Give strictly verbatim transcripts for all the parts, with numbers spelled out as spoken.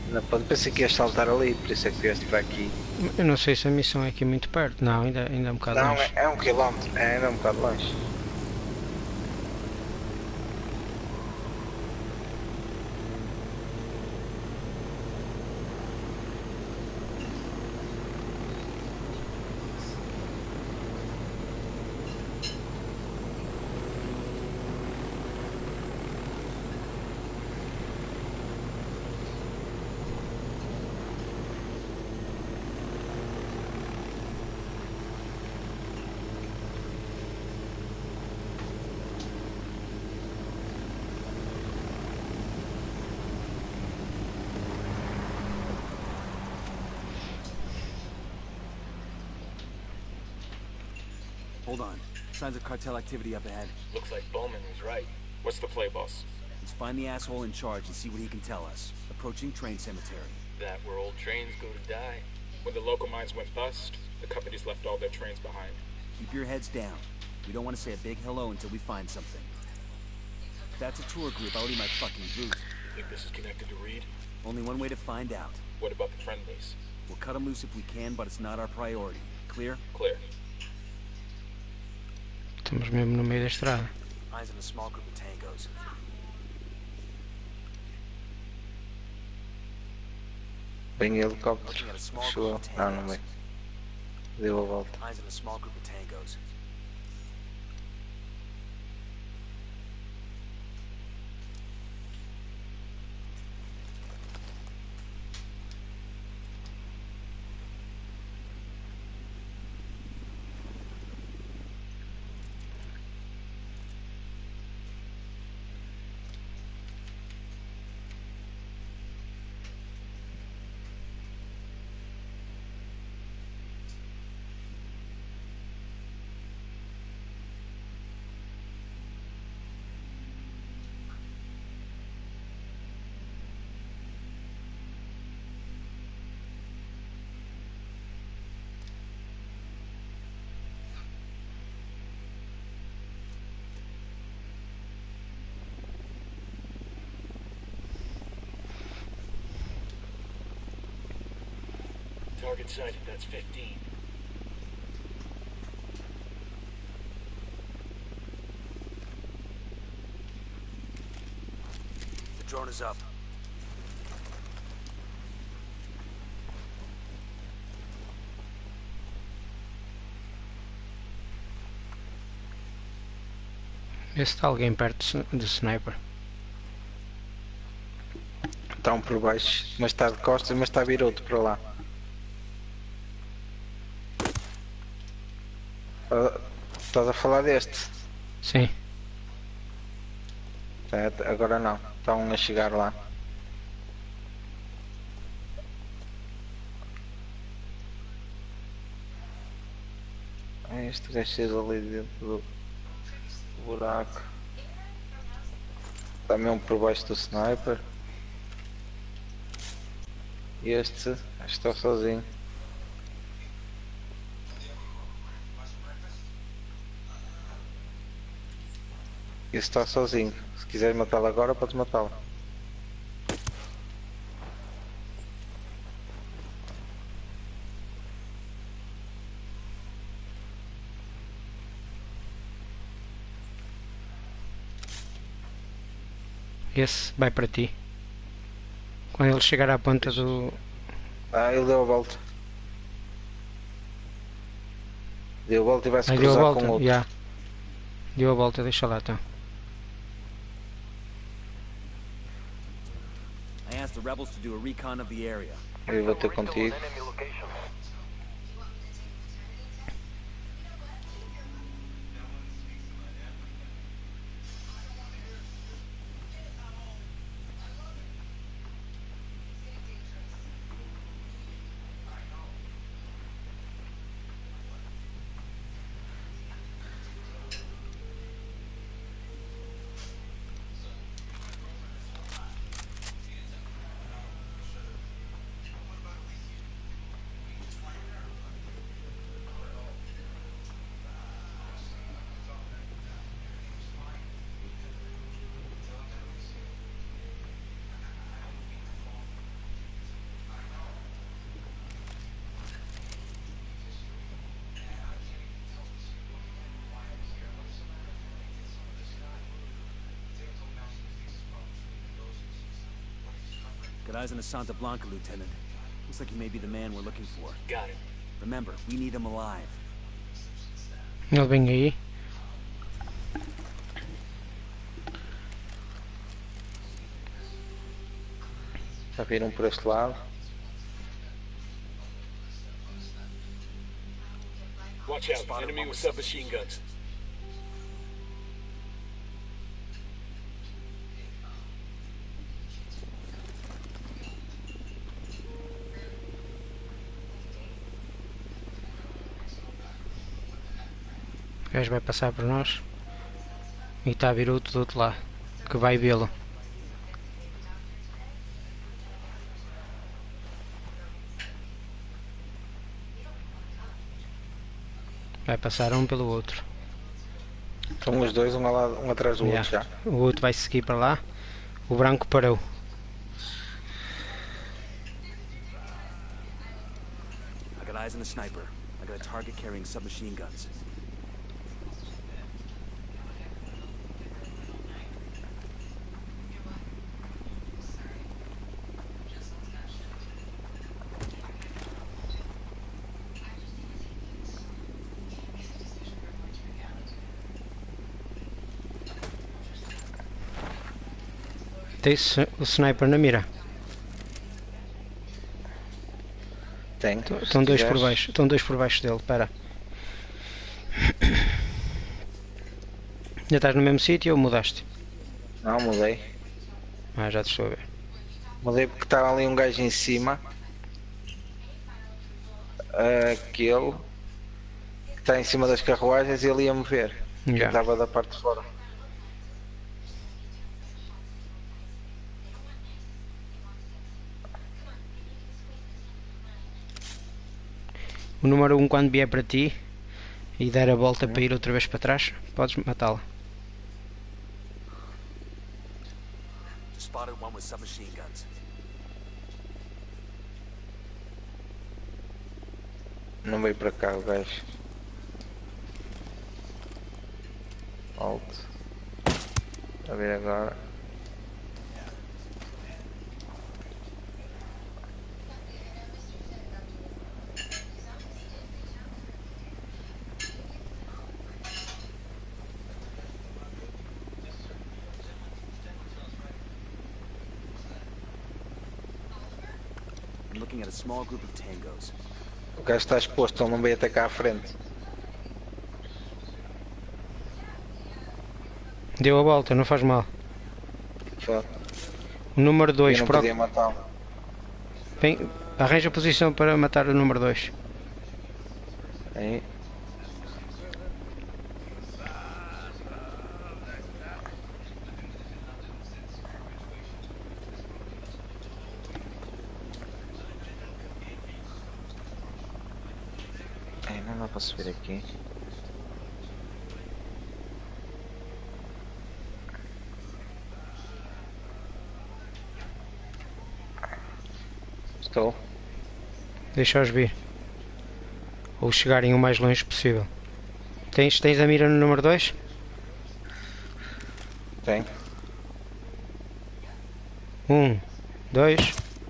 Na ponte pensei que ias saltar ali, por isso é que vieste para aqui. Eu não sei se a missão é aqui muito perto. Não, ainda, ainda é um bocado Não, é, longe. é um quilómetro, é ainda um bocado longe. Hold on. Signs of cartel activity up ahead. Looks like Bowman was right. What's the play, boss? Let's find the asshole in charge and see what he can tell us. Approaching train cemetery. That where old trains go to die. When the local mines went bust, the companies left all their trains behind. Keep your heads down. We don't want to say a big hello until we find something. If that's a tour group, I'll eat my fucking boot. You think this is connected to Reed? Only one way to find out. What about the friendlies? We'll cut them loose if we can, but it's not our priority. Clear? Clear. Estamos mesmo no meio da estrada. Eyes on a small group of tangos. Vem helicóptero. Looking at a small Chegou. group of Não, não tangos. vem. Deu a volta. Eyes on a small group of tangos. Target sighted, that's fifteen. The drone is up. Vê se está alguém perto de sniper. Está um por baixo, mas está de costas, mas está a vir outro para lá. Ah, estás a falar deste? Sim. É, agora não, estão a chegar lá. É este gajo chega ali dentro do buraco. Está mesmo por baixo do sniper. E este está sozinho. Esse está sozinho. Se quiseres matá-lo agora, podes matá-lo. Esse vai para ti. Quando ele chegar à ponta do... Ah, ele deu a volta. Deu a volta e vai se Aí deu a cruzar volta, com outro. já. Deu a volta, deixa lá então. I asked the rebels to do a recon of the area. Eu vou ter contigo. Got eyes on the Santa Blanca, Lieutenant. Looks like he may be the man we're looking for. Got it. Remember, we need him alive. Ele vem aí. Já viram por este lado? Watch out. Enemy with submachine guns. O gajo vai passar por nós. E está a vir outro do outro lado. Que vai vê-lo. Vai passar um pelo outro. Estão os dois um, ao lado, um atrás do Yeah. outro já. O outro vai seguir para lá. O branco parou. I got eyes on the sniper. I got a target carrying submachine guns. Tem o sniper na mira. Tem. Estão dois por baixo. Estão dois por baixo dele. Espera. Já estás no mesmo sítio ou mudaste? Não, mudei. Ah, já te estou a ver. Mudei porque estava ali um gajo em cima. Aquele que está em cima das carruagens e ele ia-me ver. Já. Estava da parte de fora. O número um quando vier para ti e der a volta para ir outra vez para trás, podes matá-la. Just spotted one with submachine guns. Não veio para cá o gajo. Alto. A ver agora. I'm looking at a small group of tangos. O gajo está exposto, ele não veio até cá à frente. Deu a volta, não faz mal. Só. O número Eu dois, não pro... podia matá-lo. Bem, arranja posição para matar o número dois. Aí. Aí não dá para subir aqui. Estou. Deixa-os vir. Ou chegarem o mais longe possível. Tens, tens a mira no número dois? Tem. Um, dois.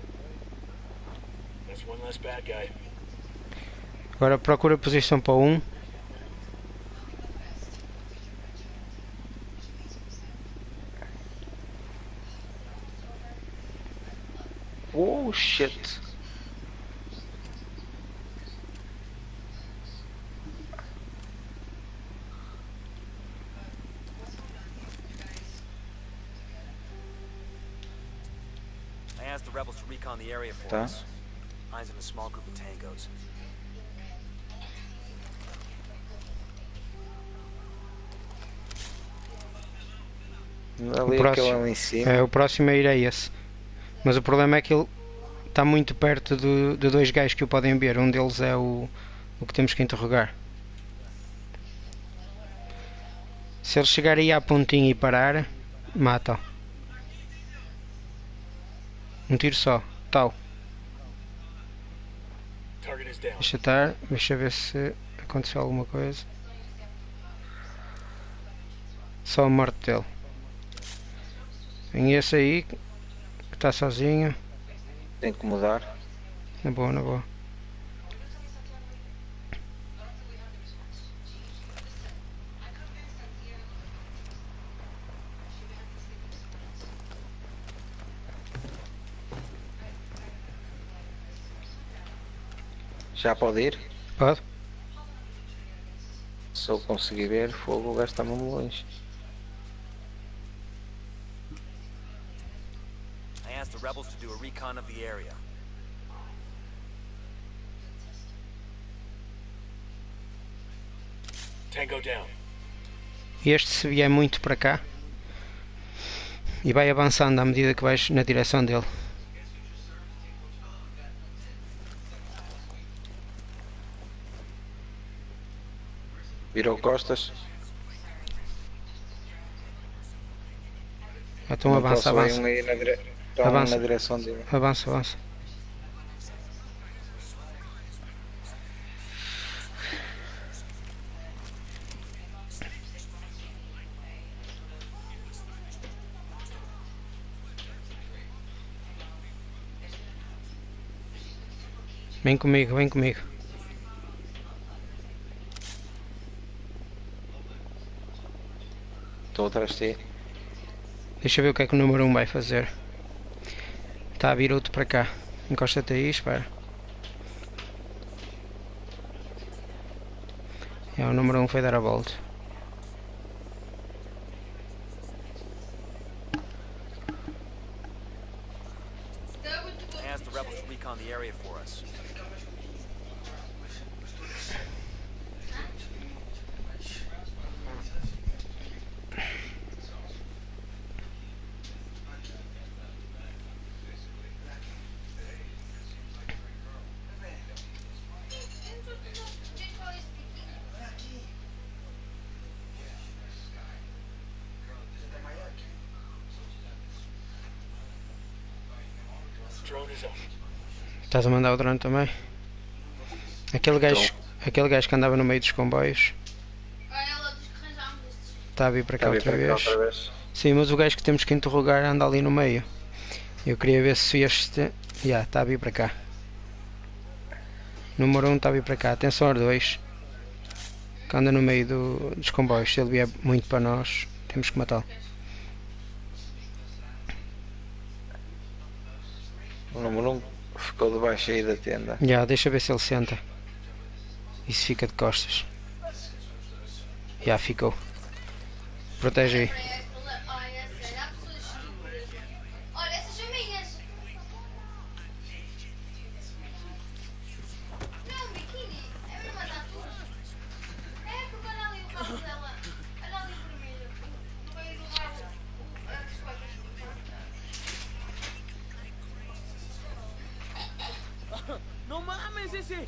That's one less bad guy. Agora procura posição para o um. Oh shit. I asked the rebels to recon the area for Tá. us. Eyes on a small group of tangos. Ali O aquele próximo, ali em cima. é, o próximo é ir a esse. Mas o problema é que ele está muito perto de, de dois gajos que o podem ver. Um deles é o, o que temos que interrogar. Se ele chegar aí à pontinha e parar, mata-o. Um tiro só. Tal. Target is down. Deixa estar. Deixa ver se aconteceu alguma coisa. Só a morte dele. Tem esse aí que está sozinho. Tem que mudar. Na boa, na boa. Já pode ir? Pode? Se eu conseguir ver, fogo, o gajo está mesmo longe. I asked the rebels to do a recon of the area. Tango down. Este, se vier muito para cá, e vai avançando à medida que vais na direção dele. Virou costas. Então Não avança, posso ver avança. um aí na, dire... Estão Avança. na direção dele. Avança, avança. Vem comigo, vem comigo. Estou atrás de ti. Deixa eu ver o que é que o número um vai fazer. Está a vir outro para cá. Encosta-te aí, espera. É, o número um foi dar a volta. I asked the rebels to recon the area for us. Drone is up. Estás a mandar o drone também? Aquele gajo, Estou. aquele gajo que andava no meio dos comboios está a vir para cá, Está a vir outra, para cá vez. outra vez. Sim, mas o gajo que temos que interrogar anda ali no meio. Eu queria ver se este... Já, está a vir para cá. Número um está a vir para cá. Atenção aos dois. Que anda no meio do, dos comboios. Se ele vier muito para nós, temos que matá-lo. O número um ficou debaixo aí da tenda. Já, deixa ver se ele senta. E se fica de costas. Já, ficou. Protege aí. Olha, essas são minhas. Não, biquíni. É mesmo a tatu. É, porque olha ali o rabo dela. Olha ali o vermelho. No meio do rabo. As coisas. No mames, ese.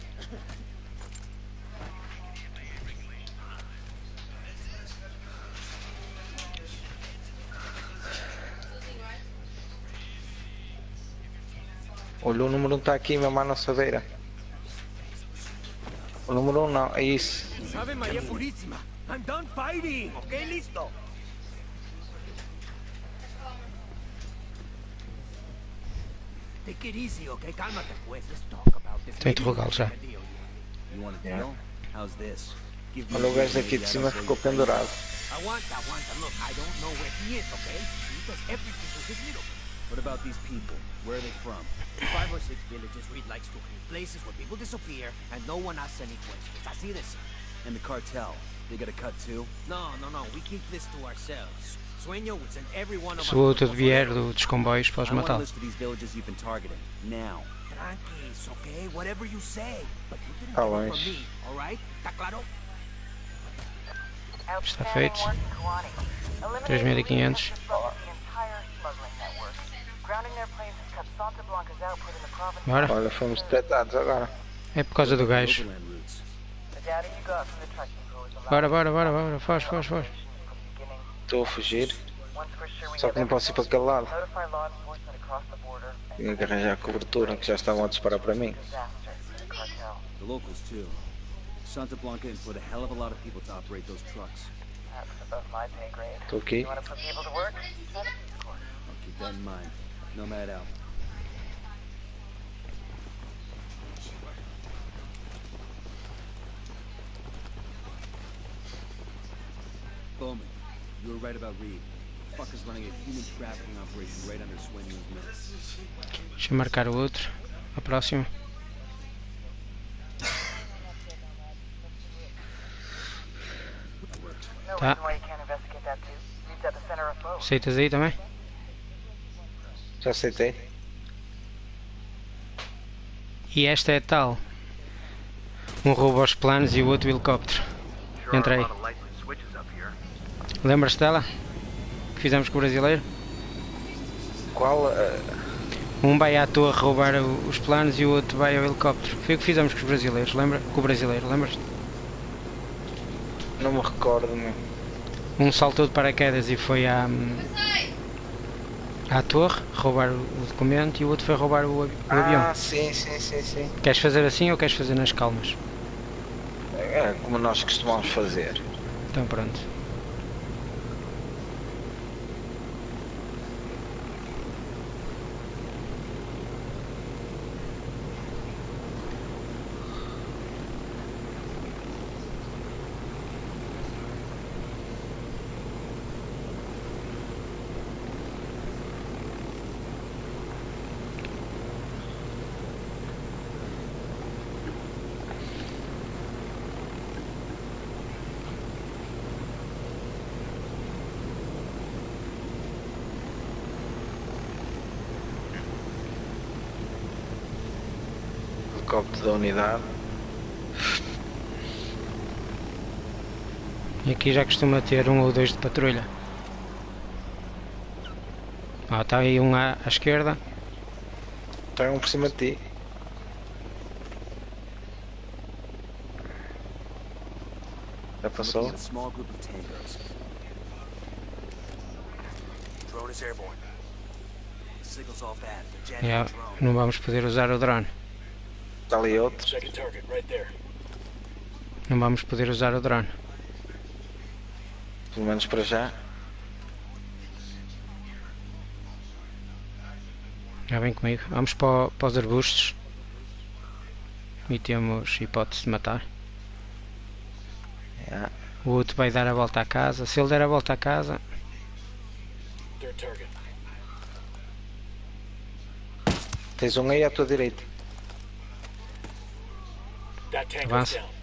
Olha, o número um está aqui mesmo à nossa beira. O número um não, é isso. Ave María Purísima. I'm done fighting. Okay, listo. Take it easy, okay? Cálmate, pues. Let's talk about this. Estou a interrogá-lo já. You want a deal? How's this? Give me Olha, o gajo a daqui de way cima out of ficou where you pendurado. Aguanta, aguanta. Look, I don't know where he is, okay? He does everything with his little. What about these people? Where are they from? Five or six villages Reed likes to hit. Places where people disappear and no one asks any questions. Así de simple. And the cartel? They got a cut too? No, no, no. We keep this to ourselves. Sueño would send every one of Se o outro vier do, dos comboios, podes I want a matá-lo. list of these villages you've been targeting. Now. Tranquis, okay? Whatever you say. But you didn't Tá get it bem. from me, alright? Tá claro? Está feito. três mil e quinhentos. Bora. Olha, fomos detectados agora. É por causa do gajo. Overland routes. Bora, bora, bora, bora. Foge, foge, foge. Estou a fugir. Só que não posso ir para aquele lado. Tinha que arranjar cobertura, que já estavam a disparar para mim. The locals too. Santa Blanca employed a hell of a lot of people to operate those trucks. Estou aqui. I'll keep that in mind. Nomad out. were right about Reed. The fucker's running a human trafficking operation right under Swindler's Mills. Deixa eu marcar o outro. A próxima. Tá. Aceitas aí também? Já aceitei. E esta é tal. Um roubo aos planos e o outro o helicóptero. Entra aí. Lembras-te dela? Que fizemos com o brasileiro? Qual? Uh, Um vai à torre roubar o- os planos e o outro vai ao helicóptero. Foi o que fizemos com os brasileiros, lembra? Com o brasileiro, lembras-te? não me recordo, meu. Um saltou de paraquedas e foi à, Passei! à torre roubar o, o documento e o outro foi roubar o, avi- o avião. Ah, sim, sim, sim, sim. Queres fazer assim ou queres fazer nas calmas? É como nós costumamos fazer. Então pronto. Helicóptero da unidade. E aqui já costuma ter um ou dois de patrulha. Ah, está aí um à, à esquerda. Tem um por cima de ti. Já passou? Looking at a small group of tangos. Drone is airborne. The signal's all bad. They're jamming Já, the drone. não vamos poder usar o drone. Está ali outro. Second target, right there. Não vamos poder usar o drone. Pelo menos para já. Já vem comigo. Vamos para, o- para os arbustos. E temos hipótese de matar. Já. O outro vai dar a volta à casa. Se ele der a volta à casa, Third target. Tens um aí à tua direita. That tango's Avança. down.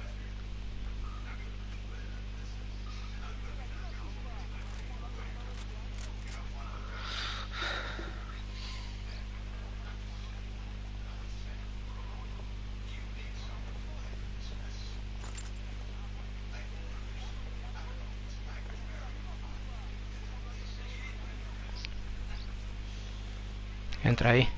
entra aí.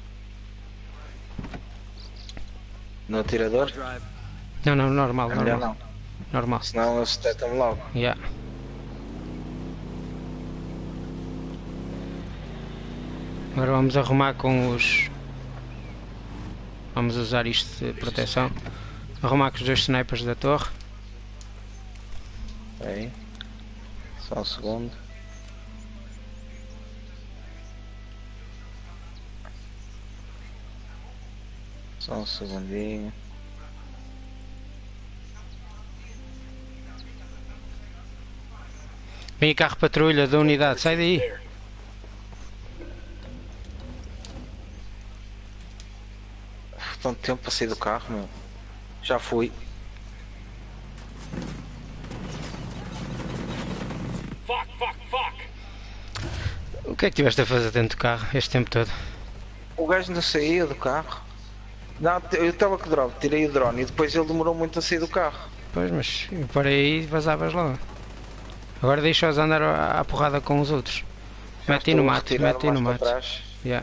No atirador? Drive. Não, não, normal, É melhor normal. não. Normal. Senão eles detectam logo. Yeah. Agora vamos arrumar com os... Vamos usar isto de proteção. Arrumar com os dois snipers da torre. Aí. Só um segundo. Só um segundinho. Vem aí carro patrulha da unidade, sai daí. There. Tanto tempo para sair do carro, meu. Já fui. Fuck, fuck, fuck! O que é que tiveste a fazer dentro do carro este tempo todo? O gajo não saía do carro. Não, eu estava com o drone, tirei o drone e depois ele demorou muito a sair do carro. Pois, mas eu parei e vazavas logo. Agora deixa-os andar à à porrada com os outros. Já Mete aí no estou a mato, retirar mete aí no mais mato. para trás. Yeah.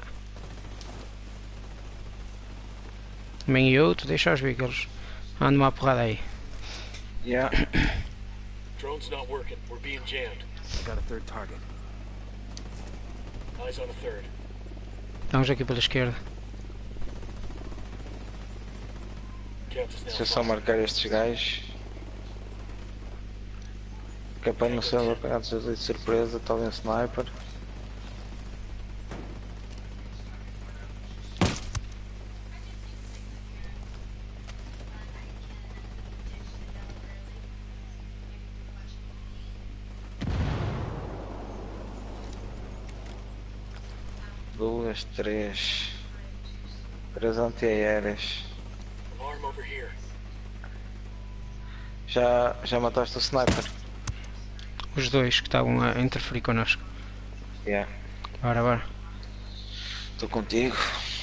Também e outro, deixa-os ver que eles andam à porrada aí. Yeah. Drone's not working. We're being jammed. Got a third target. Eyes on a third. Estamos aqui pela esquerda. Count is now Deixa eu só five. marcar estes gajos. Que é para não ser apanhados de surpresa, está ali um sniper. duas, três. Três antiaéreas. Alarm over here. Já, já mataste o sniper? Os dois que estavam a interferir connosco. Yeah. Bora, bora. Estou contigo.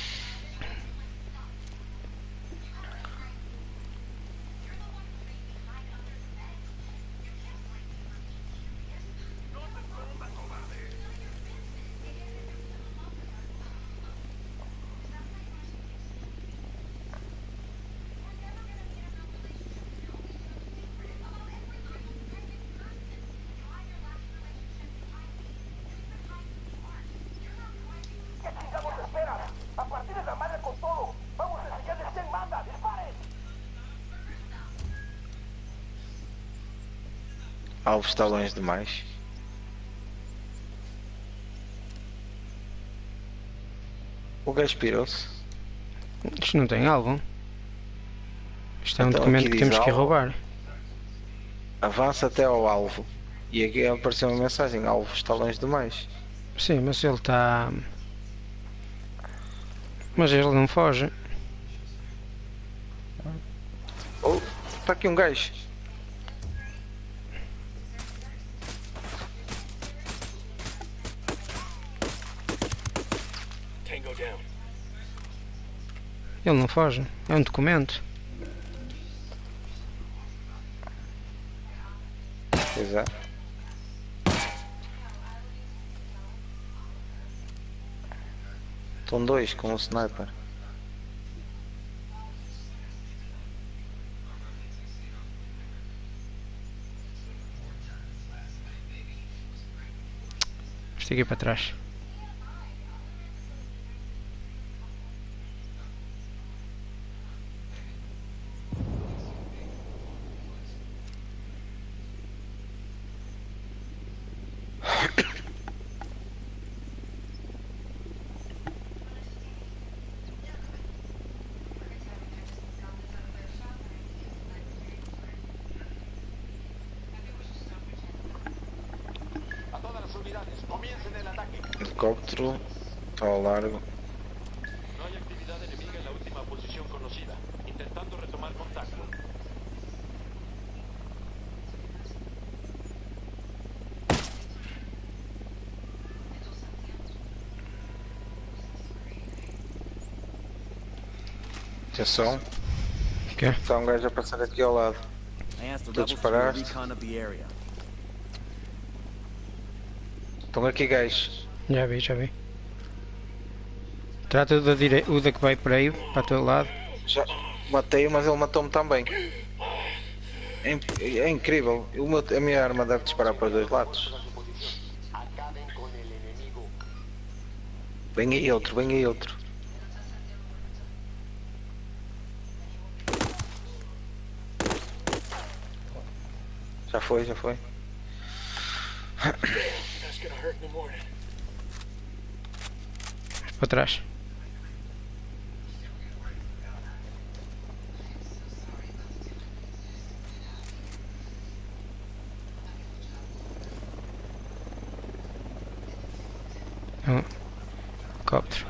Alvo está longe demais. O gajo pirou-se. Isto não tem álbum. Isto é um Então, documento aqui que diz temos que álbum. roubar. Avança até ao alvo. E aqui apareceu uma mensagem. Alvo está longe demais. Sim, mas ele está... Mas ele não foge. Oh, está aqui um gajo. Tango down. Ele não foge. É um documento. Pois é. Estão dois com o sniper. Isto aqui para trás. Helicóptero. Está ao largo. No hay actividad enemiga en la última posición conocida. Intentando retomar contacto. Atenção. O quê? Está um gajo a passar aqui ao lado. I asked the Tu rebels to do a disparaste. recon of the area. Estão aqui gajos. Já vi, já vi. Trata da dire... o da que vai por aí, para o teu lado. Já matei-o, mas ele matou-me também. É, inc- é incrível. O meu- a minha arma deve disparar para os dois lados. Vem aí outro, vem aí outro. Já foi, já foi. That's gonna hurt in the morning. Para trás. Um helicóptero.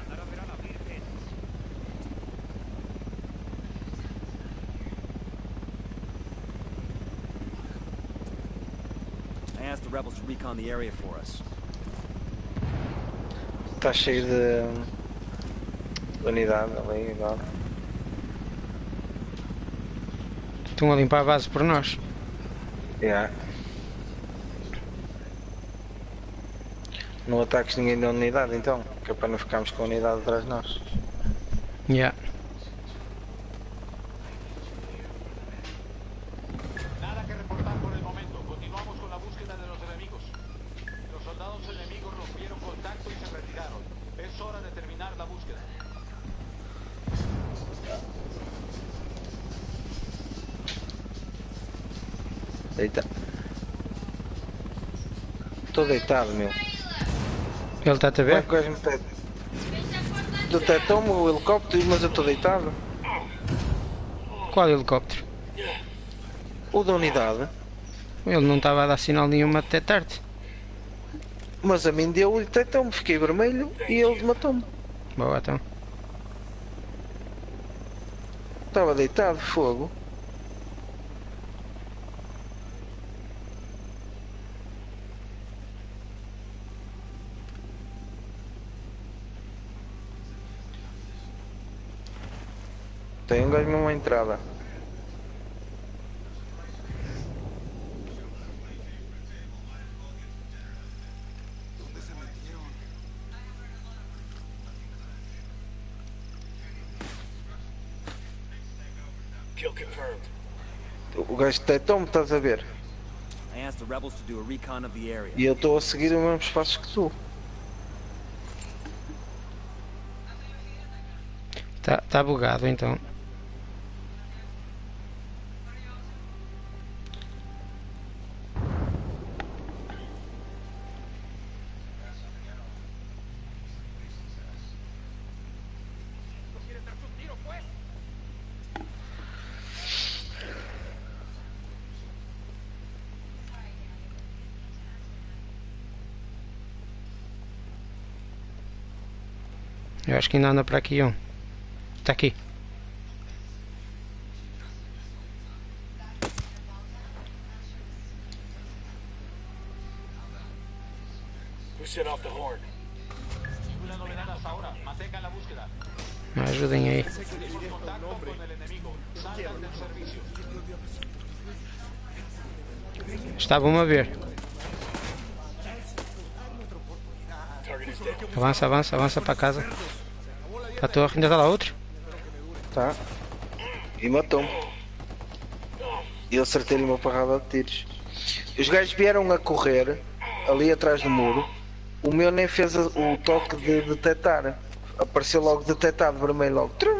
I asked the rebels to recon the area for us. Está cheio de, de unidade ali agora. Estão a limpar a base por nós. Yeah. Não ataques ninguém da unidade então, que é para não ficarmos com a unidade atrás de nós. Yeah. Nada que reportar por el momento. Continuamos con la búsqueda de los enemigos. Los soldados enemigos rompieron contacto y se retiraron. Es hora de terminar la búsqueda. Deita. Estou deitado, meu. Ele está-te a Como é ver? que o gajo me detecta? Detectou-me o helicóptero, mas eu estou deitado. Qual helicóptero? O da unidade. Ele não estava a dar sinal nenhum a detectar-te. Mas a mim deu-lhe tetão, fiquei vermelho e ele matou-me. Boa, então. Estava deitado, fogo. Tem um gajo numa entrada. Kill confirmed. O gajo tetão-me, estás a ver? I asked the rebels to do a recon of the area. E eu estou a seguir os mesmos passos que tu. Tá, tá bugado então. Eu acho que ainda anda para aqui um. Está aqui. Who set off the horn? Ninguna novedad hasta ahora. Mantengan la búsqueda. Ajudem aí. Tenemos contacto con el enemigo. Salgan del servicio. Estavam a ver. Target is down. Avança, avança, avança para casa. A torre, ainda está lá outro? Tá. E matou-me. E eu acertei-lhe uma parrada de tiros. Os gajos vieram a correr ali atrás do muro. O meu nem fez a- o toque de detectar. Apareceu logo detectado, vermelho logo. Trum.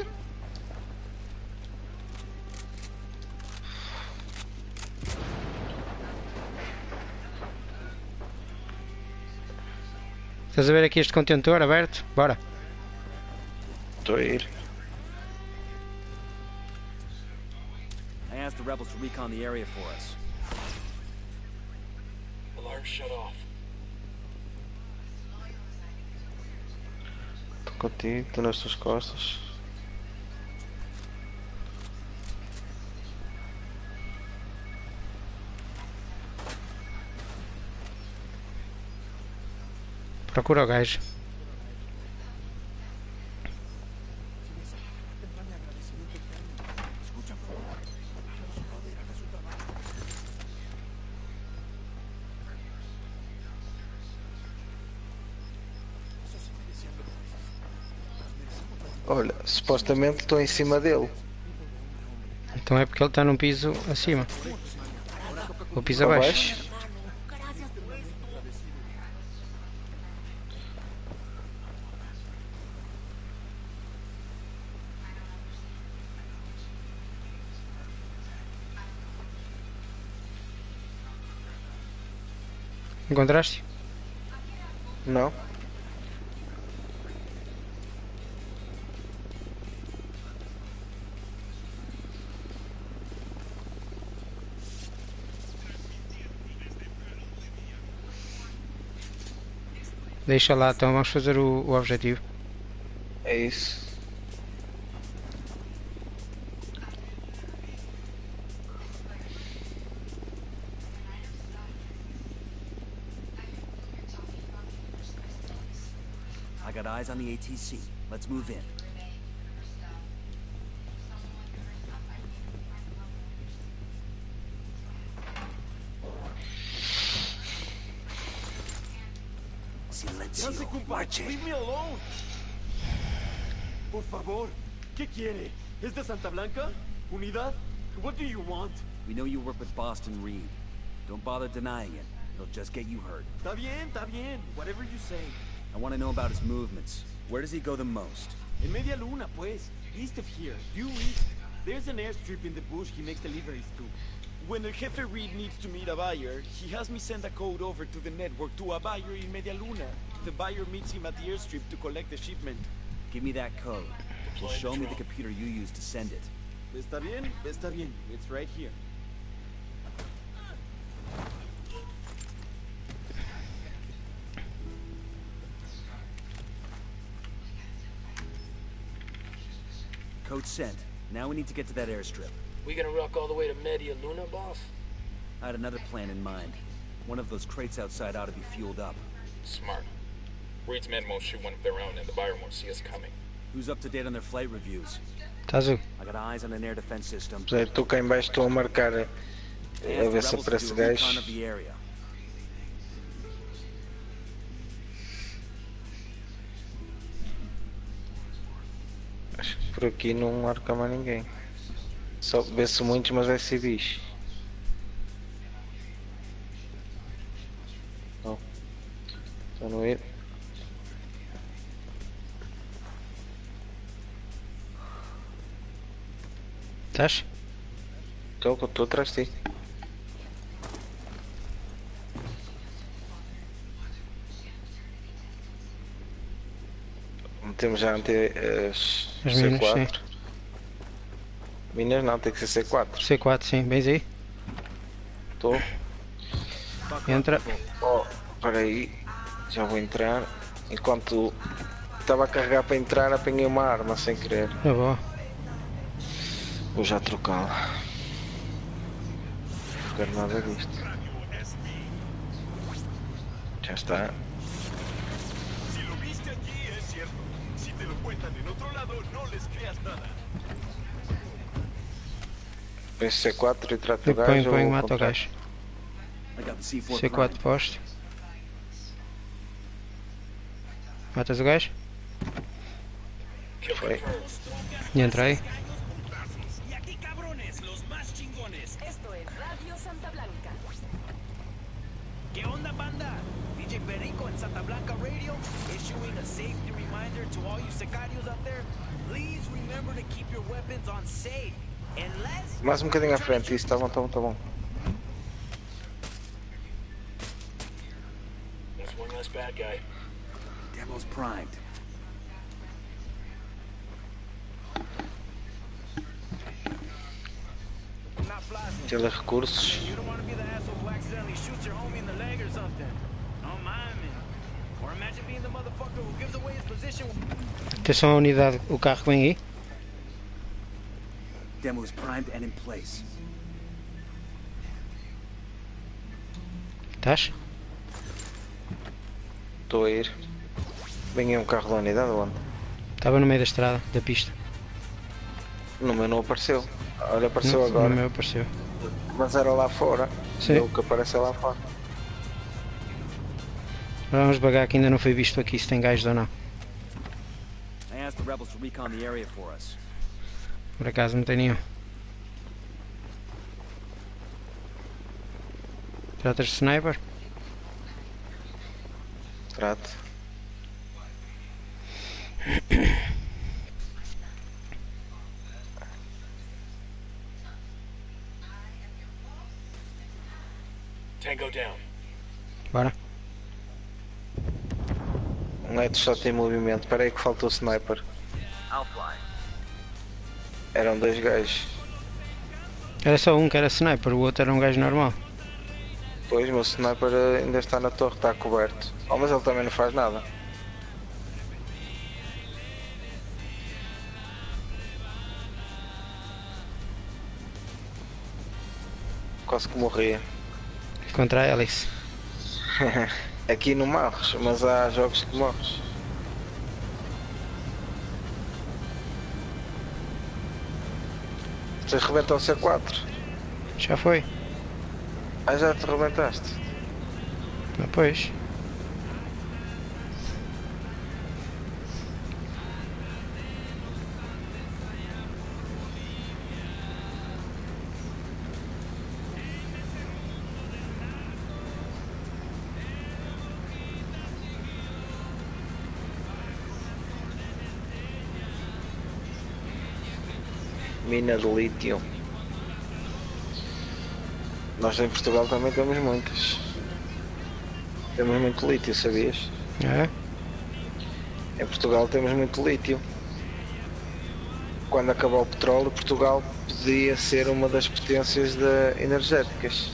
Estás a ver aqui este contentor aberto? Bora. Estou a ir. I asked the rebels to recon the area for us. Alarm shut off. Estou contigo, estou nas tuas costas. Procura o gajo. Olha, supostamente estou em cima dele. Então é porque ele está num piso acima. Ou piso Para abaixo. baixo. Encontraste? Não. Deixa lá, então vamos fazer o, o objetivo. É isso. I got eyes on the A T C. Let's move in. Silencio. Marche. Leave me alone. Por favor. ¿Qué quiere? ¿Es de Santa Blanca? ¿Unidad? What do you want? We know you work with Boston Reed. Don't bother denying it. It'll just get you hurt. Está bien, está bien. Whatever you say. I want to know about his movements. Where does he go the most? En Media Luna, pues. East of here. Due east. There's an airstrip in the bush he makes deliveries to. When El Jefe Reed needs to meet a buyer, he has me send a code over to the network to a buyer in Media Luna. The buyer meets him at the airstrip to collect the shipment. Give me that code. Will show me the computer you used to send it. Está bien, está bien. It's right here. Code sent. Now we need to get to that airstrip. We gonna rock all the way to Media Luna, boss? I had another plan in mind. One of those crates outside ought to be fueled up. Smart. Reed's men won't shoot one of their own, and the buyer won't see us coming. Who's up to date on their flight reviews? Tazu. I got eyes on an air defense system. Estou cá em baixo, estou a marcar a And ver the se rebels to aparece do a recon gajo. of the area. Acho que por aqui não marca mais ninguém. Só vê-se muitos, mas vai ser bicho. Não. Estou no ir. Estás? Estou, estou atrás de ti. Metemos já ante as, As C minas, quatro. Minas não, tem que ser C quatro. C quatro, sim. Bens aí? Estou. Entra. Oh, espera aí. Já vou entrar. Enquanto estava a carregar para entrar, apanhei uma arma sem querer. É boa. Vou já trocá-la. Não quero nada disto. Já está. Si lo viste aquí es cierto. Si te lo cuentan en otro lado, no les creas nada. Põe C quatro e trata o Põe, gajo. põe, ou mata o contrário? gajo. I got the C four C quatro prime. posto. Matas o gajo? Foi. E entra aí. Y aquí cabrones, los más chingones. Esto es Radio Santa Blanca. ¿Qué onda, banda? D J Perico en Santa Blanca Radio, issuing a safety reminder to all you sicarios out there. Please remember to keep your weapons on safe. Unless... Mais um bocadinho à frente, isso, tá bom, tá bom, tá bom. There's one less bad guy. Demo's primed. Not blasting. Telerrecursos. You don't want to be the asshole who accidentally shoots your homie in the leg or something. Don't mind me. Or imagine being the motherfucker who gives away his position. Atenção à unidade. O carro que vem aí. Demo is primed and in place. Estás? Estou a ir. Vem aí um carro da unidade onde? Estava no meio da estrada, da pista. No meu não apareceu. Olha, apareceu No, agora. no meu apareceu. Mas era lá fora. Sim. O que aparece é lá fora. Vamos devagar que ainda não foi visto aqui se tem gajos ou não. I asked the rebels to recon the area for us. Por acaso não tem nenhum. Tratas de sniper? Trato. Tango down. Bora. Um Leto só tem movimento. Espera aí que faltou o sniper. I'll fly. Eram dois gajos. Era só um que era sniper, o outro era um gajo normal. Pois, mas o sniper ainda está na torre, está coberto. Oh, mas ele também não faz nada. Quase que morria. Contra a Alice. Aqui não morres, mas há jogos que morres. Você rebenta o C quatro? Já foi? Ah, já te rebentaste? Ah, pois. Mina de lítio. Nós em Portugal também temos muitas. Temos muito lítio, sabias? É? Em Portugal temos muito lítio. Quando acabar o petróleo, Portugal podia ser uma das potências de energéticas.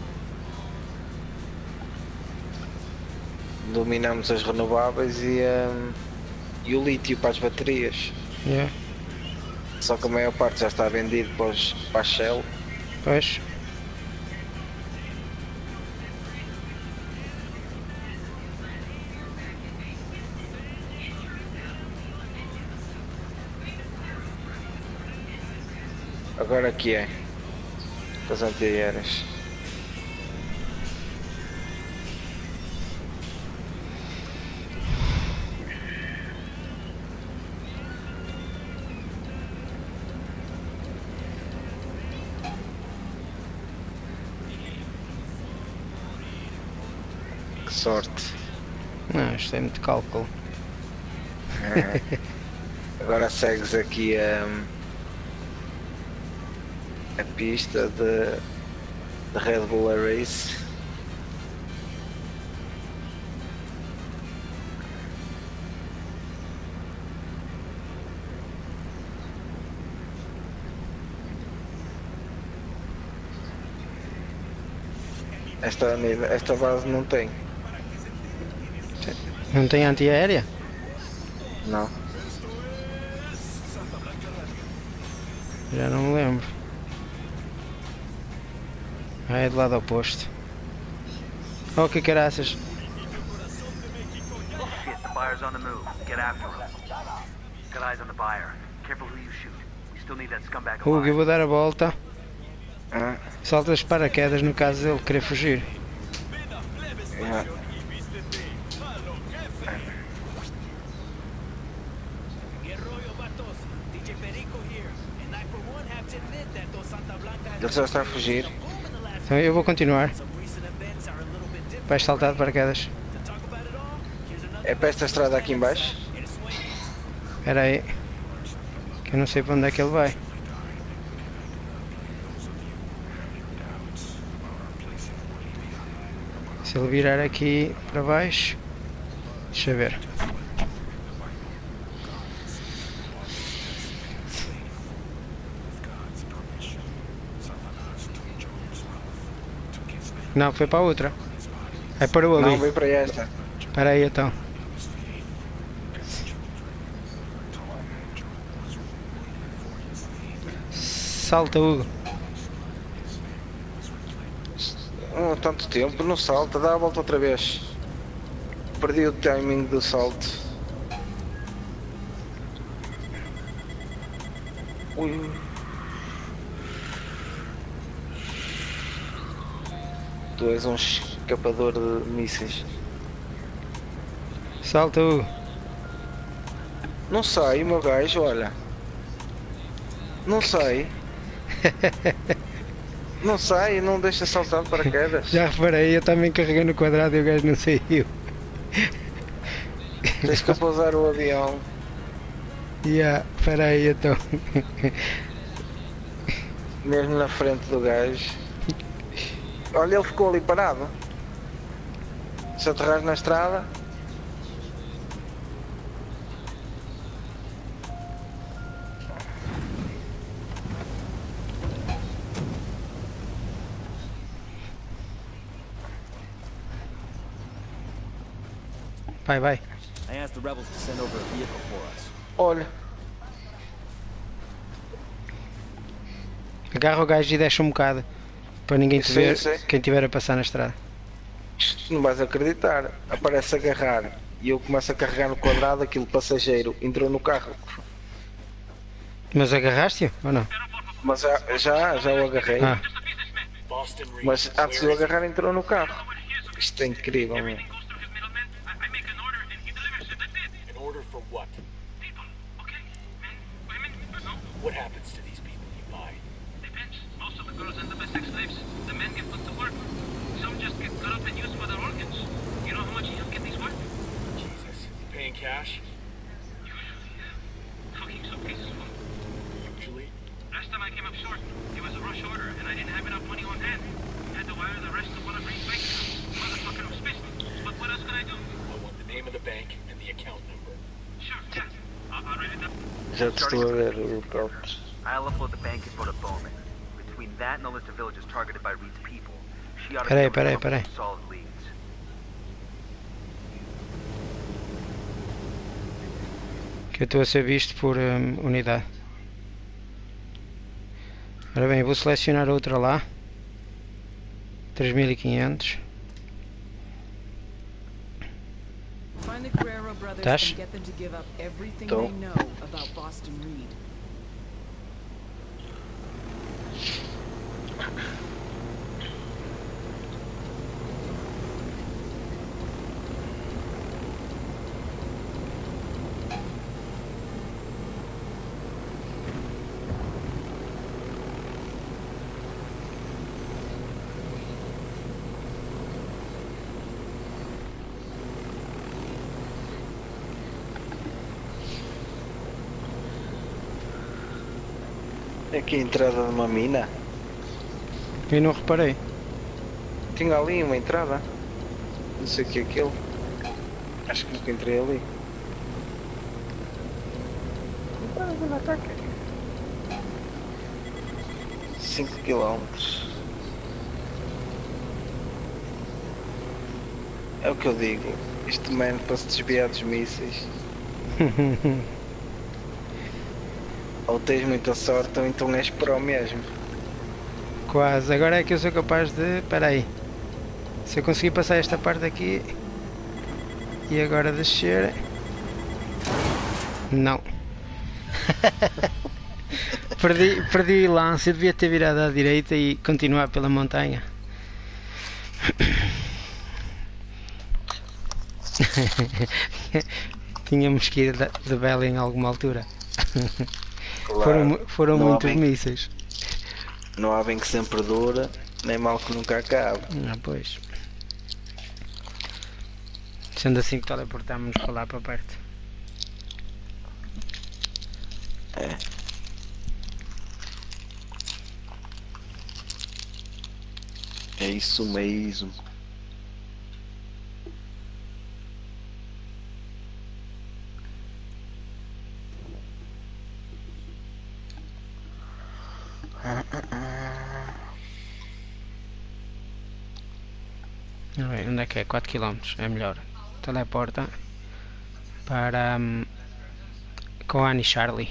Dominamos as renováveis e, um, e o lítio para as baterias. Yeah. Só que a maior parte já está vendido para, os, para a Shell. Pois. Agora aqui é. As antiaéreas. Que sorte. Não, isto é muito cálculo. É. Agora segues aqui a, a pista de, de Red Bull Race. Esta, esta base não tem. Não tem antiaérea? Não. Já não me lembro. Ah, é do lado oposto. Oh, que caraças. Shit, the buyer's on the move. Get after him. Got eyes on the buyer. Careful who you shoot. We still need that scumbag Hugo, eu alive. vou dar a volta. Ah. Salta as paraquedas no caso dele querer fugir. Ah. Ele já está a fugir. Então eu vou continuar. Vais saltar de paraquedas. É para esta estrada aqui em baixo? Espera aí. Que eu não sei para onde é que ele vai. Se ele virar aqui para baixo. Deixa eu ver. Não, foi para a outra. É para o ali. Não, veio para esta. Espera aí então. Salta, Hugo. Oh, tanto tempo, não salta, dá a volta outra vez. Perdi o timing do salto. Ui. Tu és um escapador de mísseis. Salta, Hugo. Não sai, meu gajo, olha. Não sai. Não sai, não deixa saltar de paraquedas. Já reparei, eu também carreguei no quadrado e o gajo não saiu. Tens que pousar o avião. Yeah, espera aí então. Mesmo na frente do gajo. Olha, ele ficou ali parado. Se aterrar na estrada. Vai, vai. I asked the rebels to send over a vehicle for us. Olha. Agarra o gajo e deixa um bocado. Para ninguém te Sim, ver, sim. quem estiver a passar na estrada. Isto não vais acreditar. Aparece agarrar e eu começo a carregar no quadrado, aquele passageiro entrou no carro. Mas agarraste-o ou não? Mas já, já, já o agarrei. Ah. Mas antes de eu agarrar entrou no carro. Isto é incrível, meu. An order for what? What happens to these people you buy? Depends. Most of the girls end up as sex slaves. The men get put to work. Some just get cut up and used for their organs. You know how much you get these worth? Jesus. You paying cash? Usually, yeah. Fucking suitcases full. Usually? Last time I came up short, it was a rush order, and I didn't have enough money on hand. Had to wire the rest of what I bring back. Motherfucker was pissed. But what else can I do? I want the name of the bank and the account number. Sure, yeah. I'll, I'll write it down. Já te estou a ver o corte. I'll upload the bank info to Bowman. Between that and the list of villages targeted by Reed's people, she ought to Peraí, be able to peraí, come up peraí. with some solid leads. Que eu estou a ser visto por hum, unidade. Ora bem, vou selecionar outra lá. três mil e quinhentos. Find the Guerrero brothers Dash. and get them to give up everything Tô. they know about Boston Reed. É aqui a entrada de uma mina. Eu não reparei. Tinha ali uma entrada. Não sei o que é aquilo. Acho que nunca entrei ali. cinco quilómetros. É o que eu digo. Este man para se desviar dos mísseis. Ou tens muita sorte ou então és pro mesmo. Quase. Agora é que eu sou capaz de... Espera aí. Se eu conseguir passar esta parte aqui... E agora descer... Não. perdi, perdi o lance. Eu devia ter virado à direita e continuar pela montanha. Tínhamos que ir de Bela em alguma altura. Claro, foram foram não há muitos bem- mísseis. Não há bem que sempre dura, nem mal que nunca acaba. Ah, pois. Sendo assim que teleportámos para lá para perto. É. É isso mesmo. Não é, onde é que é? quatro quilómetros, é melhor. Teleporta para hum, com a Annie Charlie.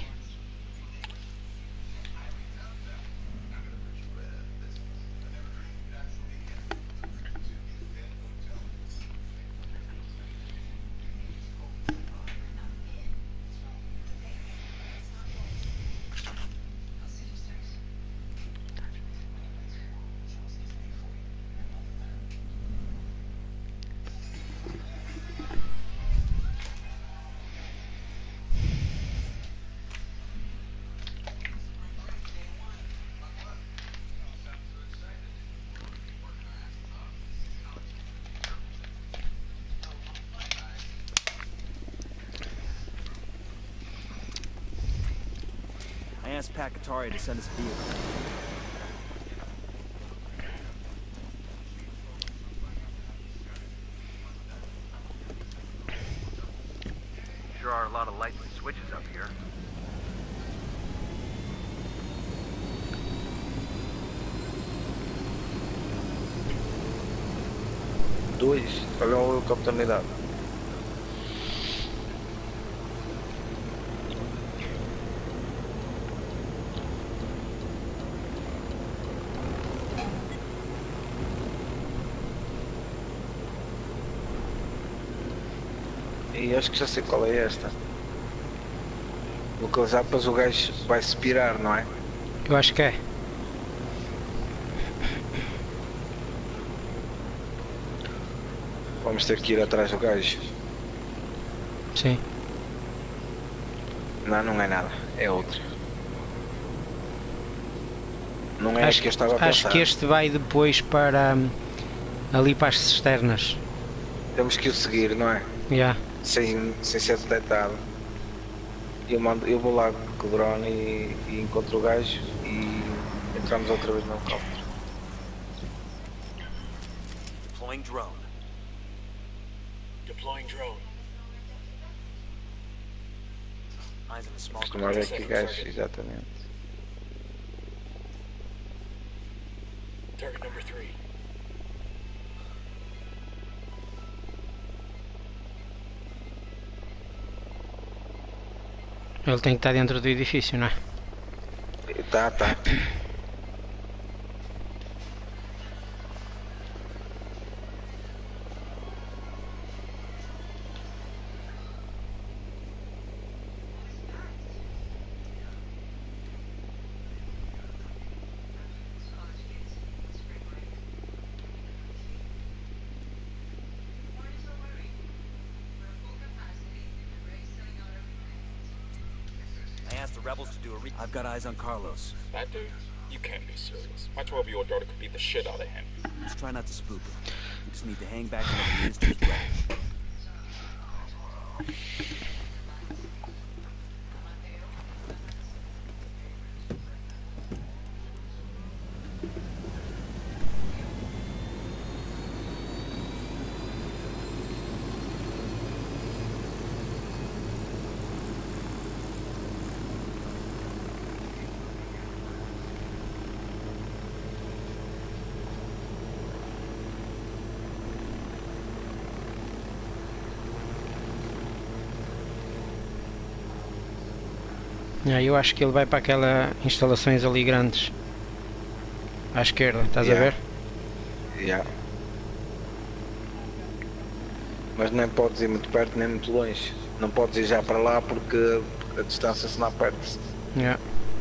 I asked Pakatari to send us a vehicle. Sure are a lot of lights and switches up here. Dois. Olha o helicóptero na unidade. E acho que já sei qual é esta. Localizar, depois o gajo vai se pirar, não é? Eu acho que é. Vamos ter que ir atrás do gajo. Sim. Não, não é nada. É outro. Não é acho a que eu estava a acho pensar. que este vai depois para hum, ali para as cisternas. Temos que o seguir, não é? Yeah. Sem, sem ser detectado. Eu, mando, eu vou lá com o drone e, e encontro o gajo e entramos outra vez no helicóptero. Deploying drone. Deploying drone. Eyes in a small Costuma ver aqui gajo, exatamente. Target number three. Ele tem que estar dentro do edifício, não é? Tá, tá. rebels to do a re- I've got eyes on Carlos. That dude? You can't be serious. My twelve-year-old daughter could beat the shit out of him. Let's try not to spook him. We just need to hang back and let the minister's ready. Ah, eu acho que ele vai para aquelas instalações ali grandes. À esquerda, estás Yeah. a ver? Yeah. Mas nem podes ir muito perto nem muito longe. Não podes ir já para lá porque a distância se não perde-se. Yeah.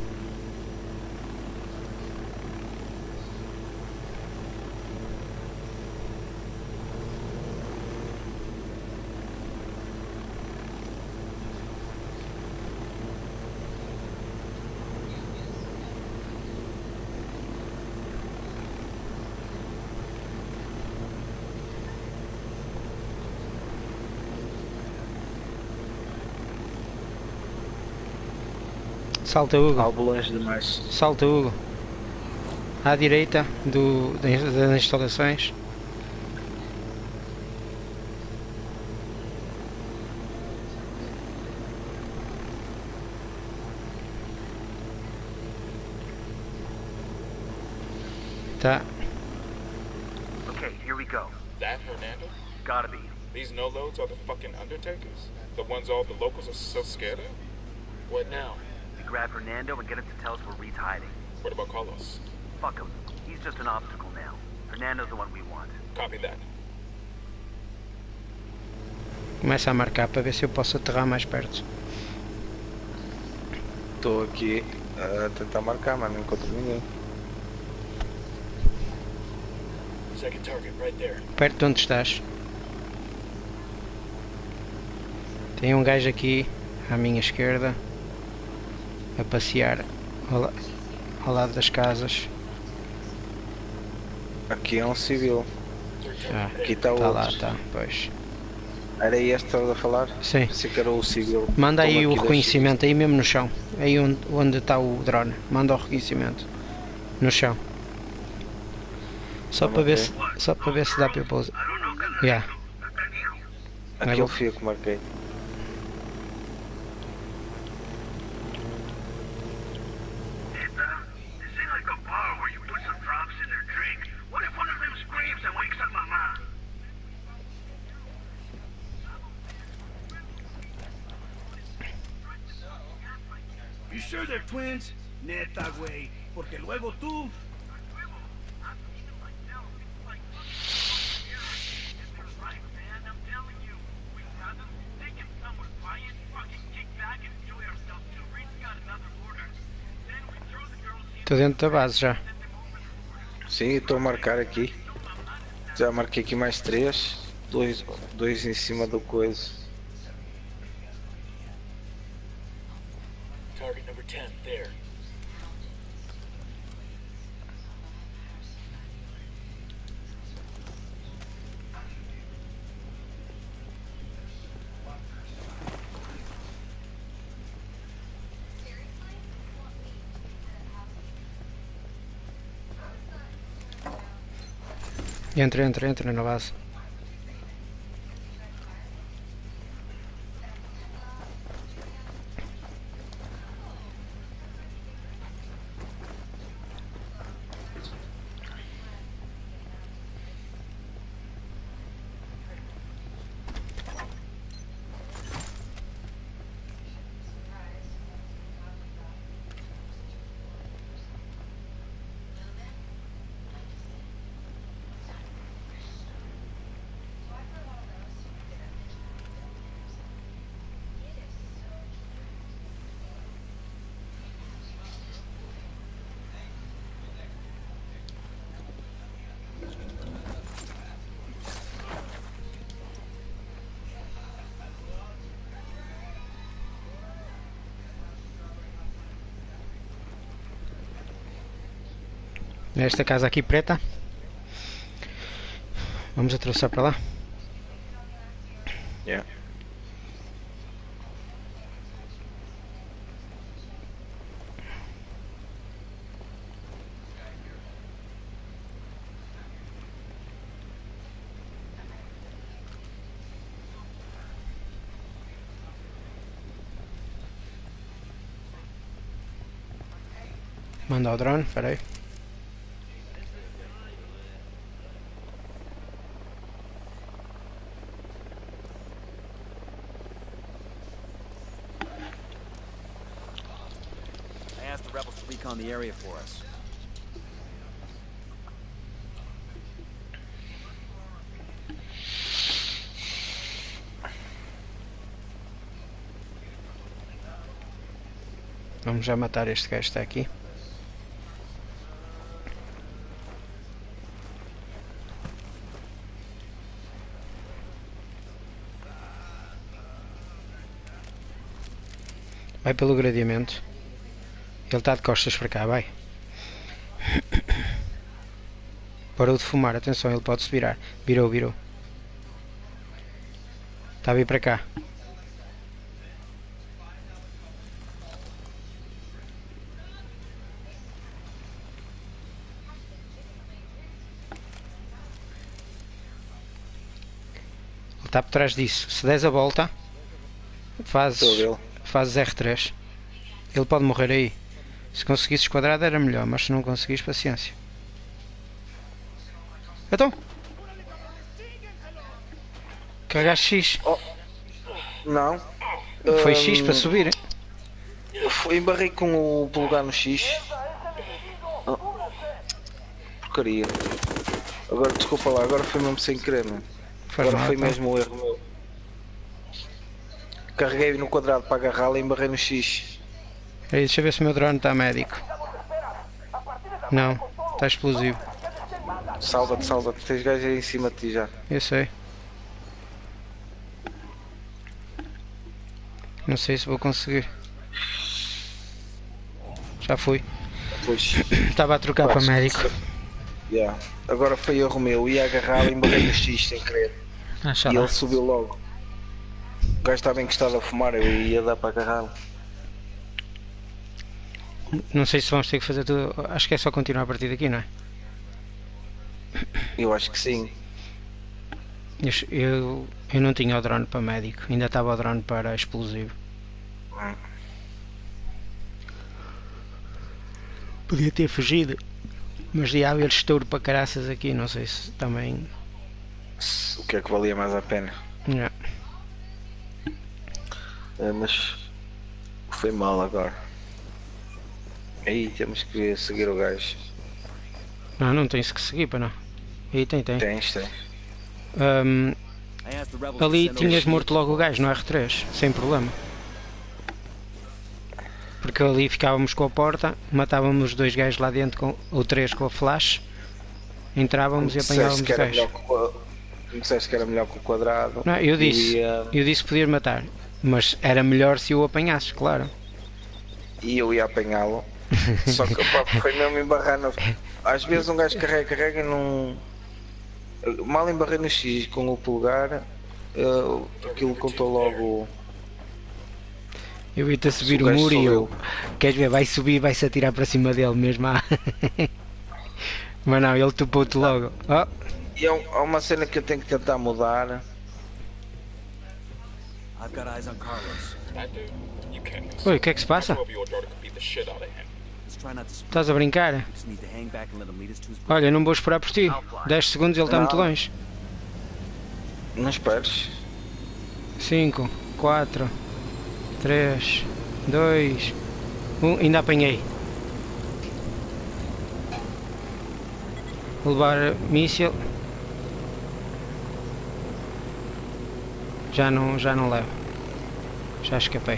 Salta, Hugo. Algo longe demais. Salta, Hugo. À direita do, das das instalações. Tá. Okay, here we go. That Hernando? Gotta be. These no-loads are the fucking Undertakers? The ones all the locals are so scared of? What now? We grab Hernando and get him to tell us where Reed's hiding. What about Carlos? Fuck him. He's just an obstacle now. Hernando's the one we want. Copy that. Começa a marcar para ver se eu posso aterrar mais perto. Estou aqui a tentar marcar, mas não encontro ninguém. Second target right there. Perto de onde estás. Tem um gajo aqui à minha esquerda a passear ao, la ao lado das casas. Aqui é um civil. Ah, Aqui está o tá outro. lá, tá, pois. Era este que estavas a falar? Sim. Pensei que era o civil. Manda aí Toma o aqui reconhecimento, aí mesmo no chão. Aí onde, onde está o drone. Manda o reconhecimento. No chão. Só Vamos para ver ver. se, só para ver se dá para eu pousar. Yeah. Aquele vou- fio que marquei. This ain't like a bar where you put some drops in their drink. What if one of them screams and wakes up Mama? You sure they're twins? Neta, güey. Porque luego tú... Estou dentro da base já. Sim, estou a marcar aqui. Já marquei aqui mais três. Dois, dois em cima do coisa. Target number ten, there. Entra, entra, entra na base. Nesta casa aqui preta. Vamos atravessar para lá. Yeah. Manda o drone, espera aí. I asked the rebels to recon the area for us. Vamos já matar este gajo que está aqui. Vai pelo gradeamento. Ele está de costas para cá, vai. Parou de fumar, atenção, ele pode se virar. Virou, virou. Está a vir para cá. Ele está por trás disso. Se des a volta, fazes, fazes R três. Ele pode morrer aí. Se conseguisses quadrado era melhor, mas se não conseguires, paciência. Então? Carregaste X? Oh, não. Foi um, X para subir, hein? Eu embarrei com o polegar no X. Oh, porcaria. Agora desculpa lá, agora foi mesmo sem querer, mano. Faz Agora mal, foi então. mesmo o erro meu. Carreguei no quadrado para agarrá-la e embarrei no X. Aí, deixa eu ver se o meu drone está médico. Não, está explosivo. Salva-te, salva-te, tens gajos aí em cima de ti já. Eu sei. Não sei se vou conseguir. Já fui. Pois. Estava a trocar para médico. Yeah. Agora foi erro meu, ia agarrá-la e embarrei no X sem querer. Ah, e lá. ele subiu logo. O gajo estava encostado a fumar, eu ia dar para agarrá-lo. Não sei se vamos ter que fazer tudo. Acho que é só continuar a partir daqui, não é? Eu acho que sim. Eu, eu, eu não tinha o drone para médico, ainda estava o drone para explosivo. Podia ter fugido, mas ia haver estouro para caraças aqui, não sei se também. O que é que valia mais a pena? Não. É, mas foi mal agora. Aí temos que seguir o gajo. Não, não tens que seguir para não. Aí tem, tem. Tens, tens. Um, ali tinhas morto logo o gajo no R três, sem problema. Porque ali ficávamos com a porta, matávamos os dois gajos lá dentro, com, ou três com a flash, entrávamos e apanhávamos os gajos. Tu disseste que era melhor com o quadrado. Não, eu disse, e, uh... eu disse que podias matar, mas era melhor se o apanhasses, claro. E eu ia apanhá-lo. Só que pá, foi mesmo embarrar no... Às vezes um gajo carrega, carrega e não... Mal embarrei no X com o polegar, uh, aquilo contou logo... Eu ia-te a subir o, o muro e eu... Queres ver? Vai subir e vai-se atirar para cima dele mesmo. Ah. Mas não, ele topou-te logo. Oh. E há uma cena que eu tenho que tentar mudar. I've got eyes on Carlos. Oi, o que é que se passa? Estás a brincar? Olha, não vou esperar por ti. dez segundos ele está muito longe. Não esperes. cinco, quatro, três, dois, um. Ainda apanhei. Vou levar míssil. Já não, já não levo. Já escapei.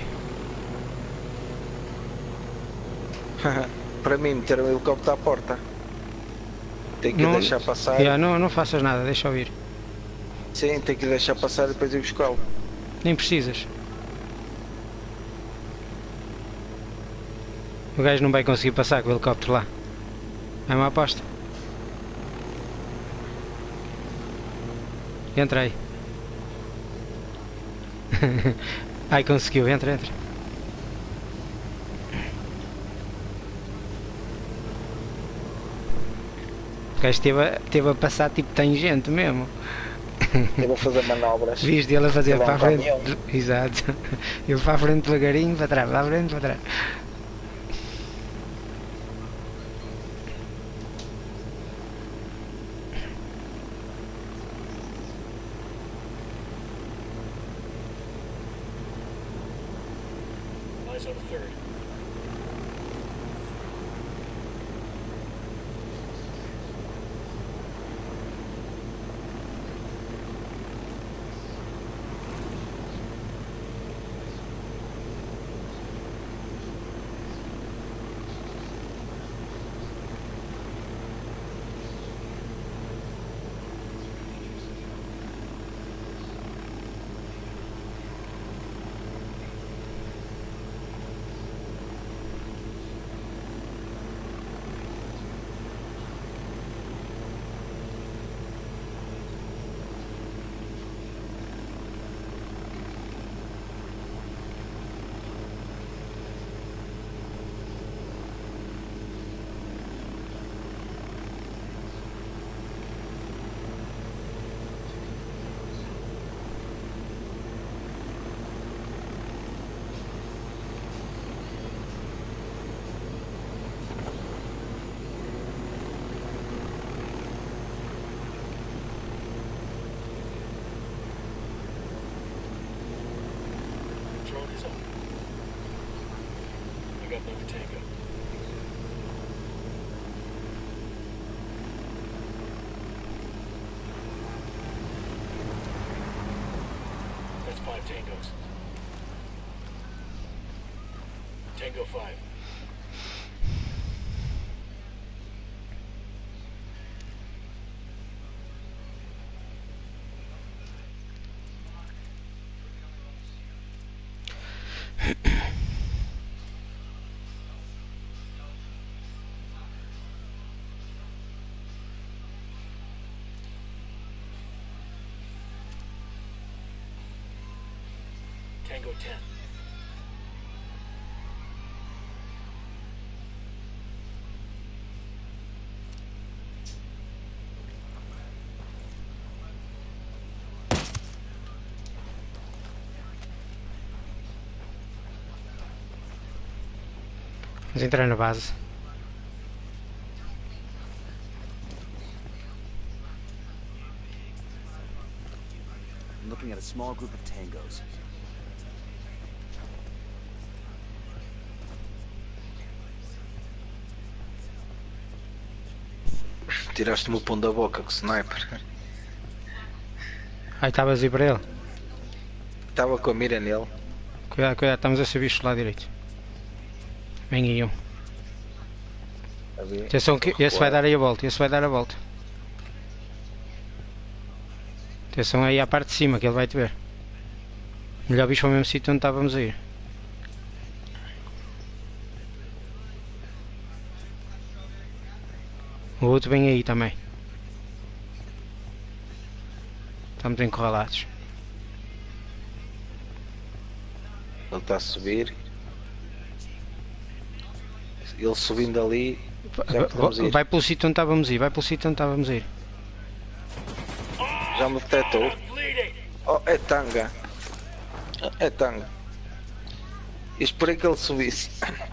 Para mim, meter o helicóptero à porta. Tem que não, deixar passar. Yeah, não, não faças nada, deixa eu ir. Sim, tem que deixar passar e depois ir buscá-lo. Nem precisas. O gajo não vai conseguir passar com o helicóptero lá. É uma aposta. Entrei. Ai, conseguiu. Entra, entra. O gajo esteve a, esteve a passar tipo tangente mesmo. Eu vou fazer manobras. Viste ele a fazer Ele é um para a frente. caminhão. Exato. Ele para a frente devagarinho, para trás, para a frente, para trás. Eyes on the third. Drone is up. I got another tango. That's five tangos. Tango five. Tango ten. Vamos entrar na base. I'm looking at a small group of tangos. Tiraste-me o pão da boca com o sniper. Ai, estavas aí para ele. Estava com a mira nele. Cuidado, cuidado, estamos a ser vistos lá direito. Vem aí um. Atenção que esse vai dar aí a volta, esse vai dar a volta. Atenção aí à parte de cima que ele vai te ver. Melhor bicho ao mesmo sítio onde estávamos a ir. O outro vem aí também. Estamos encurralados. Ele está a subir. Ele subindo ali. Já podemos ir. Vai pelo sítio onde estávamos a ir, vai pelo sítio onde estávamos a ir. Já me detectou. Oh, é tanga. É tanga. Eu esperei que ele subisse.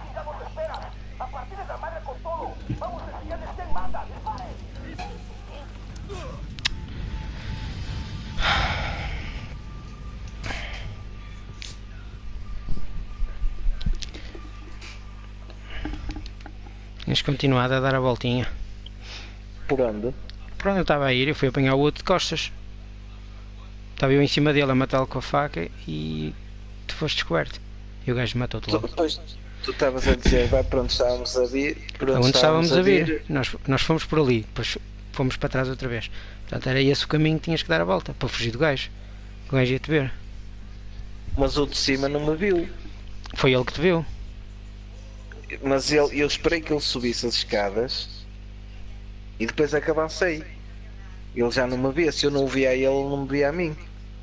Tens continuado a dar a voltinha. Por onde? Por onde eu estava a ir, eu fui apanhar o outro de costas. Estava eu em cima dele a matá-lo com a faca e tu foste descoberto. E o gajo matou-te logo. Depois tu estavas a dizer, vai para onde estávamos a vir. Por onde, onde estávamos a vir? vir. Nós, nós fomos por ali, depois fomos para trás outra vez. Portanto, era esse o caminho que tinhas que dar a volta, para fugir do gajo. O gajo ia-te ver. Mas o de cima não me viu. Foi ele que te viu. Mas ele, eu esperei que ele subisse as escadas E depois é que avancei. Ele já não me via. Se eu não o via a ele, ele não me via a mim.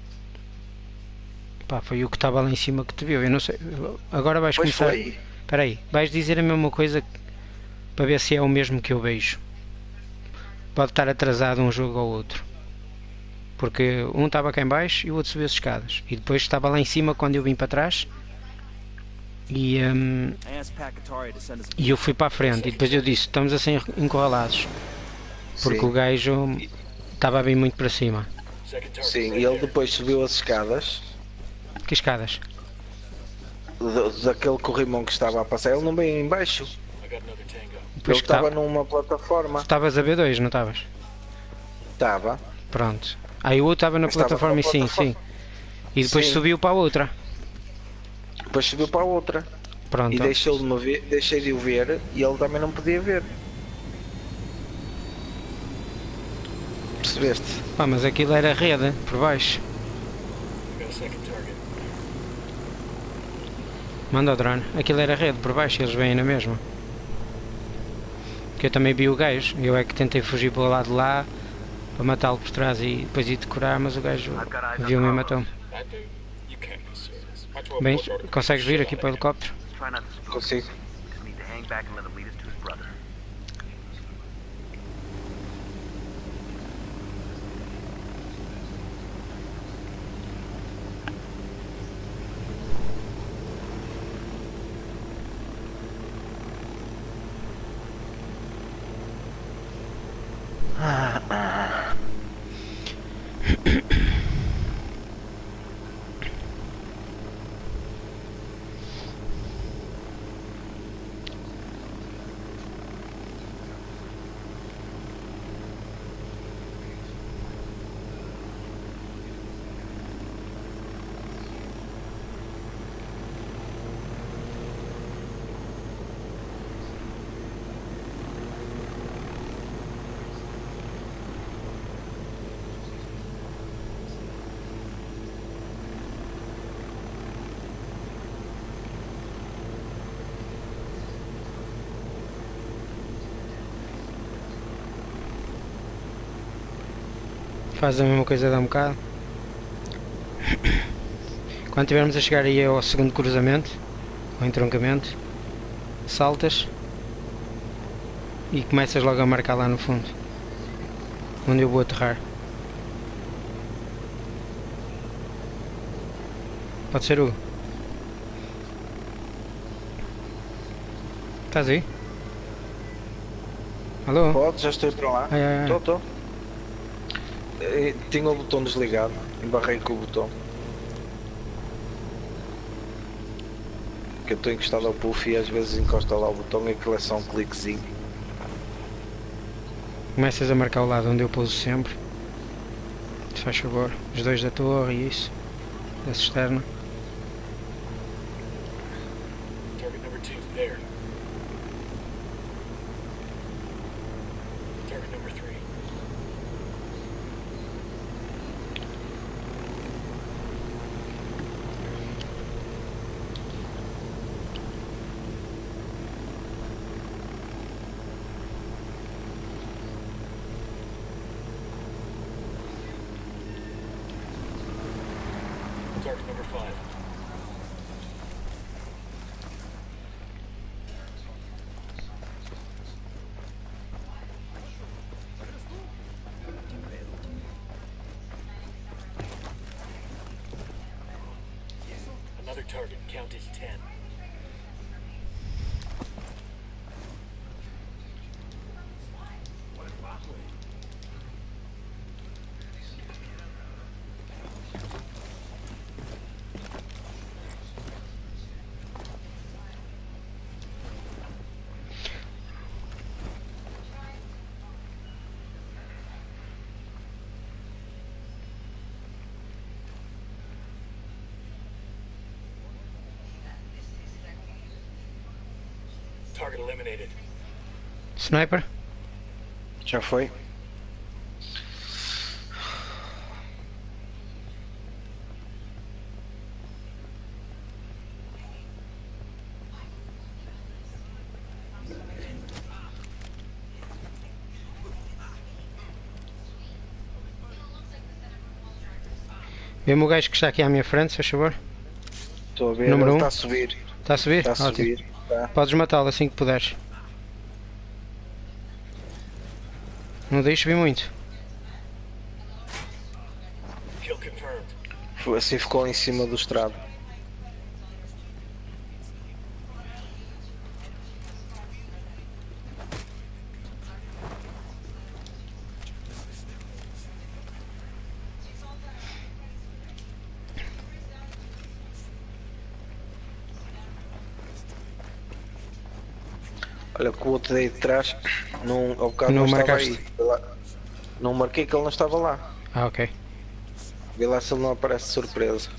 Pá, foi o que estava lá em cima que te viu. Eu não sei. Agora vais Pois começar. foi. Espera aí, vais dizer a mesma coisa para ver se é o mesmo que eu vejo. Pode estar atrasado um jogo ou outro. Porque um estava cá em baixo e o outro subiu as escadas. E depois estava lá em cima quando eu vim para trás. E, hum, I asked Pacatari to send us a e eu fui para a frente. E depois eu disse: estamos a ser encurralados. Porque Sim. o gajo estava a vir muito para cima. Sim, e ele depois subiu as escadas. Que escadas? do- Daquele corrimão que estava a passar. Ele não veio em baixo. Depois Ele que tava- estava numa plataforma. Estavas a B dois, não estavas? Estava. Pronto. Aí o outro estava na Estava plataforma na e sim, plataforma. sim. E depois Sim. subiu para a outra. Depois subiu para a outra. Pronto. E deixou de me ver, deixei de o ver e ele também não podia ver. Percebeste? Pá, mas aquilo era rede por baixo. Manda o drone. Aquilo era rede por baixo, eles vêm na mesma. Que eu também vi o gajo. Eu é que tentei fugir para o lado de lá para matá-lo por trás e depois ir decorar, mas o gajo viu-me e matou-me. Bem, consegues vir aqui para o helicóptero? Try not to spook. Consigo. Just need to hang back and let him lead us to his brother. Faz a mesma coisa de um bocado. Quando estivermos a chegar aí ao segundo cruzamento, ao entroncamento, saltas e começas logo a marcar lá no fundo, onde eu vou aterrar. Pode ser o. Estás aí? Alô? Pode, já estou para lá. Ai, ai, ai. Estou, estou. Eh, Tinha o botão desligado. Embarrei com o botão. Que eu estou encostado ao puff e às vezes encosta lá o botão e aquilo é só um cliquezinho. Começas a marcar o lado onde eu pouso sempre. Se faz favor, os dois da torre e isso, da cisterna. Target number two, there. Target number three. Target number five. Another target, count is ten. Target eliminated. Sniper? Já foi? Vê-me o gajo que está aqui à minha frente, se faz favor. Estou a ver, Número ele um. está a subir. Está a subir? Está a Ótimo. subir. Tá. Podes matá-lo assim que puderes. Não deixes subir muito. Kill confirmed. Foi- Assim ficou em cima do estrado. Olha, que o outro daí de trás, não, ao bocado Não não, estava marcaste? aí. Vê lá. Não marquei que ele não estava lá. Ah, ok. Vê lá se ele não aparece de surpresa.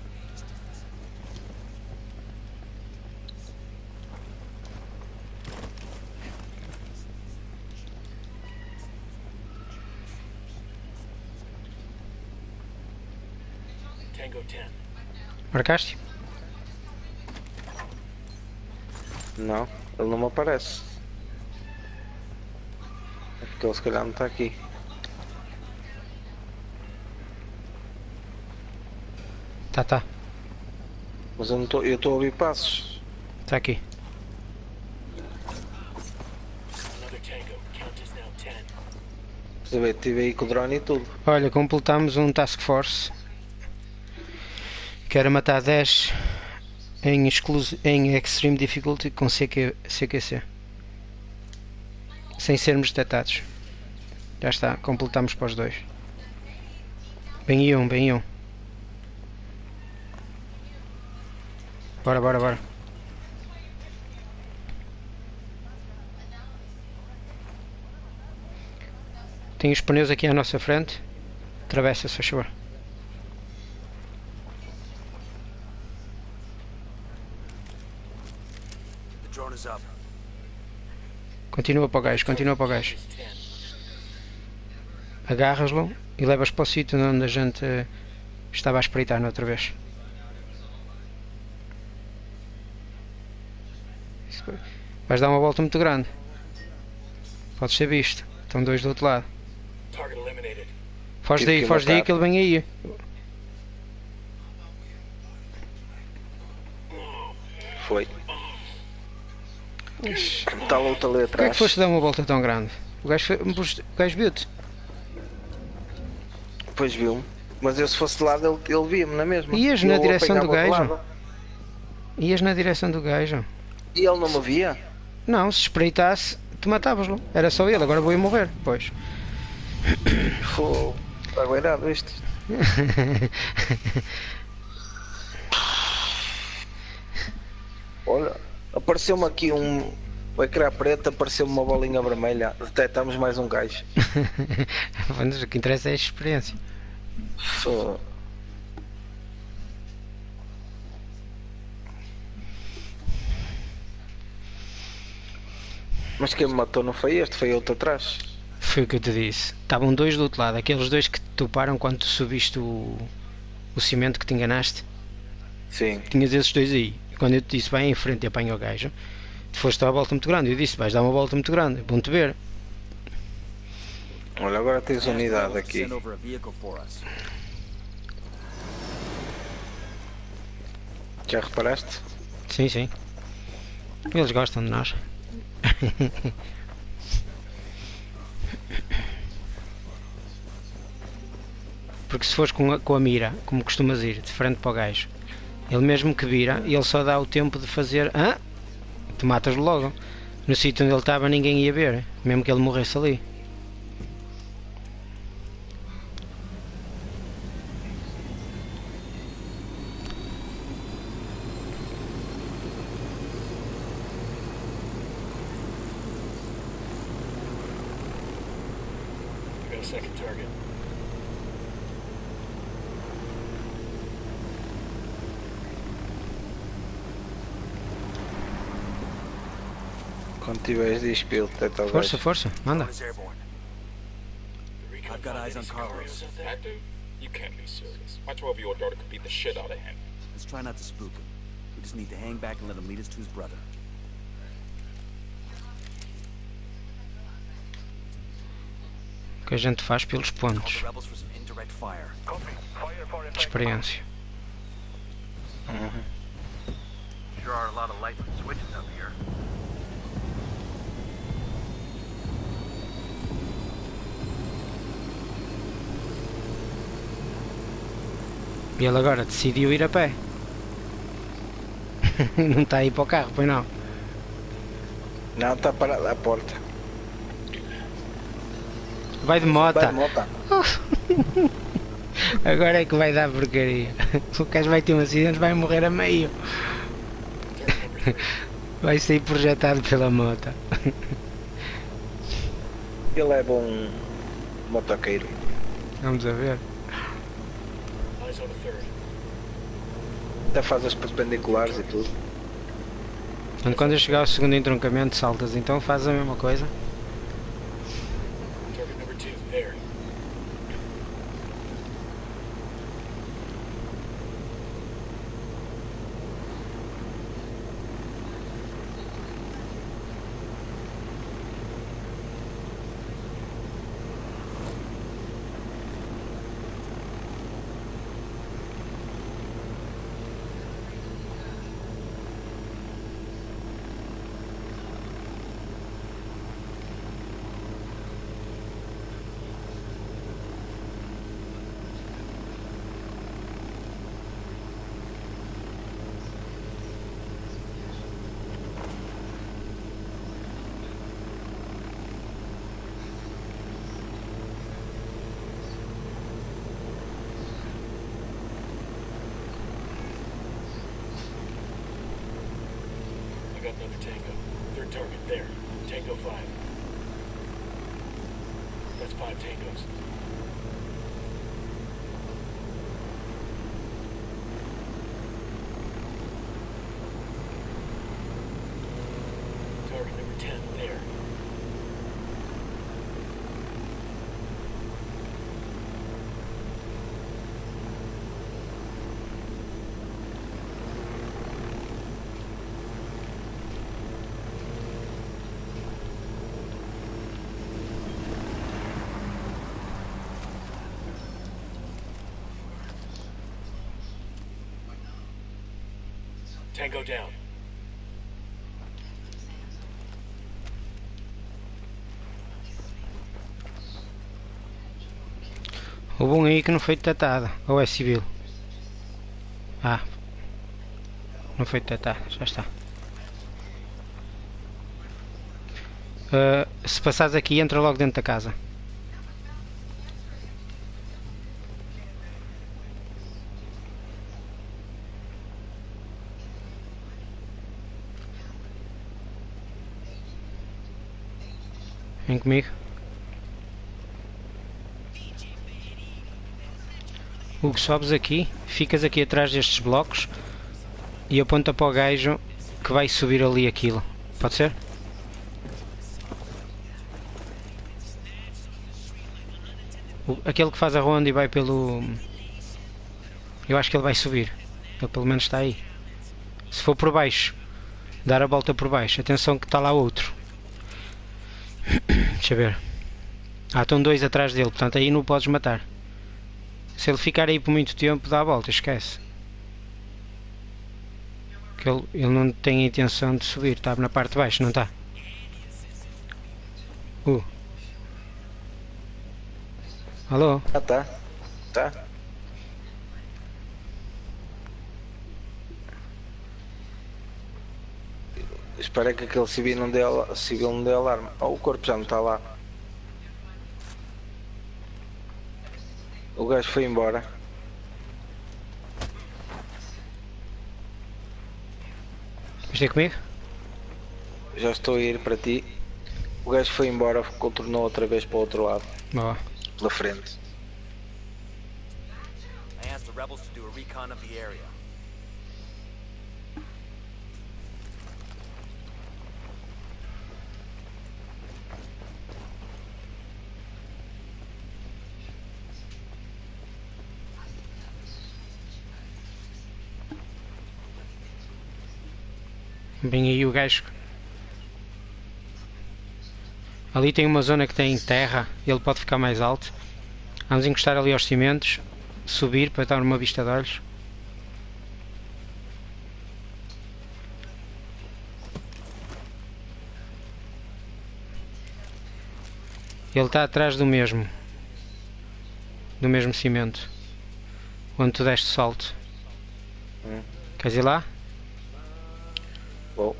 Tango ten. Marcaste? Não, ele não me aparece. É porque ele se calhar não está aqui. Tá, tá. Mas eu não estou. Eu estou a ouvir passos. Está aqui. Another tango. Count is now ten. Estás a ver? Estive aí com o drone e tudo. Olha, completamos um task force. Que era matar dez em, exclus... em Extreme Difficulty com C Q... C Q C. Sem sermos detectados. Já está, completamos para os dois. Bem aí um, bem aí um. Bora, bora, bora. Tem os pneus aqui à nossa frente. Atravessa, se faz favor. The drone is up. Continua para o gajo, continua para o gajo. Agarras-lo e levas para o sítio onde a gente eh, estava a espreitar na outra vez. Vais dar uma volta muito grande. Podes ser visto. Estão dois do outro lado. Target eliminated. Foge Tive daí, que foge daí matar. que ele vem aí. Foi. Está o outro ali Porquê é que atrás. foste dar uma volta tão grande? O gajo, foi- o gajo viu-te. Depois viu-me. Mas eu se fosse de lado ele, ele via-me na mesma. Ias E na eu direção do apanhava gajo? de lado. Ias na direção do gajo. E ele não me via? Não, se espreitasse, tu matavas-lo. Era só ele, agora vou-ia morrer. Pois. Foi. Está guardado isto. Olha, apareceu-me aqui um. O ecrã preto, apareceu-me uma bolinha vermelha. Detectamos mais um gajo. Mas o que interessa é a experiência. Foi. Mas quem me matou não foi este, foi outro atrás. Foi o que eu te disse. Estavam dois do outro lado. Aqueles dois que te toparam quando tu subiste o, o cimento que te enganaste. Sim. Tinhas esses dois aí. E quando eu te disse vai em frente e apanha o gajo, tu foste dar uma volta muito grande. Eu disse vais dar uma volta muito grande. É bom te ver. Olha, agora tens unidade aqui. Send over a vehicle for us. Já reparaste? Sim, sim. Eles gostam de nós. Porque se fores com a, com a mira, como costumas ir, de frente para o gajo, ele mesmo que vira, ele só dá o tempo de fazer. Ah! Tu matas-lo logo. No sítio onde ele estava ninguém ia ver, mesmo que ele morresse ali. We got a second target. Quando tiveres diz para ele detectar o Força, gajo. força, manda. Drone is airborne. The recon I've got found eyes on any Carlos. scenarios of that? That dude? You can't be serious. My twelve-year-old daughter could beat the shit out of him. Let's try not to spook him. We just need to hang back and let him lead us to his brother. O que a gente faz pelos Call pontos. the rebels for some indirect fire. Copy. Fire de experiência. Uhum. Sure are a lot of lights and switches up here. E ele agora decidiu ir a pé. Não está aí para o carro, pois não? Não, está parado à porta. Vai de moto. Vai de moto. Agora é que vai dar porcaria. O gajo vai ter um acidente, vai morrer a meio. Vai sair projetado pela moto. Ele leva um motoqueiro. Vamos a ver. Eyes on the third. Até faz as perpendiculares e tudo. Então, quando eu chegar ao segundo entroncamento, saltas. Então faz a mesma coisa. Target number two, there. I got another Tango. Third target, there. Tango five. That's five Tangos. Target number ten, there. Tango down. Houve um aí que não foi detectado. Ou é civil? Ah. Não foi detectado. Já está. Uh, se passares aqui, entra logo dentro da casa. Vem comigo. Hugo, sobes aqui, ficas aqui atrás destes blocos e aponta para o gajo que vai subir ali aquilo. Pode ser? O, aquele que faz a ronda e vai pelo... Eu acho que ele vai subir. Ele pelo menos está aí. Se for por baixo, dar a volta por baixo. Atenção que está lá outro. Deixa eu ver. Ah, estão dois atrás dele, portanto aí não o podes matar. Se ele ficar aí por muito tempo, dá a volta, esquece. Que ele, ele não tem a intenção de subir, está na parte de baixo, não está? Uh. Alô? Ah, tá. Tá. Espera que aquele civil não dê, al- civil não dê alarme. Oh, o corpo já não está lá. O gajo foi embora. Viste comigo? Já estou a ir para ti. O gajo foi embora, contornou outra vez para o outro lado. Boa. Pela frente. I asked the rebels to do a recon of the area. Bem aí o gajo. Ali tem uma zona que tem terra, ele pode ficar mais alto. Vamos encostar ali aos cimentos subir para dar uma vista de olhos. Ele está atrás do mesmo. Do mesmo cimento. Onde tu deste salto. Hum. Queres ir lá? Vou.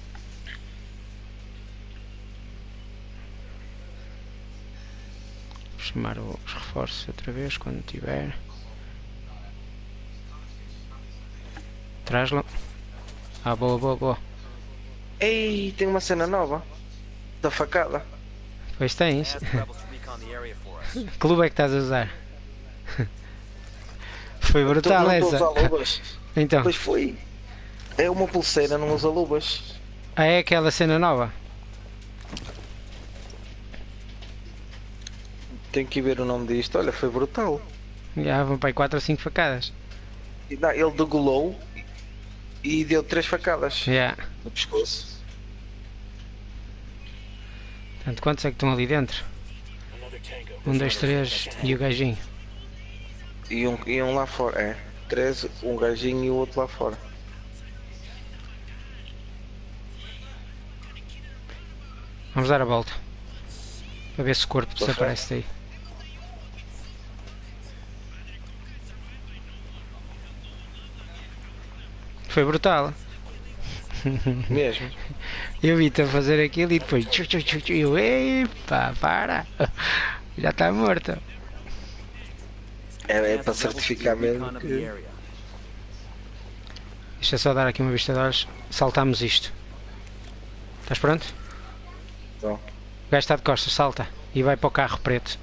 Vou chamar os reforços outra vez quando tiver. Traz-lo. Ah, boa, boa, boa. Ei, tem uma cena nova. Da facada. Pois tens. Que clube é que estás a usar? Foi brutal não essa. Estou a usar luvas. Então. Pois foi. É uma pulseira, não usa luvas. Ah, é aquela cena nova? Tenho que ver o nome disto. Olha, foi brutal. Já vão para aí quatro ou cinco facadas. E dá, ele degolou e deu três facadas Yeah. no pescoço. Portanto, quantos é que estão ali dentro? Um, dois, três e o gajinho. E um, e um lá fora. É. Três, um gajinho e o outro lá fora. Vamos dar a volta. Para ver se o corpo desaparece daí. Foi brutal. Mesmo. Eu vi-te a fazer aquilo e depois tchu, tchu, tchu, tchu, eu, epa, para. Já está morto. É, é para certificar mesmo que... Deixa só dar aqui uma vista de olhos. Saltamos isto. Estás pronto? Então. O gajo está de costas, salta. E vai para o carro preto.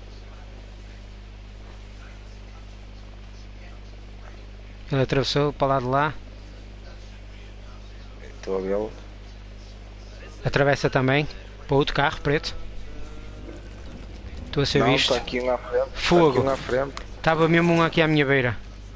Ele atravessou para o lado de lá. Estou a vê-lo. Atravessa também para outro carro preto. Estou a ser Não, visto. está aqui um à frente. Fogo. Está aqui um à frente. Estava mesmo um aqui à minha beira.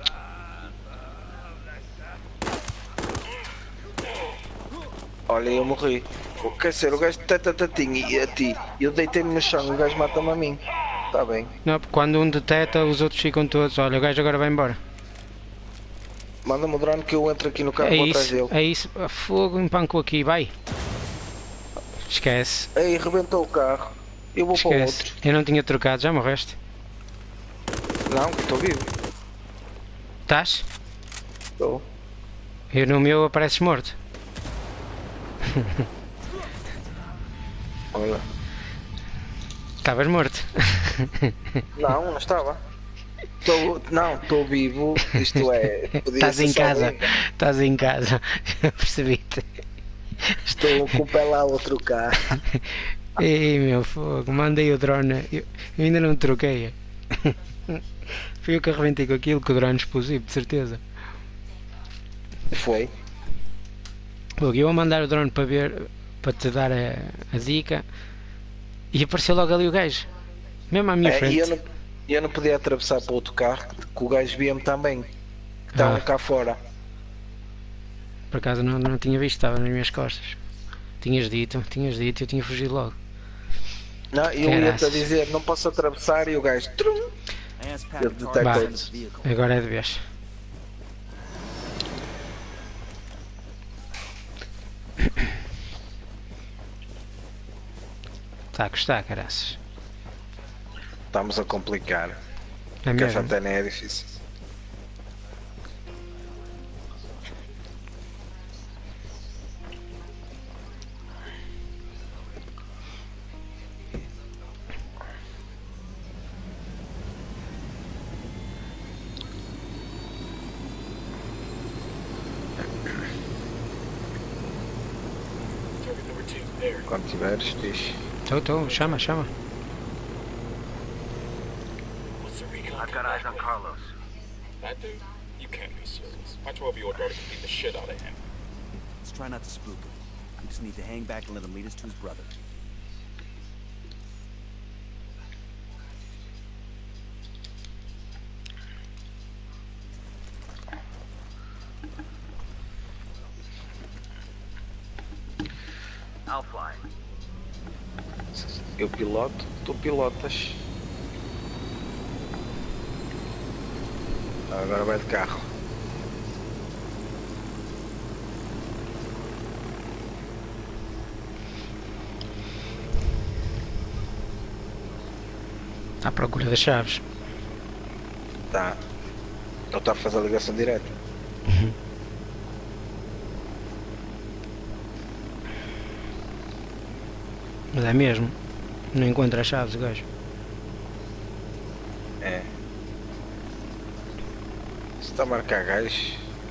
Olha, eu morri. Quer dizer, o gajo teta tatinho e a ti. Eu deitei-me no chão e o gajo mata-me a mim. Está bem. Não, quando um deteta, os outros ficam todos. Olha, o gajo agora vai embora. Manda-me o drone que eu entro aqui no carro É vou atrás isso, dele. é isso. Fogo, empancou aqui, vai. Esquece. Ei, rebentou o carro. Eu vou Esquece. para o outro. Eu não tinha trocado, já morreste? Não, estou vivo. Estás? Estou. Eu no meu apareces morto. Olha. Estavas morto. Não, não estava. Tô, não, estou vivo. Isto é. Estás em casa. Estás em casa. Percebi-te. Estou com o pé lá outro carro. Ei meu fogo, mandei o drone. Eu, eu ainda não troquei. Fui eu que arrebentei com aquilo, com o drone explosivo, de certeza. Foi. Fogo, eu a mandar o drone para ver, para te dar a, a dica. E apareceu logo ali o gajo. Mesmo à minha É, frente. e eu não, eu não podia atravessar para outro carro, que o gajo via-me também. Que estavam Ah. cá fora. Por acaso não, não tinha visto, estava nas minhas costas. Tinhas dito, tinhas dito, eu tinha fugido logo. Não, eu ia-te a Caraças. dizer, não posso atravessar e o gajo. Trum, ele detectou-te. Agora é de vez. Está a custar, caraças. Estamos a complicar. É Que essa mesmo? antena é difícil. Quando tiveres, diz. Estou, estou, chama, chama. I've got eyes on Carlos. That dude? You can't be serious. My twelve-year-old daughter can beat the shit out of him. Let's try not to spook him. We just need to hang back and let him lead us to his brother. I'll fly. Eu piloto, tu pilotas. Agora vai de carro. À procura das chaves. Tá. Então está a fazer a ligação direta. Mas é mesmo. Não encontra as chaves, o gajo. É. Se está a marcar gajos.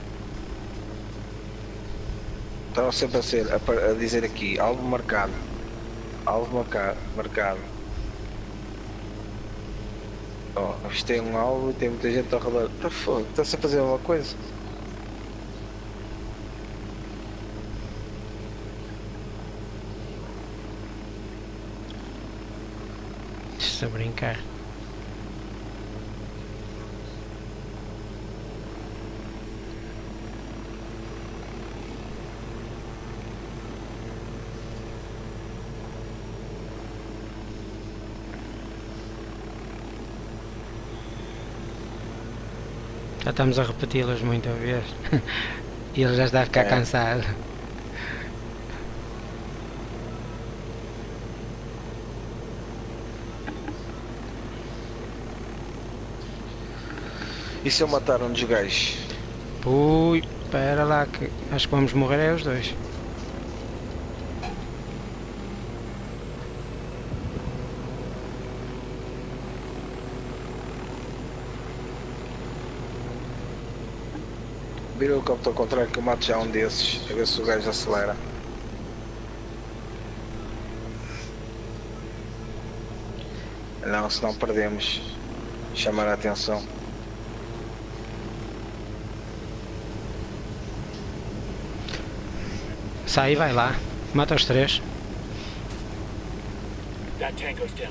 Estão sempre a, ser, a, par- a dizer aqui, alvo marcado. Alvo marcado. marcado. Oh, isto tem um alvo e tem muita gente ao redor. Tá fogo, está-se a fazer alguma coisa. Está a brincar. Já estamos a repeti-las muita vez. E ele já está a ficar É. cansado. E se eu matar um dos gajos? Ui, espera lá que acho que vamos morrer é os dois. Vira o helicóptero ao contrário que eu mato já um desses, a ver se o gajo acelera. Não, senão perdemos. Chamar a atenção. Sai e vai lá. Mata os três. That tango's down.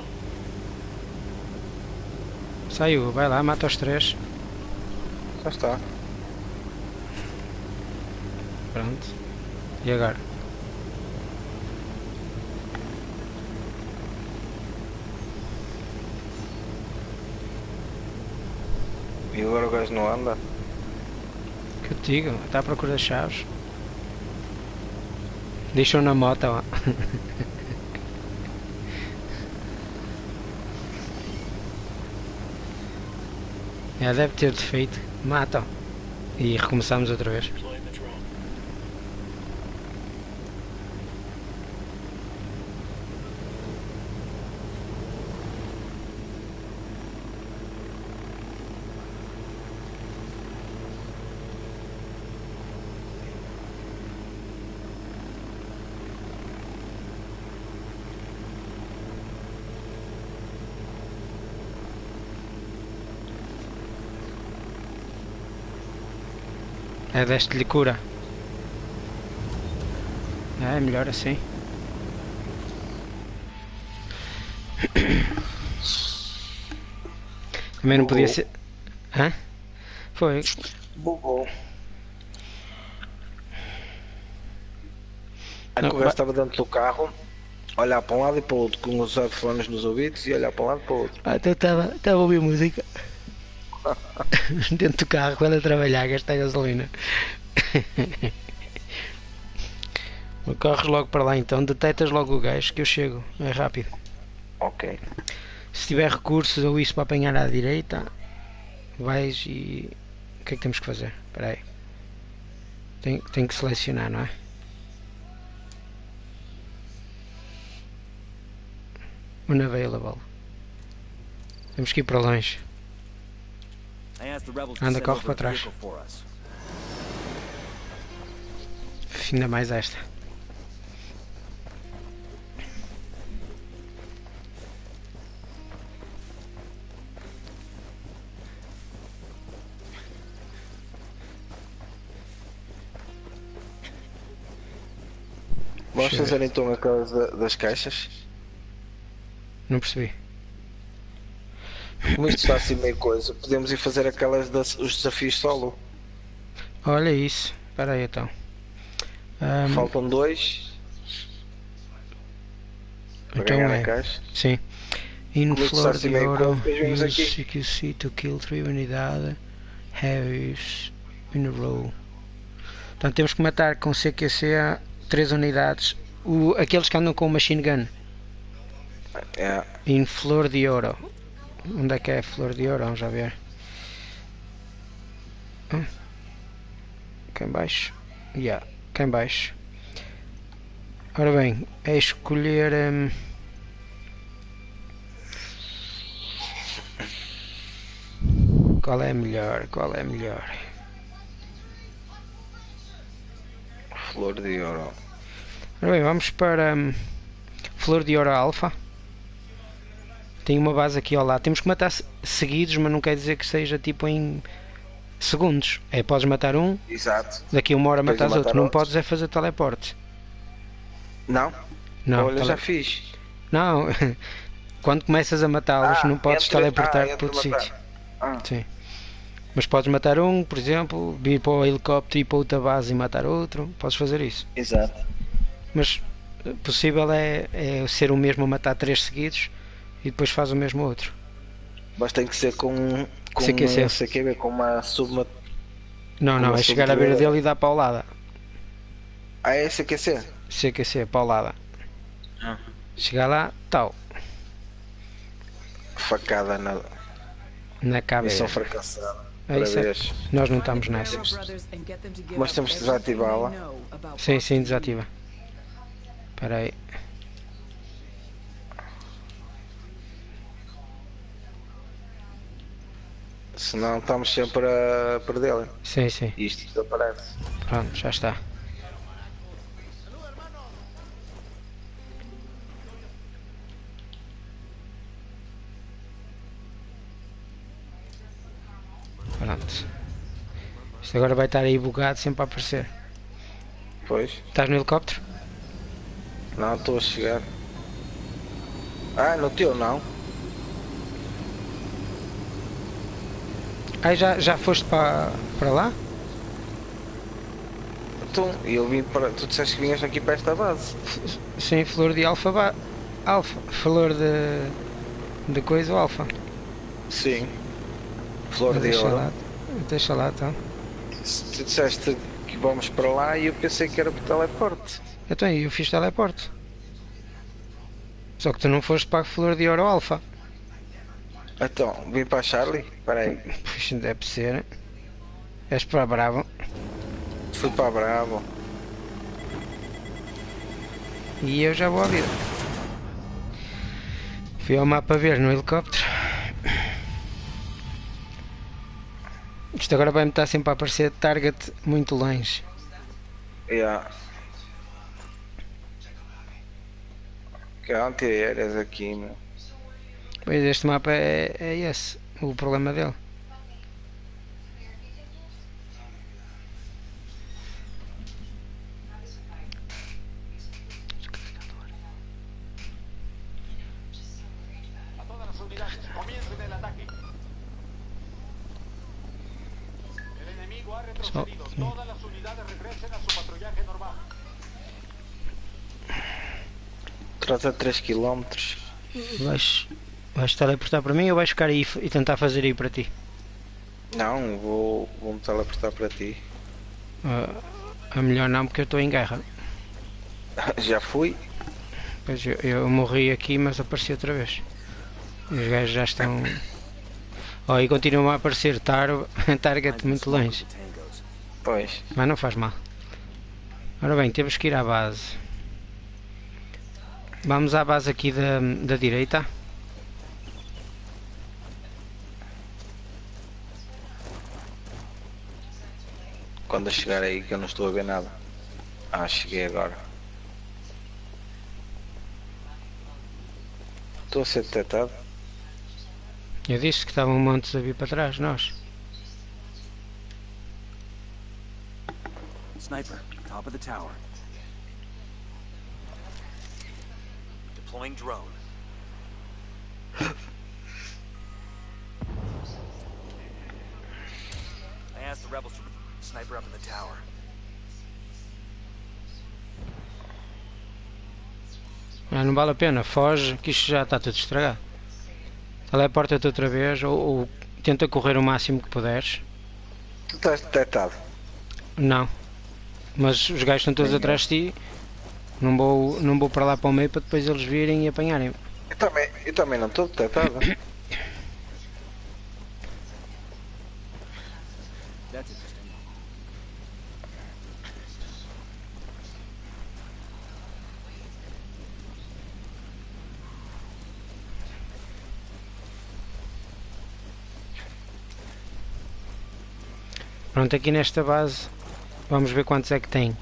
Saiu, vai lá, mata os três. Já está. Pronto. E agora? E agora o gajo não anda? Que eu te digo, está à procura das chaves. Deixou na moto lá. Já deve ter defeito. Mata. E recomeçamos outra vez. Deploying the drone. É, deste-lhe cura. É, melhor assim. Também não podia ser... Hã? Foi. Bugou. Aí Não, que o gajo vai- estava dentro do carro, olhar para um lado e para o outro, com os headphones nos ouvidos e olhar para um lado e para o outro. Ah, então estava a ouvir música. Dentro do carro quando a trabalhar, gastar gasolina. Corres logo para lá então, detectas logo o gajo que eu chego, é rápido. Ok. Se tiver recursos ou isso para apanhar à direita, vais e... O que é que temos que fazer? Espera aí. Tem, tem que selecionar, não é? Unavailable. Temos que ir para longe. I asked the rebels to Anda, send corre over para a trás. vehicle for us. Ainda mais esta. Vamos Deixa eu fazer ver. então aquelas da- das caixas. Não percebi. Como isto está assim meio coisa, podemos ir fazer aquelas das, os desafios solo. Olha isso. Espera aí então. Ahm, Faltam dois. Para então ganhar é. a caixa. Sim. In Como isto flor está assim de meio ouro. coisa, depois vemos Use aqui. C Q C to kill three unidade. heavies in a row. Portanto, temos que matar com C Q C três unidades. O, aqueles que andam com o machine gun. É. Em Flor de Ouro. Onde é que é Flor de Ouro? Vamos já ver. Hum. Cá em baixo. Yeah, cá em baixo. Ora bem, é escolher... Hum, qual é melhor? Qual é melhor? Flor de Ouro. Ora bem, vamos para hum, Flor de Ouro Alpha. Tem uma base aqui ao lado. Temos que matar seguidos, mas não quer dizer que seja tipo em segundos. É, podes matar um. Exato. Daqui a uma hora matas outro. Não outro. podes é fazer teleporte. Não? Não. Olha, tele... já fiz. Não. Quando começas a matá-los, ah, não podes entre... teleportar ah, para outro sítio. Ah. Sim. Mas podes matar um, por exemplo, vir para o helicóptero e ir para outra base e matar outro. Podes fazer isso. Exato. Mas possível é, é ser o mesmo a matar três seguidos e depois faz o mesmo outro. Mas tem que ser com, com C Q C. um C Q B, com uma subma... Não, não, é chegar à beira dele e dar paulada. Ah, é C Q C? C Q C, paulada. Ah. Chegar lá, tal. Facada na... Na cabeça. Missão fracassada. É isso, é. Nós não estamos nessa. Mas temos que desativá-la. Sim, sim, desativa. Espera aí. Senão estamos sempre a perdê-la. Sim, sim. E isto desaparece. Pronto, já está. Pronto. Isto agora vai estar aí bugado sempre a aparecer. Pois. Estás no helicóptero? Não, estou a chegar. Ah, no teu não. Ah, já, já foste para, para lá? Então, eu vim para... Tu disseste que vinhas aqui para esta base. Sim, flor de alfa, ba... alfa. Flor de... de coisa alfa. Sim. Flor de deixa ouro. Lá, deixa lá, então. Tu disseste que vamos para lá e eu pensei que era por teleporte. Então, eu fiz teleporte. Só que tu não foste para a flor de ouro alfa. Então, vim para a Charlie? Espera aí. Puxa, deve ser. És para a Bravo. Fui para a Bravo. E eu já vou a vida. Fui ao mapa ver no helicóptero. Isto agora vai-me estar sempre a aparecer target muito longe. Yeah. Que antiaéreas aqui, meu. Pois este mapa é, é esse, o problema dele. A todas las unidades, comiencen el ataque. El enemigo ha retrocedido. Todas las unidades regresen a su patrullaje normal. Trata três quilómetros. Vais, vais teleportar para mim ou vais ficar aí e tentar fazer aí para ti? Não, vou, vou me teleportar para ti. Uh, é melhor não, porque eu estou em guerra. Já fui? Pois eu, eu morri aqui, mas apareci outra vez. Os gajos já estão... Oh, e continuam a aparecer tar... target muito longe. Pois. Mas não faz mal. Ora bem, temos que ir à base. Vamos à base aqui da, da direita. Quando eu chegar aí que eu não estou a ver nada. Ah, cheguei agora. Estou a ser detectado. Eu disse que estavam um monte a vir para trás, nós. Sniper, top of the tower. Deploying drone. I asked the rebels to sniper up in the tower. Ah, não vale a pena, foge que isto já está tudo estragado. Teleporta-te outra vez ou, ou tenta correr o máximo que puderes. Tu estás detectado. Não. Mas os gajos estão todos Sim, atrás de ti. Não vou, não vou para lá para o meio para depois eles virem e apanharem. Eu também, eu também não estou detectado. That's interesting. Pronto, aqui nesta base vamos ver quantos é que tem.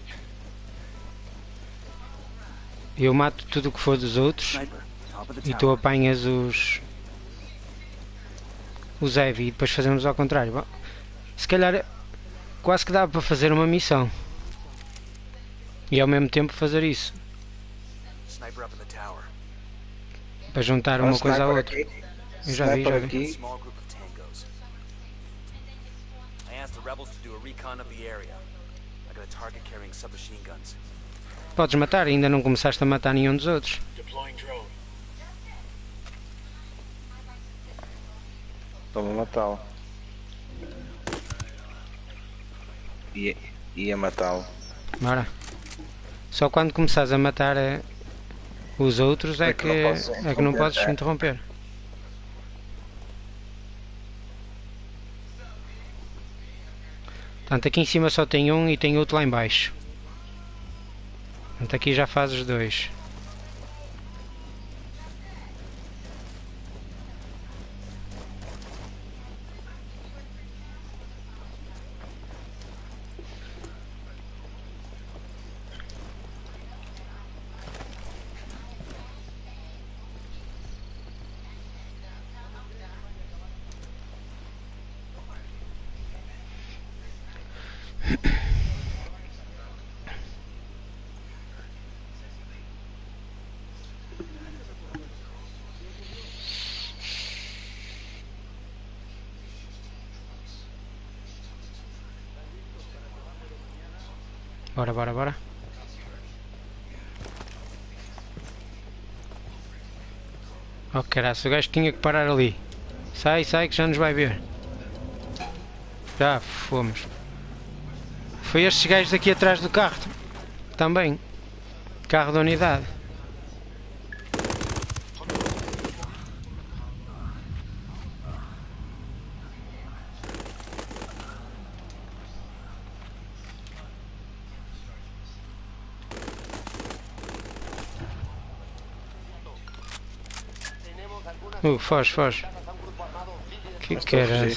Eu mato tudo o que for dos outros Sniper, top of the e tu tower. apanhas os os heavy e depois fazemos ao contrário. Bom, se calhar quase que dá para fazer uma missão e ao mesmo tempo fazer isso, Sniper up in the tower. para juntar Há um uma coisa à sniper outra. aqui. Eu já vi, Sniper já vi. aqui. Small group of tangos. I asked the rebels to do a recon of the area. I got a target carrying submachine guns. Podes matar, ainda não começaste a matar nenhum dos outros. Deploying drone. Estou-me a matá-lo. Ia, ia matá-lo. Bora. Só quando começares a matar eh, os outros é, É que, que não posso é que não interromper, podes é. interromper. Portanto, aqui em cima só tem um e tem outro lá em baixo. Portanto, aqui já fazes dois. Bora, bora, bora. Oh caraças, o gajo tinha que parar ali. Sai, sai que já nos vai ver. Já fomos. Foi estes gajos aqui atrás do carro. Também. Carro da unidade. Uh, foge, foge. Que caralho.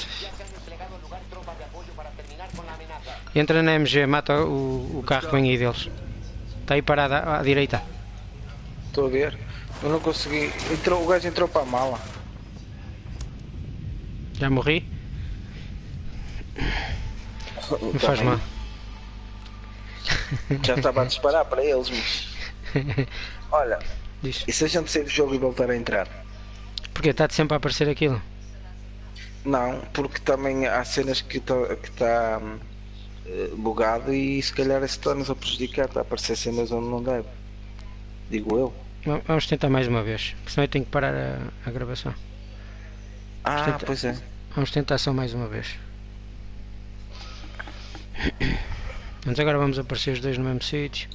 Entra na M G, mata o, o carro que vem aí deles. Está aí parado à, à direita. Estou a ver. Eu não consegui. Entrou, o gajo entrou para a mala. Já morri? Não faz Também. mal. Já estava a disparar para eles, mas. Olha, Diz. e se a gente sair do jogo e voltar a entrar? Porque está sempre a aparecer aquilo. Não, porque também há cenas que está que tá, hum, bugado e se calhar isso está-nos a prejudicar, está a aparecer cenas onde não deve. Digo eu. Va- Vamos tentar mais uma vez, porque senão eu tenho que parar a, a gravação. Ah, tentar- pois é. Vamos tentar só mais uma vez. Mas agora vamos aparecer os dois no mesmo sítio.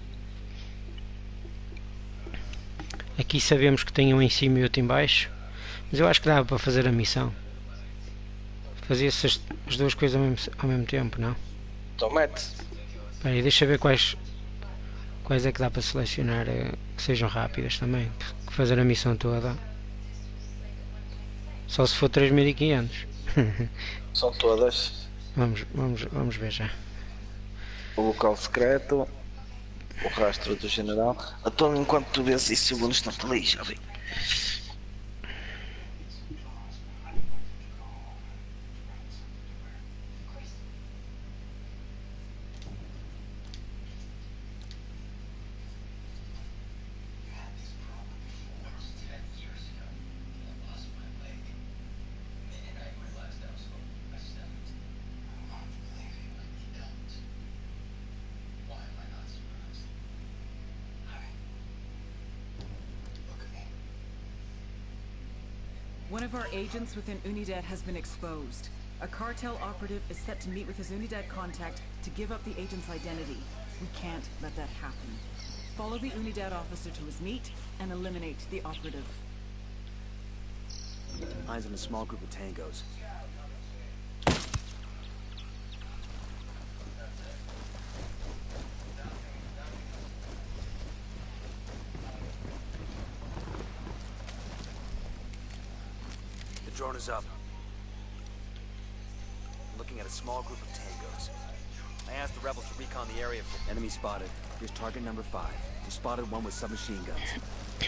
Aqui sabemos que tem um em cima e outro em baixo. Mas eu acho que dava para fazer a missão. Fazia-se as, as duas coisas ao mesmo, ao mesmo tempo, não? Então mete. Espera aí, deixa ver quais, quais é que dá para selecionar eh, que sejam rápidas também. Que fazer a missão toda. Só se for três mil e quinhentos. São todas. Vamos, vamos, vamos ver já. O local secreto. O rastro do general. Então enquanto tu vês isso segundos estão ali, já vi. One of our agents within Unidad has been exposed. A cartel operative is set to meet with his Unidad contact to give up the agent's identity. We can't let that happen. Follow the Unidad officer to his meet and eliminate the operative. Eyes on a small group of tangos. The drone is up. Looking at a small group of tangos. I asked the rebels to recon the area for enemy spotted. Here's target number five. We spotted one with submachine guns.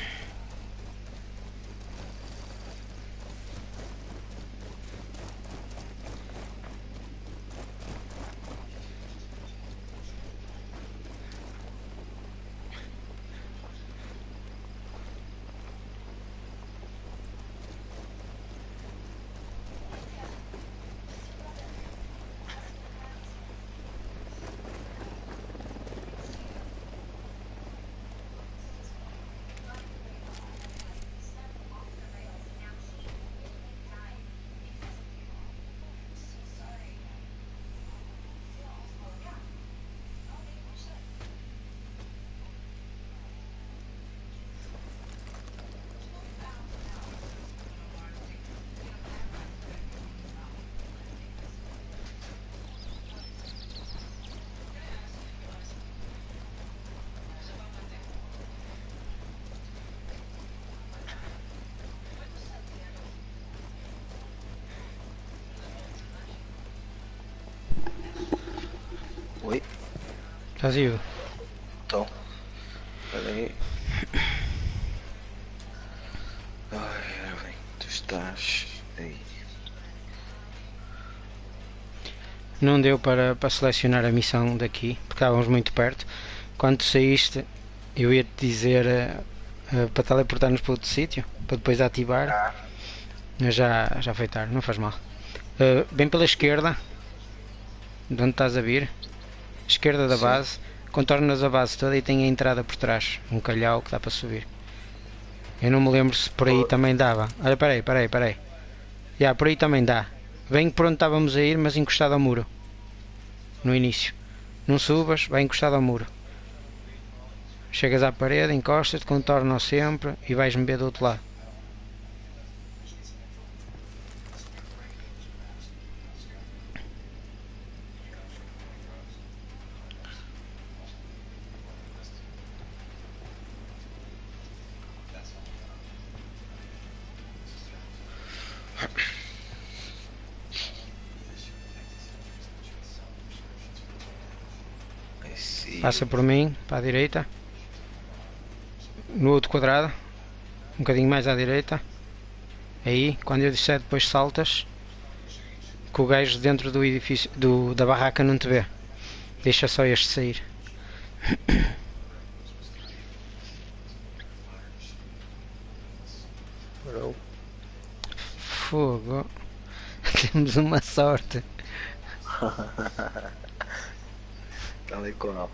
Oi? Estás aí? Então, espera aí. Ai, bem, tu estás aí. Não deu para, para selecionar a missão daqui, porque estávamos muito perto. Quando saíste, eu ia-te dizer uh, uh, para teleportar-nos para outro sítio, para depois ativar. Ah. Mas já, já foi tarde, não faz mal. Uh, bem pela esquerda, de onde estás a vir, esquerda da Sim. base, contornas a base toda e tem a entrada por trás, um calhau que dá para subir. Eu não me lembro se por aí oh. também dava. Olha, peraí, peraí, peraí. Já, por aí também dá. Bem por onde estávamos a ir, mas encostado ao muro. No início. Não subas, vai encostado ao muro. Chegas à parede, encostas-te, contorna-o sempre e vais-me ver do outro lado. Passa por mim, para a direita. No outro quadrado. Um bocadinho mais à direita. Aí, quando eu disser depois saltas. Que o gajo dentro do edifício, do, da barraca não te vê. Deixa só este sair. Parou. Fogo. Temos uma sorte. Tal e qual.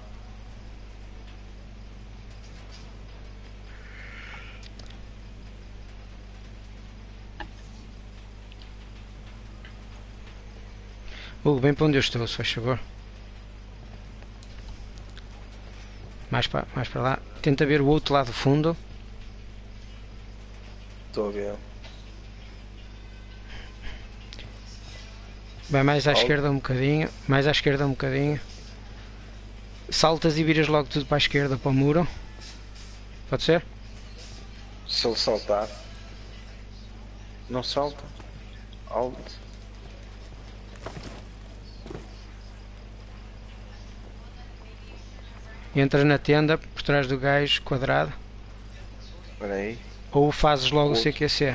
Hugo, bem para onde eu estou, se faz favor. Mais para, mais para lá. Tenta ver o outro lado do fundo. Estou a ver. Vai mais à esquerda um bocadinho. Mais à esquerda um bocadinho. Saltas e viras logo tudo para a esquerda, para o muro. Pode ser? Se ele saltar. Não salta. Alt. Entras na tenda por trás do gajo quadrado. Espera aí. Ou fazes logo o C Q C.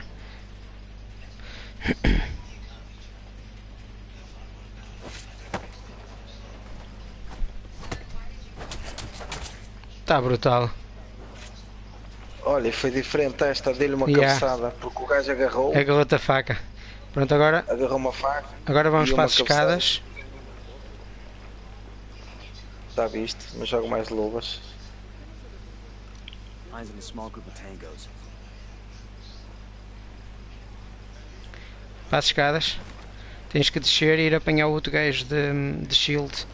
Está brutal. Olha, foi diferente esta, dei-lhe uma Yeah. cabeçada, porque o gajo agarrou. Agarrou-te a faca. Pronto, agora. Agarrou uma faca. Agora vamos e para uma as escadas. Está visto, mas jogo mais luvas. Eyes on a small group of tangos. Para as escadas. Tens que descer e ir apanhar o outro gajo de, de shield.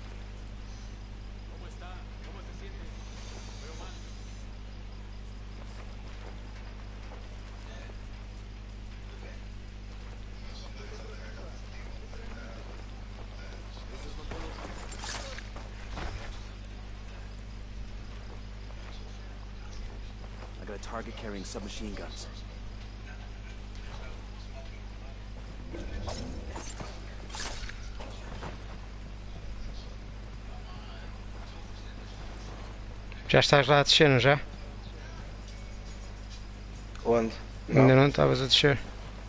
I got a target carrying submachine guns. Já estás lá a descer, não já? Onde? Ainda não estavas a descer.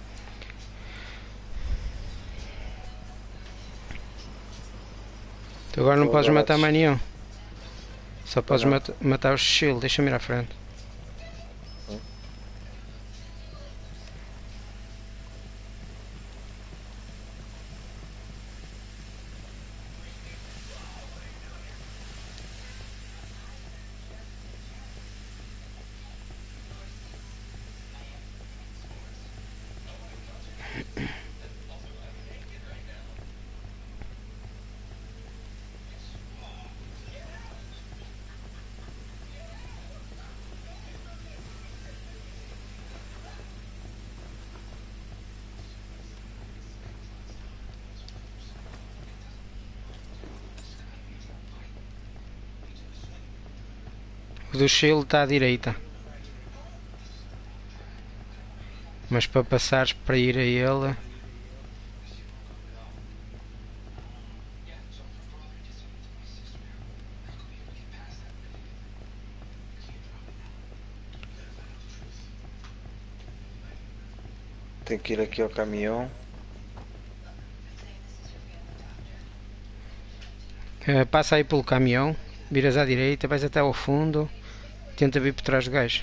Tu agora não Tô podes agora a matar descer. mais nenhum. Só podes não. mata- matar os shield. Deixa-me ir à frente. O do shield está à direita. Mas para passares para ir a ele... Tenho que ir aqui ao caminhão. Eh, passa aí pelo caminhão. Viras à direita, vais até ao fundo. Tenta vir por trás do gajo.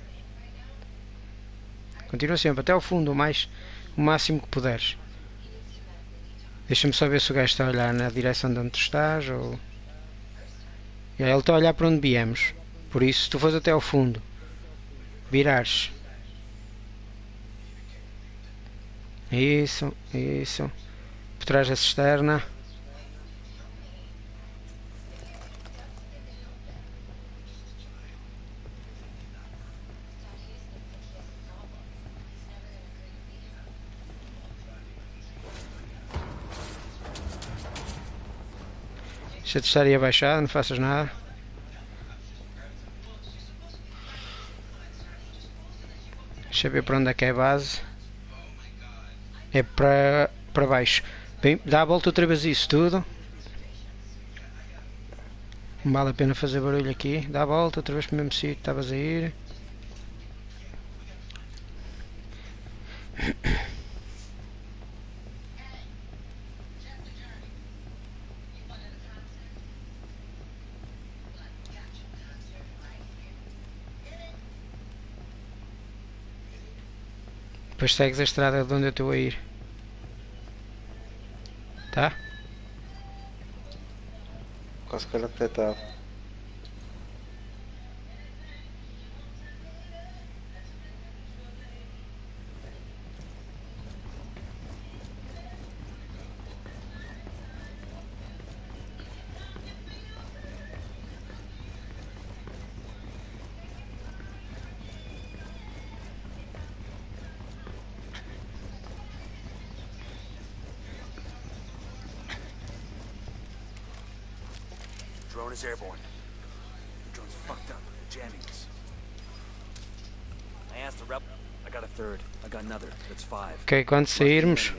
Continua sempre até ao fundo, o, mais, o máximo que puderes. Deixa-me só ver se o gajo está a olhar na direção de onde tu estás ou... É, ele está a olhar para onde viemos. Por isso, se tu fores até ao fundo, virares. Isso, isso. Por trás da cisterna. Deixa-te estar aí abaixado, não faças nada. Deixa eu ver para onde é que é a base. É para, para baixo. Bem, dá a volta outra vez isso tudo. Não vale a pena fazer barulho aqui. Dá a volta outra vez para o mesmo sítio que estavas a ir. Depois segues a estrada de onde eu estou a ir. Tá? Quase que ele até estava. Drone is airborne. The drone's fucked up, jamming us. I asked the rebel. I got a third. I got another. That's five. Ok, quando sairmos,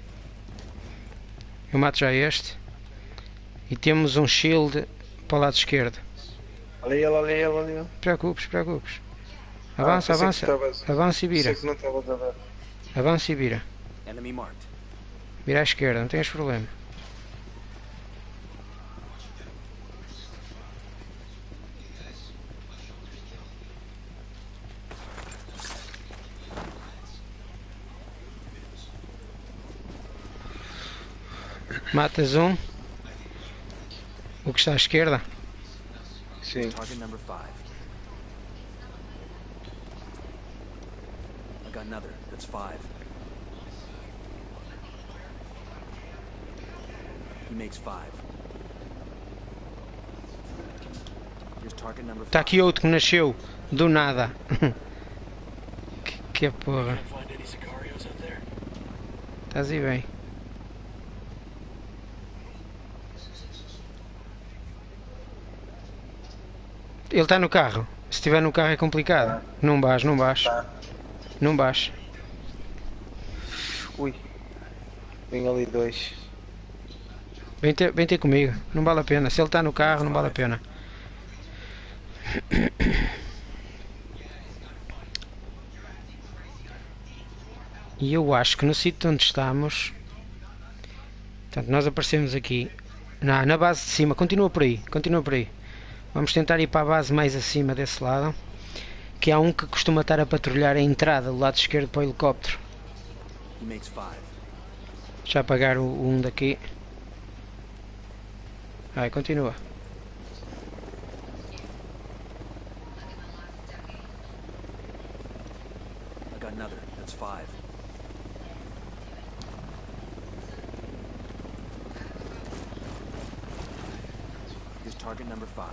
eu mato já este. E temos um shield para o lado esquerdo. Olha ele, olha ele, olha ele. Preocupes, preocupes. Ah, Avança, pensei avança. que estavas- Avança e vira. pensei que não estavas a ver. Avança e vira. Enemy marked. Vira à esquerda, não tens problema. Matas um. O que está à esquerda. Sim. Target number five. I got another. That's five. He makes five. Here's target number Está aqui outro que nasceu do nada. que, que porra. Estás aí bem. Ele está no carro. Se estiver no carro é complicado. Não vais, não vais. Não vais. Ui. Vem ali dois. Vem ter, vem ter comigo. Não vale a pena. Se ele está no carro, não vale a pena. E eu acho que no sítio onde estamos... Portanto, nós aparecemos aqui. Na, na base de cima. Continua por aí. Continua por aí. Vamos tentar ir para a base mais acima desse lado. Que há um que costuma estar a patrulhar a entrada do lado esquerdo para o helicóptero. Já apagar o, o um daqui. Vai, continua. I got another. That's five. Here's target number five.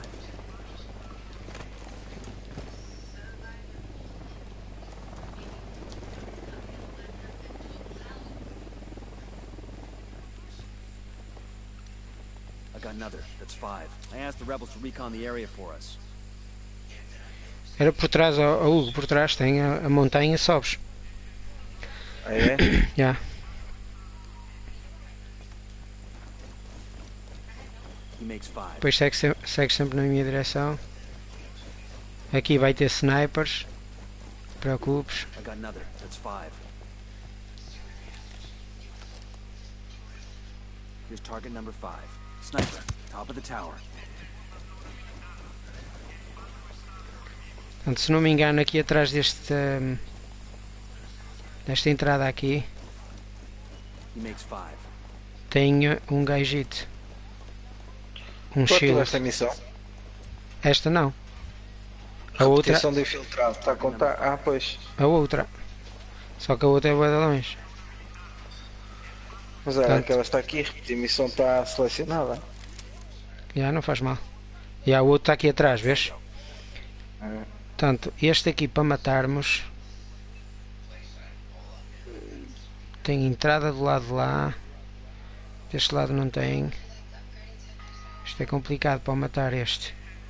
I got another. That's five. I asked the rebels to recon the area for us. Era por trás, ó, ó, Hugo, por trás tem a, a montanha, sobes. Ah, é? Já. He makes five. Depois segue, se- segue sempre na minha direção. Aqui vai ter snipers. Não te preocupes. I got another. That's five. Here's target number five. Sniper, top of the tower. Portanto, se não me engano, aqui atrás deste, hum, desta entrada aqui, He makes five. tem um gajito. Um Tu shield. esta missão? Esta não. A outra. Repetição de infiltrado. Está a contar? Ah, pois. A outra. Só que a outra é bué de longe. Mas é, Portanto- aquela está aqui. Repetir missão está selecionada. Já, não faz mal. E a outra está aqui atrás, vês? Hum. Portanto, este aqui para matarmos tem entrada do lado de lá. Deste lado não tem. Isto é complicado para matar este.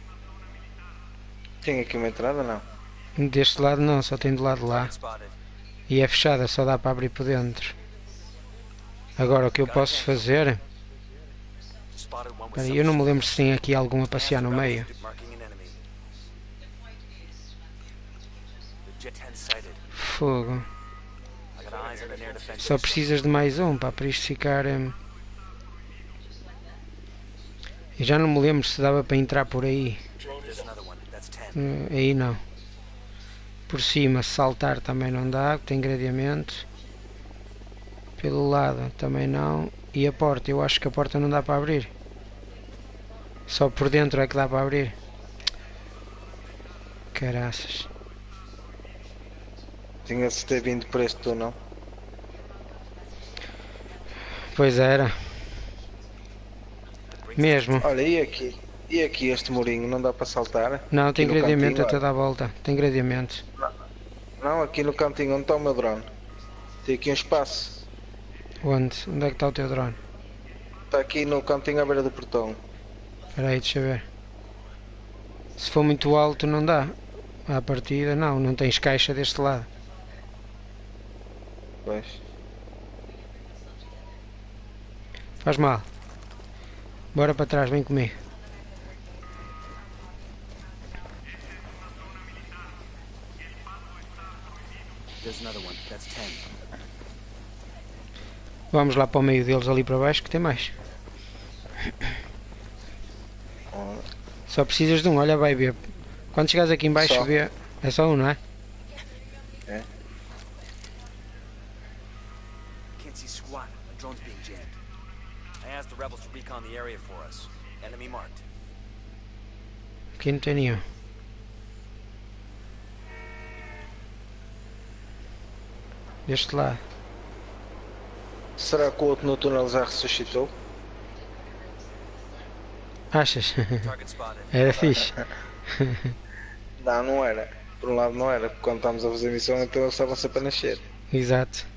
Tem aqui uma entrada não? Deste lado não, só tem do lado de lá. E é fechada, só dá para abrir por dentro. Agora o que eu posso fazer... Espera aí, eu não me lembro se tem aqui algum a passear no meio. Fogo. Só precisas de mais um, pá, para isto ficar... hum, Eu já não me lembro se dava para entrar por aí. Hum, Aí não. Por cima, saltar também não dá, tem gradeamento. Pelo lado também não. E a porta, eu acho que a porta não dá para abrir. Só por dentro é que dá para abrir. Caraças. Tinha-se ter vindo por este túnel. Pois era. Mesmo. Olha, e aqui? E aqui este murinho? Não dá para saltar? Não, tem Aqui no gradeamento cantinho, até dar a volta. Tem gradeamento. Não, aqui no cantinho onde está o meu drone. Tem aqui um espaço. Onde? Onde é que está o teu drone? Está aqui no cantinho à beira do portão. Espera aí, deixa eu ver. Se for muito alto não dá. À partida não, não tens caixa deste lado. Pois. Faz mal. Bora para trás, vem comigo. There's another one. That's ten. Vamos lá para o meio deles ali para baixo que tem mais. Só precisas de um, olha, vai ver. Quando chegares aqui em baixo Só. vê. É só um, não é? É. Can't see squat. A drone's being jammed. I asked the rebels to recon the area for us. Enemy marked. Aqui não tem nenhum. Deste lado. Será que o outro no túnel já ressuscitou? Achas? Target spotted. Era fixe. Não, não era. Por um lado não era, porque quando estávamos a fazer missão então eles estavam sempre a nascer. Exato.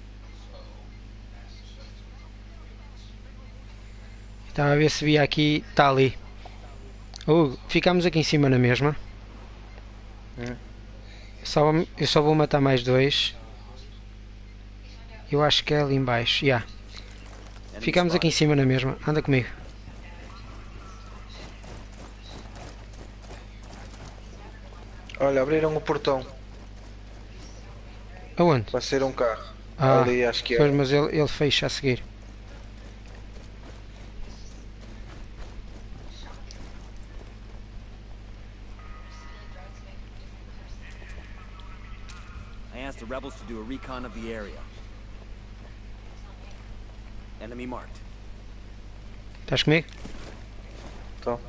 Estava a ver se via aqui. Está ali. Hugo, ficamos aqui em cima na mesma. Hum. Só, eu só vou matar mais dois. Eu acho que é ali em baixo. Yeah. Ficamos aqui em cima na mesma. Anda comigo. Olha, abriram o portão. Aonde? Vai ser um carro. Ah, ali acho que é. Pois, mas ele, ele fecha a seguir. I asked the rebels to do a recon of the area. Enemy marked. Estás comigo? Tô.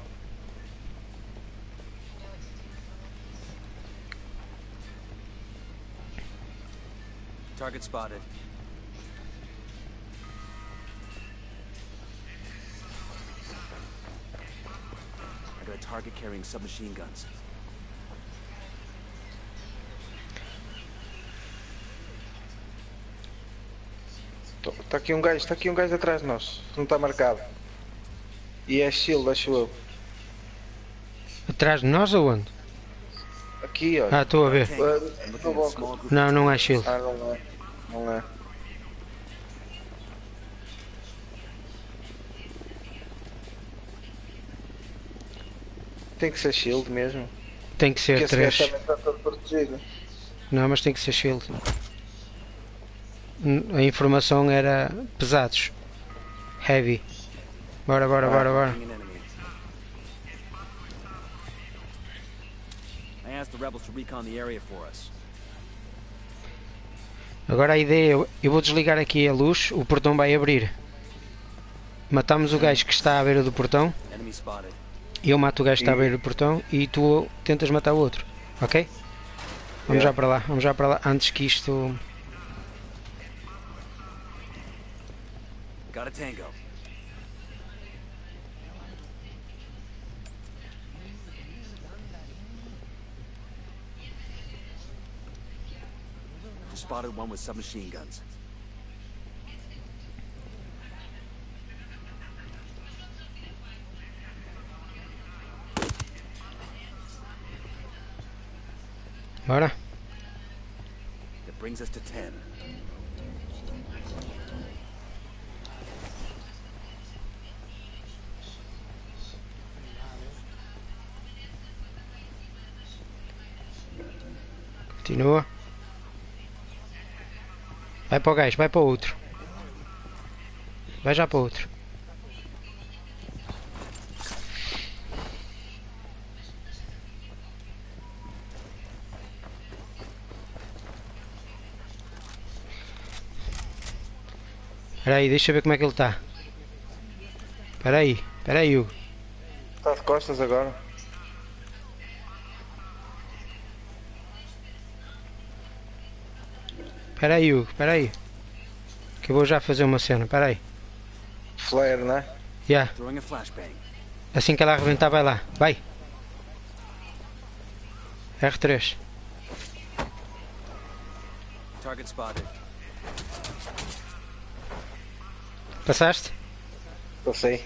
Target spotted. I got a target carrying submachine guns. Está aqui um gajo, está aqui um gajo atrás de nós. Não está marcado. E é shield, acho eu. Atrás de nós ou onde? Aqui, olha. Ah, estou a ver. Uh, no banco. Não, não é shield. Ah, não é. Não é. Tem que ser shield mesmo. Tem que ser Porque três. esse gajo também está todo protegido. Não, mas tem que ser shield. A informação era pesados. Heavy. Bora, bora, bora, bora. I asked the rebels to recon the area for us. Agora a ideia é, eu vou desligar aqui a luz, o portão vai abrir. Matamos o gajo que está à beira do portão. Enemy spotted. Eu mato o gajo que está à beira do portão e tu tentas matar o outro. Ok? Vamos já para lá, vamos já para lá antes que isto... Got a tango. Just spotted one with submachine guns. Bora. That brings us to ten. Continua. Vai para o gajo, vai para o outro. Vai já para o outro. Espera aí, deixa eu ver como é que ele está. Espera aí, espera aí, Hugo. Está de costas agora. Espera aí, Hugo, espera aí. Que eu vou já fazer uma cena, espera aí. Flare, né? Já. Throwing a flashbang. Assim que ela arrebentar, vai lá. Vai. R três. Target spotted. Passaste? Passei.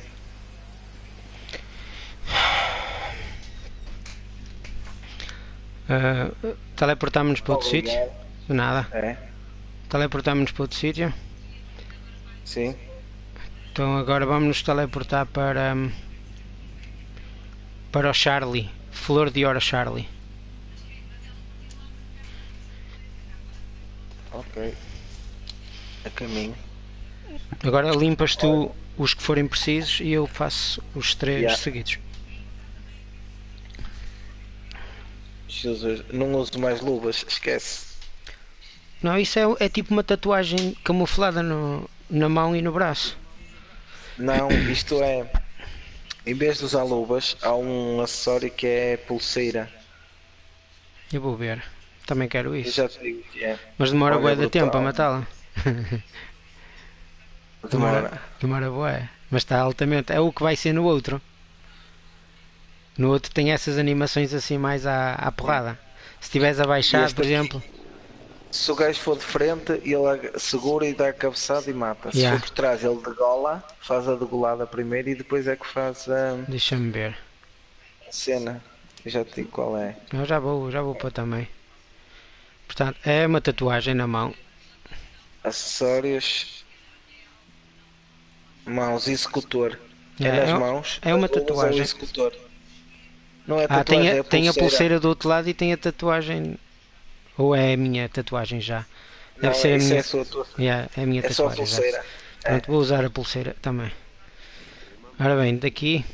Uh, Teleportámos-nos para outro sítio? De nada. É. Teleportámos-nos para outro sítio? Sim. Então agora vamos nos teleportar para... Um, para o Charlie. Flor de Hora Charlie. Ok. A caminho. Agora limpas tu os que forem precisos e eu faço os três Yeah. seguidos. Jesus, não uso mais luvas, esquece. Não, isso é, é tipo uma tatuagem camuflada no, na mão e no braço. Não, isto é... Em vez de usar luvas, há um acessório que é pulseira. Eu vou ver. Também quero Eu isso. já te digo o que é. Mas demora Olha, bué de brutal. tempo a matá-la. Demora. Demora, demora bué. Mas está altamente. É o que vai ser no outro. No outro tem essas animações assim mais à, à porrada. Se estiveres abaixado, Este por aqui, exemplo. se o gajo for de frente, ele ag- segura e dá a cabeçada e mata. Se Yeah. for por trás, ele degola, faz a degolada primeiro e depois é que faz a, Deixa-me ver. a cena. Eu já te digo qual é. Eu já vou, já vou pôr também. Portanto, é uma tatuagem na mão. Acessórios. Mãos, executor. É, É, nas é- mãos. é uma as luvas tatuagem. É o executor. Não é Ah, tatuagem, tem é a, a tem a pulseira. pulseira do outro lado e tem a tatuagem. Ou é a minha tatuagem já? Deve Não, ser a isso minha. é a sua tua- Yeah, é a minha é só a tatuagem. já. pulseira. Pronto, vou usar a pulseira também. Ora bem, daqui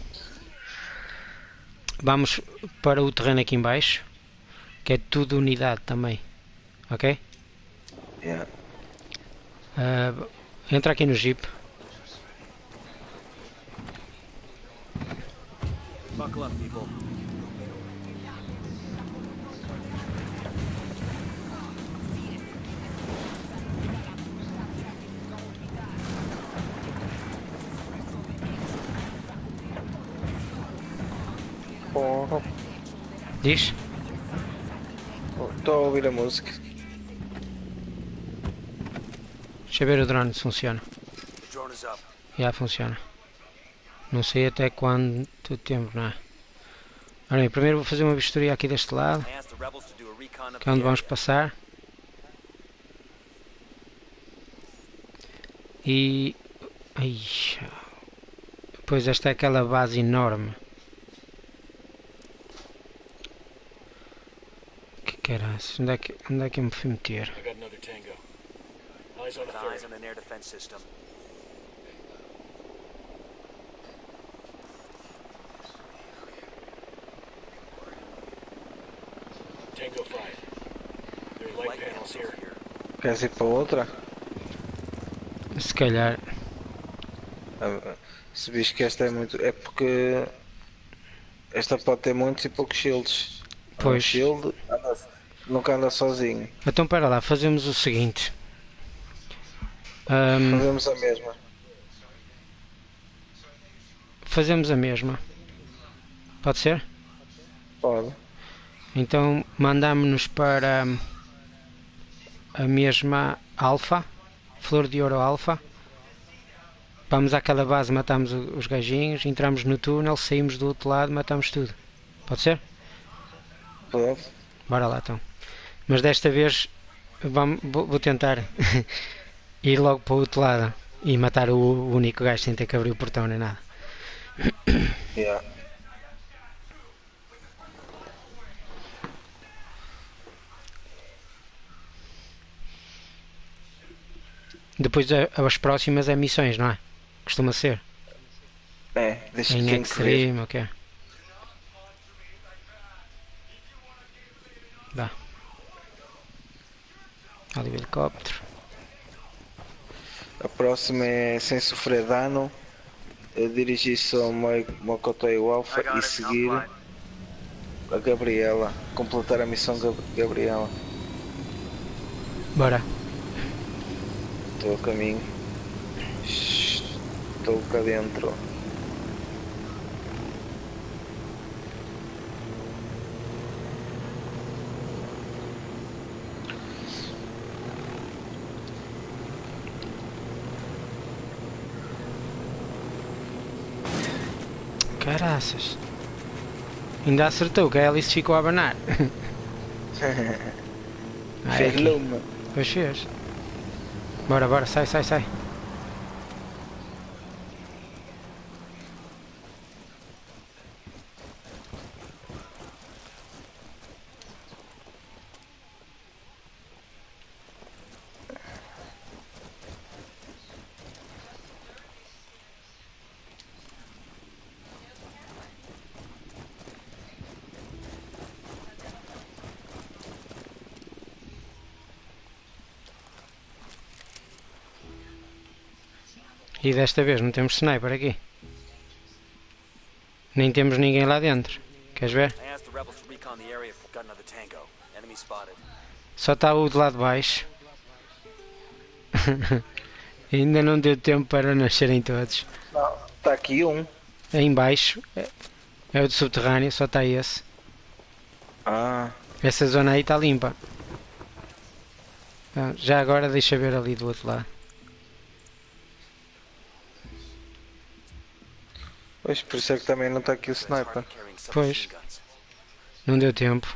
vamos para o terreno aqui em baixo, que é tudo unidade também. Ok? Yeah. Ah, entra aqui no jeep. Buckle up, people. Porra. Diz? Estou a ouvir a música. Deixa eu ver o drone se funciona. Drone is up. Já funciona. Não sei até quanto tempo, não é? Ora bem, primeiro vou fazer uma vistoria aqui deste lado, I asked the rebels to do a recon of que é onde the vamos area. passar. E... Ai, pois esta é aquela base enorme. Que caraças, onde é que, onde é que eu me fui meter? I got another tango. Eyes on the Got eyes third. on an air defense system. Tango five. There are light panels here. Queres ir para outra? Se calhar. Ah, se vês que esta é muito. É porque. Esta pode ter muitos e poucos shields. Pois. Um shield anda, nunca anda sozinho. Então para lá, fazemos o seguinte. Ahm, Fazemos a mesma. fazemos a mesma. Pode ser? Pode. Então mandamos-nos para a mesma alfa, flor de ouro alfa. Vamos àquela base, matamos o- os gajinhos, entramos no túnel, saímos do outro lado, matamos tudo. Pode ser? Pode. Bora lá então. Mas desta vez vamos, vou, vou tentar ir logo para o outro lado e matar o, o único gajo sem ter que abrir o portão nem nada. Yeah. Depois a- as próximas é missões, não é? Costuma ser. É, deixa Em quem querer. Extreme, ok. Dá. Ali o helicóptero. A próxima é sem sofrer dano. É dirigir-se ao Mo- Mokotei Alpha e seguir a Gabriela. Completar a missão Gab- Gabriela. Bora. Estou a caminho. Estou cá dentro. Caraças. Ainda acertou que a Alice ficou a abanar. Ah, é Fez aqui. lume. Pois fez. Bora, bora, sai, sai, sai. E desta vez não temos sniper aqui. Nem temos ninguém lá dentro. Queres ver? I asked the rebels to recon the area. Got another tango. Enemy spotted. Só está o de lá de baixo. Ainda não deu tempo para nascerem todos. Não, está aqui um. Aí em baixo. É, É o de subterrâneo, só está esse. Ah. Essa zona aí está limpa. Ah, já agora deixa ver ali do outro lado. Pois, por isso é que também não está aqui o sniper. Pois. Não deu tempo.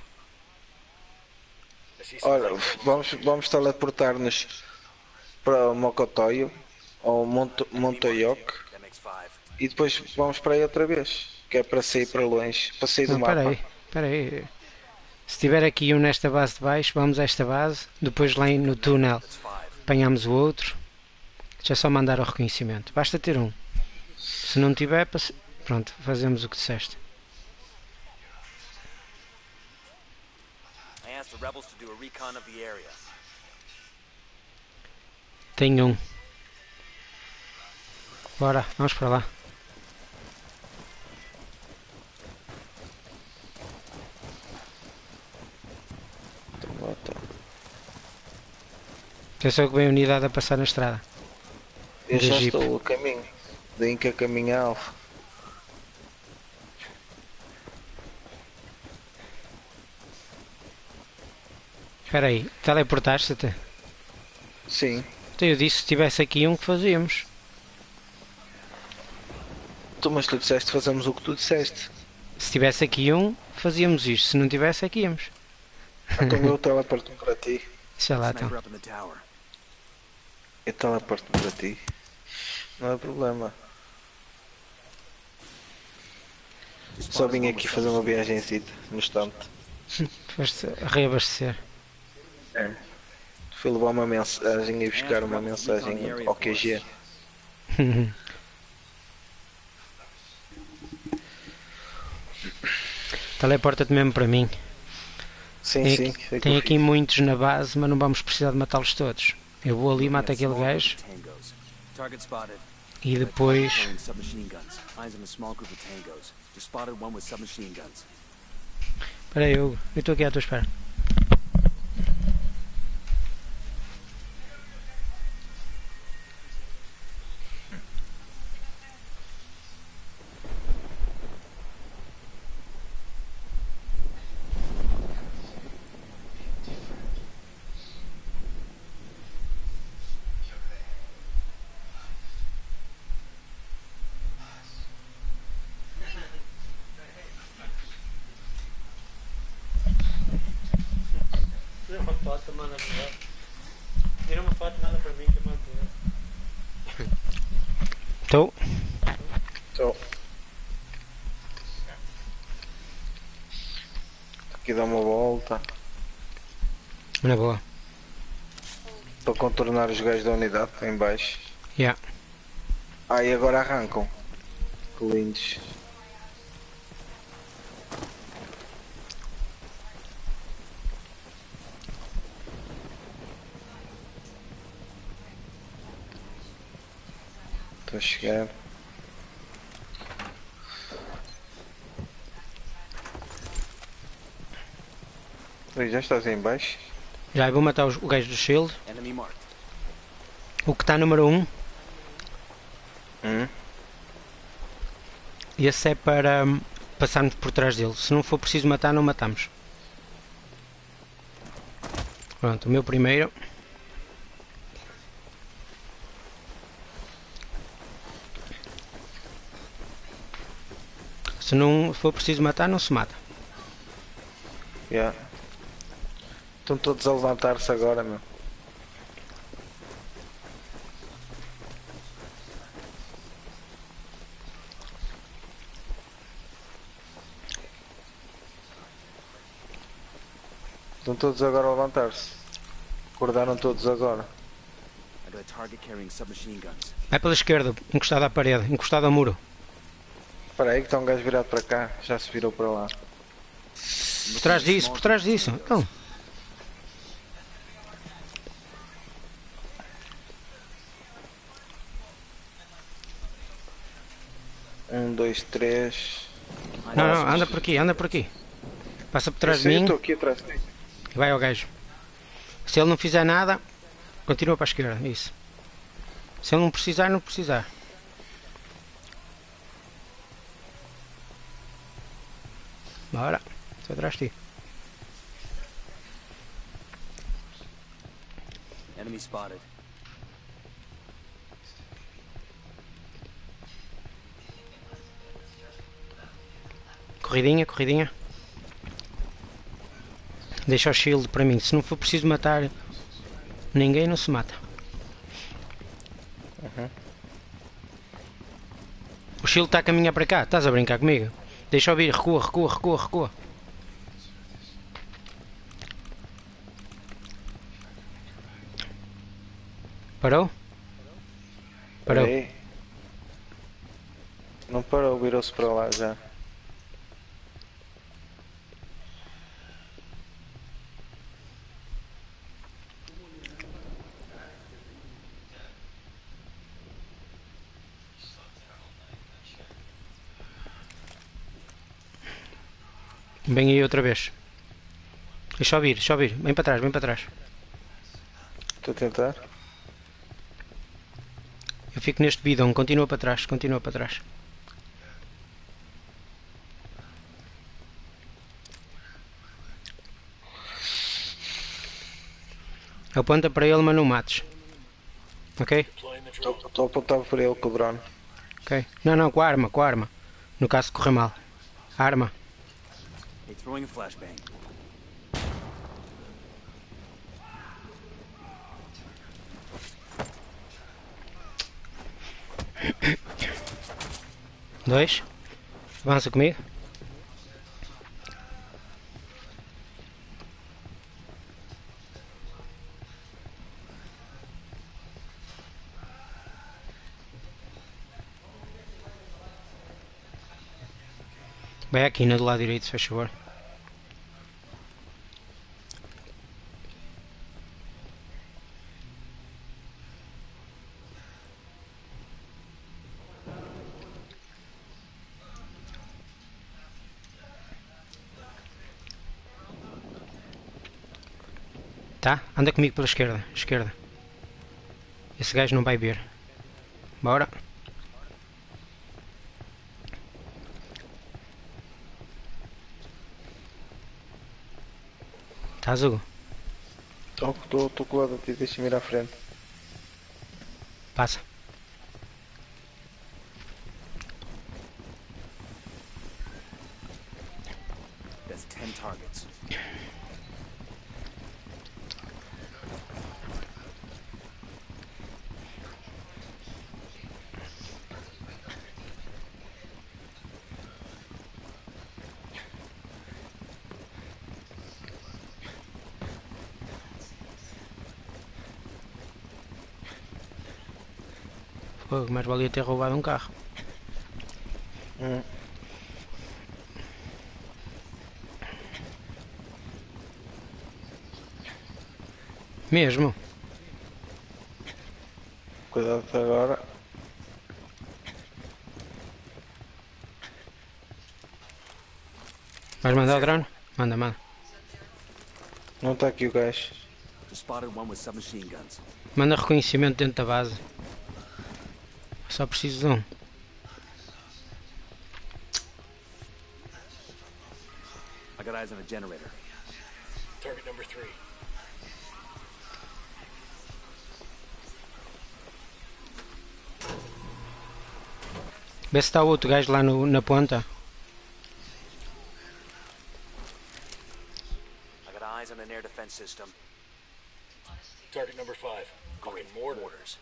Olha, vamos, vamos teleportar-nos para o Mokotoyo ou Monto, Montoyoke e depois vamos para aí outra vez, que é para sair para longe, para sair do Não, mapa. espera aí, espera aí. Se tiver aqui um nesta base de baixo, vamos a esta base, depois lá no túnel apanhamos o outro. Já é só mandar o reconhecimento, basta ter um. Se não tiver, pronto, fazemos o que disseste. Tenho um. Bora, vamos para lá. Atenção que vem a unidade a passar na estrada. Eu já estou a caminho. Daí que a caminho alfa. Espera aí, teleportaste-te? Sim. Então eu disse que se tivesse aqui um que fazíamos. Tu, mas tu disseste fazemos o que tu disseste. Se tivesse aqui um, fazíamos isto. Se não tivesse, aqui íamos. Então eu teleporto-me para ti. Sei lá, então. Eu teleporto-me para ti. Não há problema. Só vim aqui fazer uma viagemzita no instante. Foste reabastecer. É. Fui levar uma mensagem e buscar uma mensagem ao Q G. Teleporta-te mesmo para mim. Sim, tem sim. Aqui, tem aqui muitos na base, mas não vamos precisar de matá-los todos. Eu vou ali, mato aquele gajo. E depois... Espera aí, Hugo. Eu estou aqui à tua espera. Tira uma foto, nada para mim, que eu mando. Estou? Estou. Aqui dá uma volta. Na boa. Para contornar os gajos da unidade, cá em baixo. Yeah. Ah, e agora arrancam. Que lindos. Estou a chegar. Oi, já estás aí em baixo? Já, eu vou matar os, o gajo do shield. O que está número um. Hum? Esse é para um, passarmos por trás dele. Se não for preciso matar, não matamos. Pronto, o meu primeiro. Se não for preciso matar, não se mata. Yeah. Estão todos a levantar-se agora, meu. Estão todos agora a levantar-se. Acordaram todos agora. Vai pela esquerda, encostado à parede, encostado ao muro. Espera aí que está um gajo virado para cá. Já se virou para lá. Por trás disso, por trás disso. Então. Um, dois, três. Não, não, anda por aqui, anda por aqui. Passa por trás de mim. Estou aqui atrás de mim. Vai ao gajo. Se ele não fizer nada, continua para a esquerda. Isso. Se ele não precisar, não precisar. Bora, estou atrás de ti. Enemy spotted. Corridinha, corridinha. Deixa o shield para mim. Se não for preciso matar ninguém, não se mata. Uhum. O shield está a caminhar para cá. Estás a brincar comigo? Deixa eu vir. Recua, recua, recua, recua. Parou? Parou. Peraí. Não parou, virou-se para lá já. Vem aí outra vez. Deixa eu vir, deixa eu vir. Vem para trás, vem para trás. Estou a tentar. Eu fico neste bidão, continua para trás, continua para trás. Aponta para ele, mas não mates. Ok? Estou a apontar para ele com o drone. Ok. Não, não, com a arma, com a arma. No caso de correr mal. Arma. Hey, throwing a flashbang. Dois. Avança comigo. Vai aqui na do lado direito, se faz favor. Tá? Anda comigo pela esquerda. Esquerda. Esse gajo não vai ver. Bora. Tá, Hugo? Estou colado a ti, deixa-me ir à frente. Passa. That's ten targets. Pô, mais valia ter roubado um carro. Hum. Mesmo? Cuidado agora. Vais mandar o drone? Manda, manda. Não está aqui o gajo. Spotted one with submachine guns. Manda reconhecimento dentro da base. Só preciso de um. I got eyes on a generator. Target number three. Vê se está o outro gajo lá no, na ponta. I got eyes on an air defense system. Target number five. Great mortars.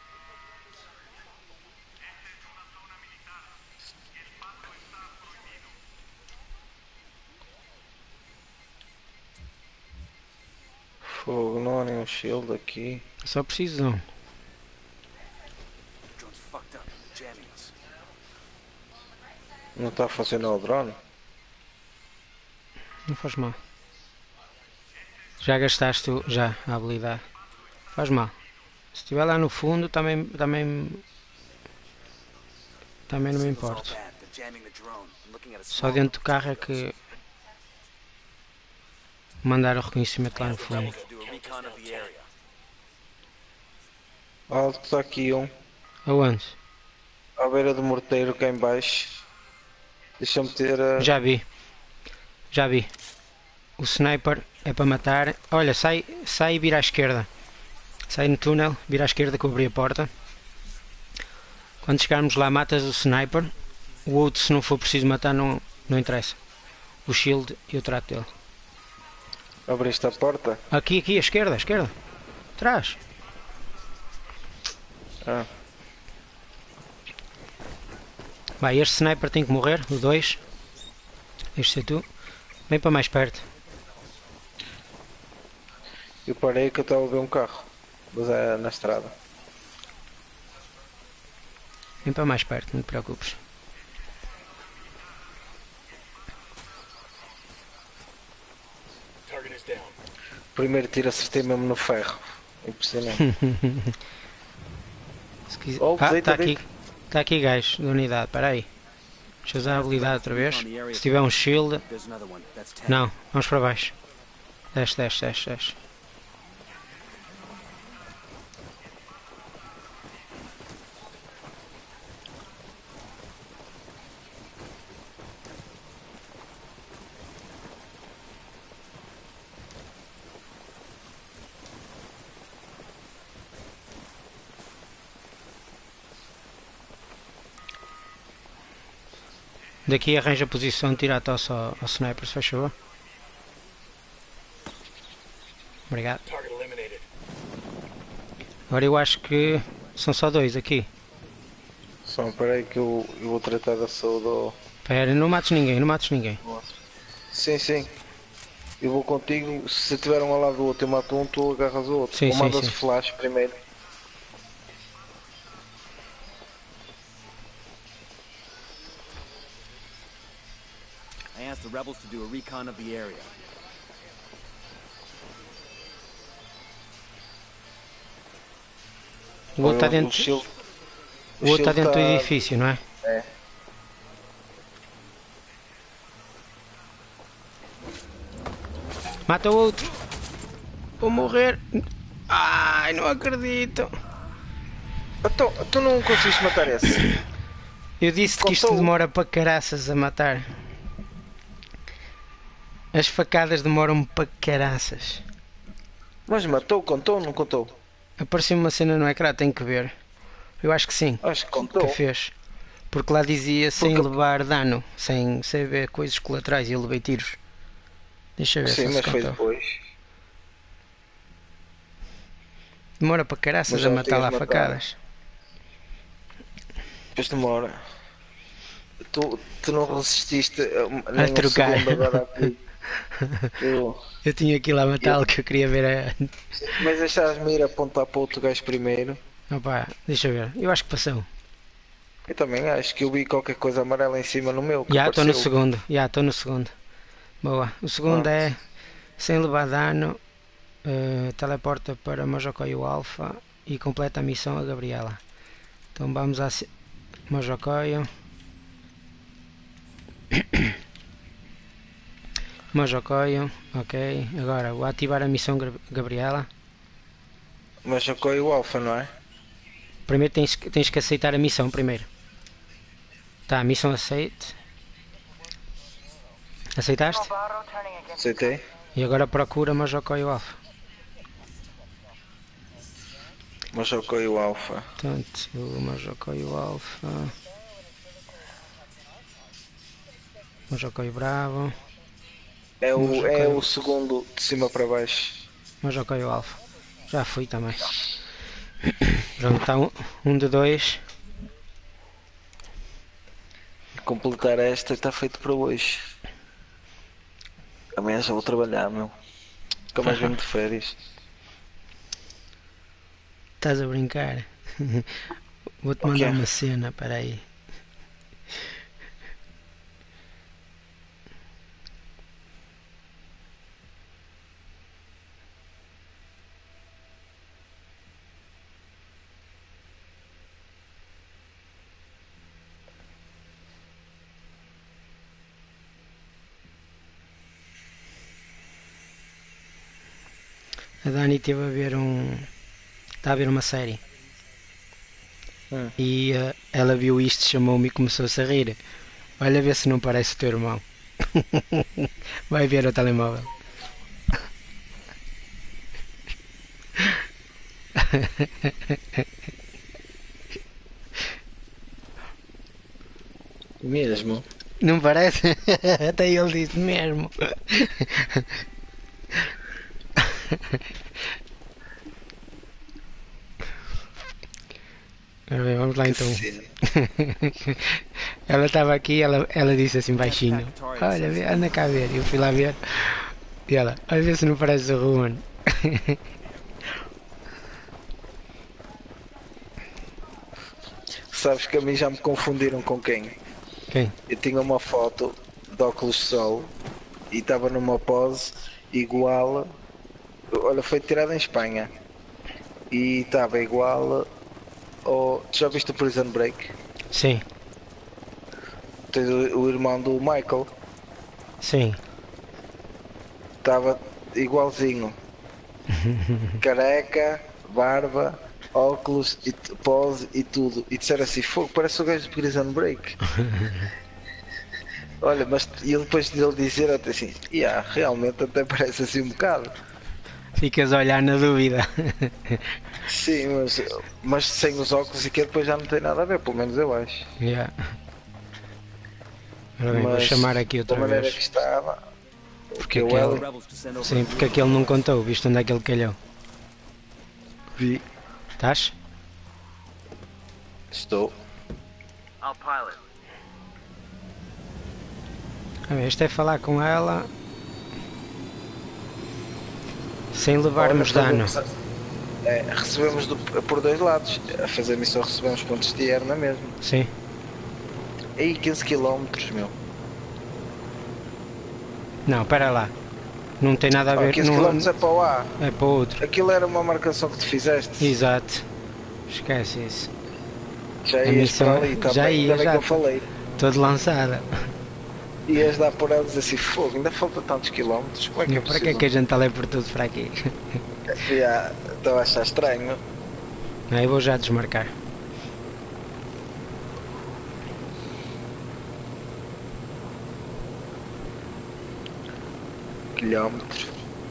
Fogo, não há nenhum shield aqui. Só preciso de um. Drone's fucked up, jamming us. Não está a funcionar o drone? Não faz mal. Já gastaste o- já a habilidade. Faz mal. Se estiver lá no fundo também também também não me Signal's all importo. bad. They're jamming the drone. I'm looking at a Só small dentro do group of carro é Tangos. que mandar o reconhecimento lá no fundo. Do a recon of the area. Alto, está aqui um. Aonde? À beira do morteiro cá em baixo. Deixa-me ter a... Já vi. Já vi. O sniper é para matar. Olha, sai, sai e vira à esquerda. Sai no túnel, vira à esquerda que eu abri a porta. Quando chegarmos lá matas o sniper. O outro, se não for preciso matar, não, não interessa. O shield eu trato dele. Abriste a porta? Aqui, aqui, à esquerda, à esquerda. Atrás. Ah. Vai, este sniper tem que morrer, o dois. Este é tu. Vem para mais perto. Eu parei que eu estava a ver um carro. Mas é na estrada. Vem para mais perto, não te preocupes. Target is down. Primeiro tiro acertei mesmo no ferro. Impressionante. Se quiser... Oh, Ah, deita, está aqui. deita. Está aqui gajo da unidade, espera aí. Deixa eu usar a habilidade outra vez. Se tiver um shield... There's another one. That's ten. Não, vamos para baixo. Desce, desce, desce, desce. Daqui arranja a posição de tirar tosse ao, ao sniper, se faz favor. Obrigado. Target eliminated. Agora eu acho que são só dois aqui. Só peraí que eu, eu vou tratar da saúde ao... Espera, não mates ninguém, não mates ninguém. Sim, sim. Eu vou contigo, se tiver um ao lado do outro eu mato um, tu agarras o outro. Sim, Ou sim, mandas sim. flash primeiro. I asked the rebels to do a recon of the area. O outro está O dentro, shield- o outro está shield dentro do tá- edifício, não é? É. Mata o outro. Vou morrer. Ai, não acredito. Então, tu não conseguiste matar esse? Eu disse que isto Contou. demora para caraças a matar. As facadas demoram para caraças. Mas matou, contou ou não contou? Apareceu uma cena no ecrã, tenho que ver. Eu acho que sim. Acho que contou. Que fez. Porque lá dizia sem Porque- levar dano, sem, sem ver coisas colaterais e eu levei tiros. Deixa eu ver Sim, se mas se foi contou. depois. Demora para caraças Mas a já o matar lá tinhas matado. facadas. Depois demora. Tu, tu não resististe a, nem um trocar. segundo agora aqui. Eu... Eu tinha aquilo a matá-lo que eu queria ver a... Mas deixaste-me ir apontar para o outro gajo primeiro. Opa, deixa eu ver. Eu acho que passou. Eu também acho que eu vi qualquer coisa amarela em cima no meu. que Já estou no apareceu. segundo. Já estou no segundo. Boa. O segundo Ah. é sem levar dano. eh, teleporta para Mojocoio Alpha e completa a missão a Gabriela. Então vamos a se- Mojocoio. Mojocoio, ok. Agora vou ativar a missão Gra- Gabriela. Mas jogou o Alpha, não é? Primeiro tens, que- tens que aceitar a missão primeiro. Tá, missão aceite. Aceitaste? Aceitei. E agora procura Mojocoio Alpha. Mas jogou o Alpha. Portanto, o Mojocoio Alpha. Mojocoio Bravo. É o, Mas é ok. o segundo de cima para baixo. Mojocoio Alpha. Já fui também. Pronto, está um, um de dois. Completar esta está feito para hoje. Amanhã já vou trabalhar, meu. Nunca mais venho de férias. Estás a brincar? Vou-te Ok. mandar uma cena, peraí. A Dani esteve a ver um. Está a ver uma série. Hum. E eh, ela viu isto, chamou-me e começou-se a rir. Olha, ver se não parece o teu irmão. Vai ver o telemóvel. Mesmo? Não parece? Até ele disse mesmo. Ora bem, vamos lá então. Ela estava aqui, ela, ela disse assim baixinho: olha, vê, anda cá a ver. Eu fui lá ver. E ela: olha, vê se não parece o Ruan. Sabes que a mim já me confundiram com quem? Quem? Eu tinha uma foto de óculos de sol e estava numa pose igual. Olha, foi tirada em Espanha e estava igual ao. Tu já viste o Prison Break? Sim. Tens o, o irmão do Michael. Sim. Estava igualzinho. Careca, barba, óculos, e pose e tudo. E disseram assim: fogo, parece o gajo do Prison Break. Olha, mas e depois dele dizer até assim: yeah, realmente até parece assim um bocado. Ficas a olhar na dúvida. Sim, mas, mas sem os óculos e que depois já não tem nada a ver, pelo menos eu acho. Yeah. Ora bem, mas, vou chamar aqui outra da maneira vez. que estava. Porque o aquele... L... Sim, porque aquele não contou, viste onde é que ele calhou? Vi. Estás? Estou. I'll pilot. A ver, isto é falar com ela sem levarmos Olha, dano. É, recebemos do, por dois lados. A fazer missão recebemos pontos de R na mesma. Sim. Aí quinze quilómetros, meu. Não, espera lá. Não tem nada a ver. Oh, quinze quilómetros é para o A. É para o outro. Aquilo era uma marcação que tu fizeste. Exato. Esquece isso. Já A ias missão... para ali, tá já bem, ia, ainda bem já. que eu falei. Toda lançada. Ias dar por eles assim, fogo, ainda falta tantos quilómetros, como é que é Para possível? que é que a gente está ali por tudo para aqui? Já, estou a achar estranho. Aí vou já desmarcar. Quilómetros.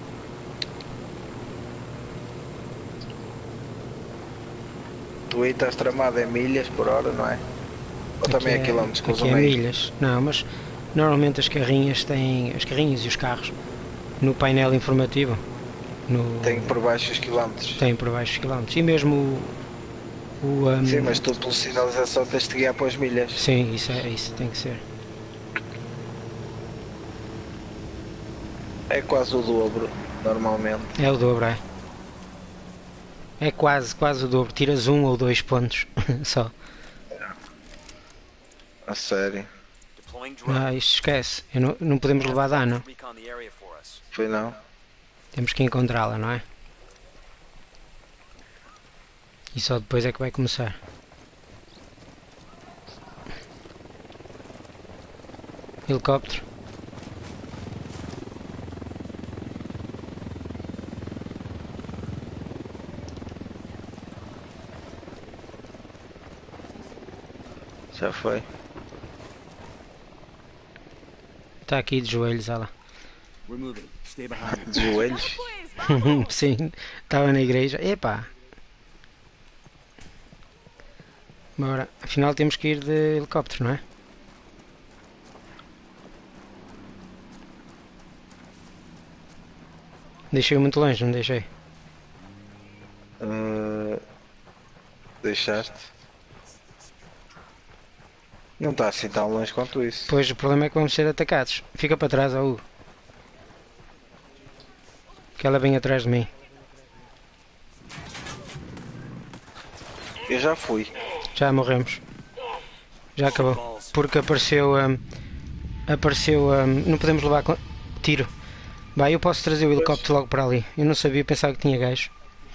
Tu aí estás tramado em milhas por hora, não é? Ou Aqui também é, é quilómetros que aqui usam é aí? milhas. Não, mas normalmente as carrinhas têm. As carrinhas e os carros no painel informativo. No... Tem por baixo os quilómetros. Tem por baixo os quilómetros. E mesmo o. o um... Sim, mas tu pela sinalização tens de guiar para as milhas. Sim, isso, é, isso tem que ser. É quase o dobro, normalmente. É o dobro, é. É quase, quase o dobro. Tiras um ou dois pontos só. A sério. Ah, isto esquece. Eu não, não podemos levar dano. Foi não. Temos que encontrá-la, não é? E só depois é que vai começar. Helicóptero. Já foi. Está aqui de joelhos, olha lá. De joelhos? Sim, estava na igreja. Epá! Bora, afinal temos que ir de helicóptero, não é? Deixei muito longe, não deixei? Uh, deixaste? Não está assim tão longe quanto isso. Pois o problema é que vamos ser atacados. Fica para trás, ó Hugo. Que ela vem atrás de mim. Eu já fui. Já morremos. Já acabou. Porque apareceu. Um, apareceu. Um, não podemos levar com... tiro. Vai, eu posso trazer o helicóptero logo para ali. Eu não sabia, pensava que tinha gajo.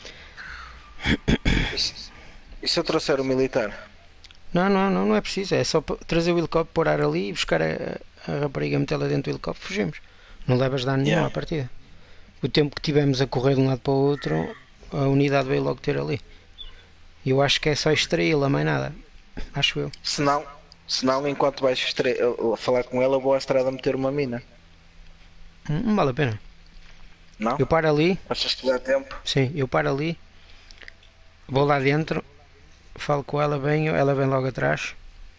E se eu trouxer o militar? Não, não, não, não é preciso. É só trazer o helicóptero, pôr ar ali e buscar a, a rapariga, metê-la dentro do helicóptero. Fugimos. Não levas dano nenhum Yeah. à partida. O tempo que tivemos a correr de um lado para o outro, a unidade veio logo ter ali. Eu acho que é só extraí-la, mais nada. Acho eu. Se não, Senão, enquanto vais estre- a falar com ela, eu vou à estrada meter uma mina. Não, não vale a pena. Não? Eu paro ali. Achas que dá tempo? Sim, eu paro ali. Vou lá dentro. Falo com ela, venho, ela vem logo atrás.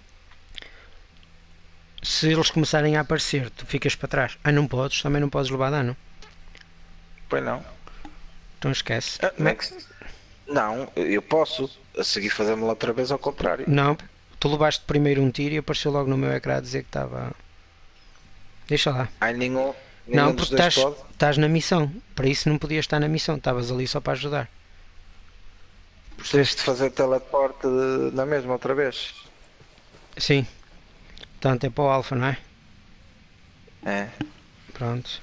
Se eles começarem a aparecer, tu ficas para trás. Ah, não podes, também não podes levar dano. Pois não. Então esquece. Ah, não, é que... não, eu posso. A seguir fazemos outra vez ao contrário. Não, tu levaste primeiro um tiro e apareceu logo no meu ecrã a dizer que estava. Deixa lá. Ai, nenhum, nenhum não, dos porque dois estás, pode. estás na missão. Para isso não podias estar na missão. Estavas ali só para ajudar. Tens de fazer teleporte na mesma outra vez. Sim. Portanto é para o alfa, não é? É. Pronto.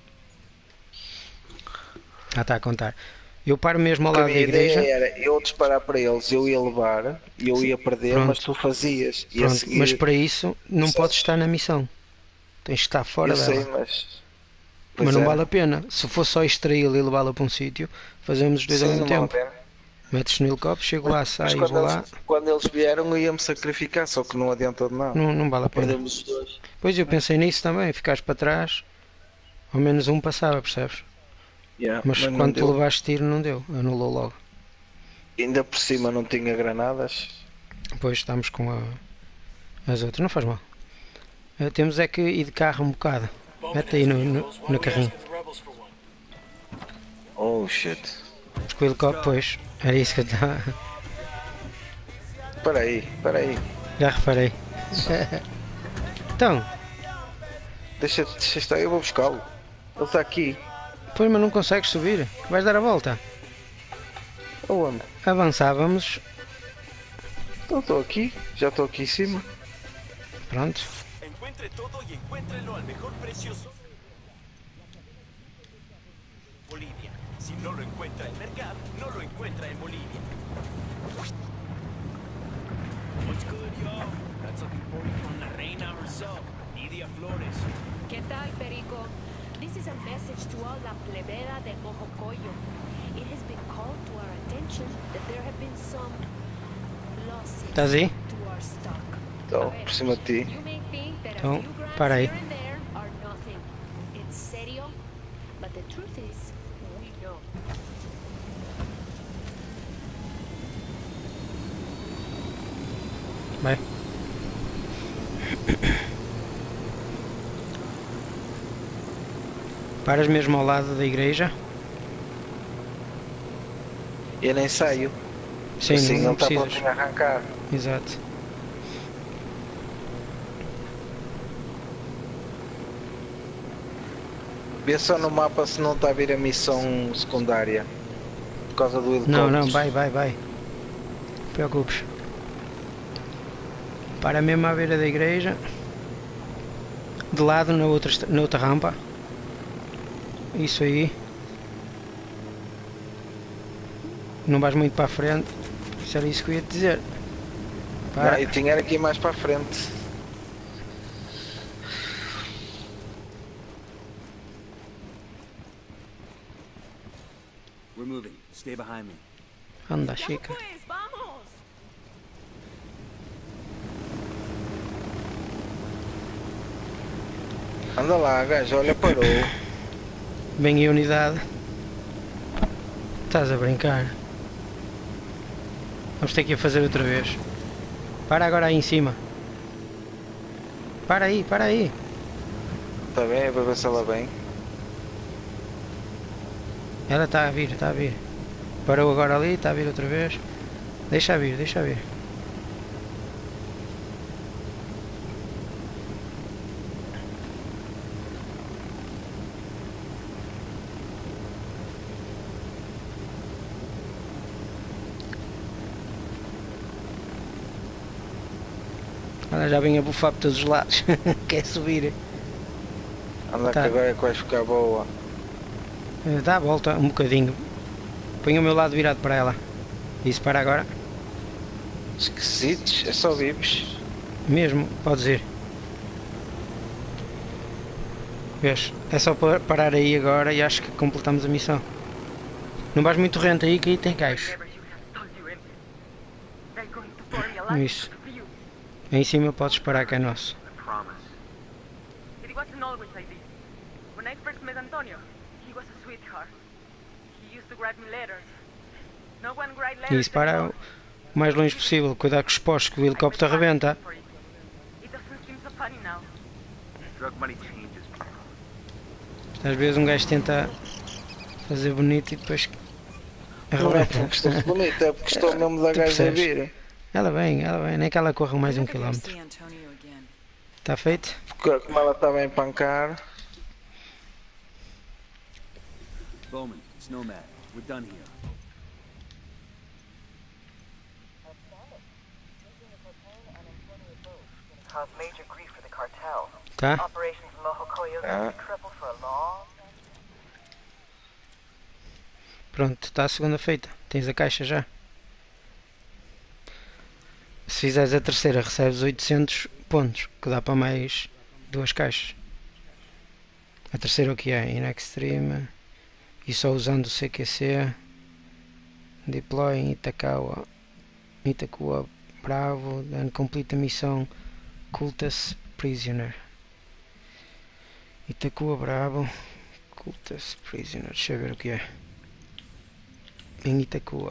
Ah, está a contar. Eu paro mesmo ao Porque lado a da minha igreja. ideia era eu disparar para eles, eu ia levar e eu ia perder, Pronto. mas tu fazias. E a Pronto, seguir... mas para isso não Só- podes estar na missão. Tens de estar fora eu dela. sei, mas. Pois Mas não é. vale a pena. Se fosse só extraí-la e levá-la para um sítio, fazemos os dois Sim, ao mesmo não vale tempo. a pena. Metes no helicóptero, chego lá, Mas saio, quando vou lá. eles, quando eles vieram, eu ia-me sacrificar, só que não adianta de nada. Não, não vale a pena. Perdemos os dois. Pois eu pensei nisso também, ficares para trás, ao menos um passava, percebes? Yeah, Mas, mas não quando tu deu. levaste tiro não deu, anulou logo. Ainda por cima não tinha granadas. Depois estamos com a, as outras, não faz mal. Eh, temos é que ir de carro um bocado. Mete aí no, no, no carrinho. Oh shit. Porque o helicóptero, pois, era isso que eu estava. Espera aí, espera aí. Já reparei. Então, Deixa, deixa estar, eu vou buscá-lo. Ele está aqui. pois, mas não consegues subir. Vais dar a volta. Aonde? Avançávamos. Então estou aqui, já estou aqui em cima. Pronto. Encuentre todo y encuéntrelo al mejor precio. Bolivia. Si no lo encuentra en Mercado, no lo encuentra en Bolivia. What's good, y'all? That's looking for you from la reina herself, Nidia Flores. ¿Qué tal, Perico? This is a message to all la plebada del Mojocoyo. It has been called to our attention that there have been some losses Estás aí? to our stock. Estou por cima de ti. You may think that a Então, few grams para aí. here and there are nothing. It's serio, but the truth is, we know. Vai. Paras mesmo ao lado da igreja? Eu nem saio. Sim, assim não, ele não está precisas. pronto a arrancar. Exato. Vê só no mapa se não está a vir a missão secundária. Por causa do Não, helicóptero. não, vai, vai, vai. Não te preocupes. Para mesmo à beira da igreja. De lado na outra, est- na outra rampa. Isso aí. Não vais muito para a frente. Isso era isso que eu ia te dizer. Para. Não, eu tinha era aqui mais para a frente. We're moving. Stay behind me. Anda, chica. Anda lá, gajo, olha, parou. Vem aí a unidade. Estás a brincar. Vamos ter que ir fazer outra vez. Para agora aí em cima. Para aí, para aí. Está bem, é para ver se ela vem. Ela está a vir, está a vir. Parou agora ali, está a vir outra vez. Deixa vir, deixa vir. Ela já vem a bufar por todos os lados. Quer subir. Anda Tá. que agora é que vais ficar boa. Eh, Dá a volta um bocadinho. Põe o meu lado virado para ela. Isso para agora. Esquisitos, é só vives. Mesmo, podes ir. Vês? É só pa- parar aí agora e acho que completamos a missão. Não vais muito rente aí que aí tem gajos. Isso. Em cima podes parar que é nosso. It wasn't always like this. When I first met Antonio, he was a sweetheart. He used to write me letters. No one write E letters isso para anymore. o mais longe possível. Cuidado com os postos que o helicóptero arrebenta. It doesn't seem so funny now. Drug money changes. Às vezes um gajo tenta fazer bonito e depois Não é arrebenta. porque estou bonito, é porque estou mesmo da Tu gajo a percebes? vir. Ela vem, ela vem, nem que ela corra mais um Look at her quilómetro. see Antonio again. Está feito? Porque como ela estava a empancar. Bowman, it's Nomad. We're done here. Cause major grief for the cartel. Tá? Operations in Mojocoyo Ah. crippled for a long. Pronto, está a segunda feita. Tens a caixa já. Se fizeres a terceira recebes oitocentos pontos, que dá para mais duas caixas. A terceira o que é? In Extreme. E só usando o C Q C. Deploy em Itakawa. Itakuwa Bravo. Then complete a missão Cultus Prisoner. Itakuwa Bravo. Cultus Prisoner. Deixa eu ver o que é. Em Itakuwa.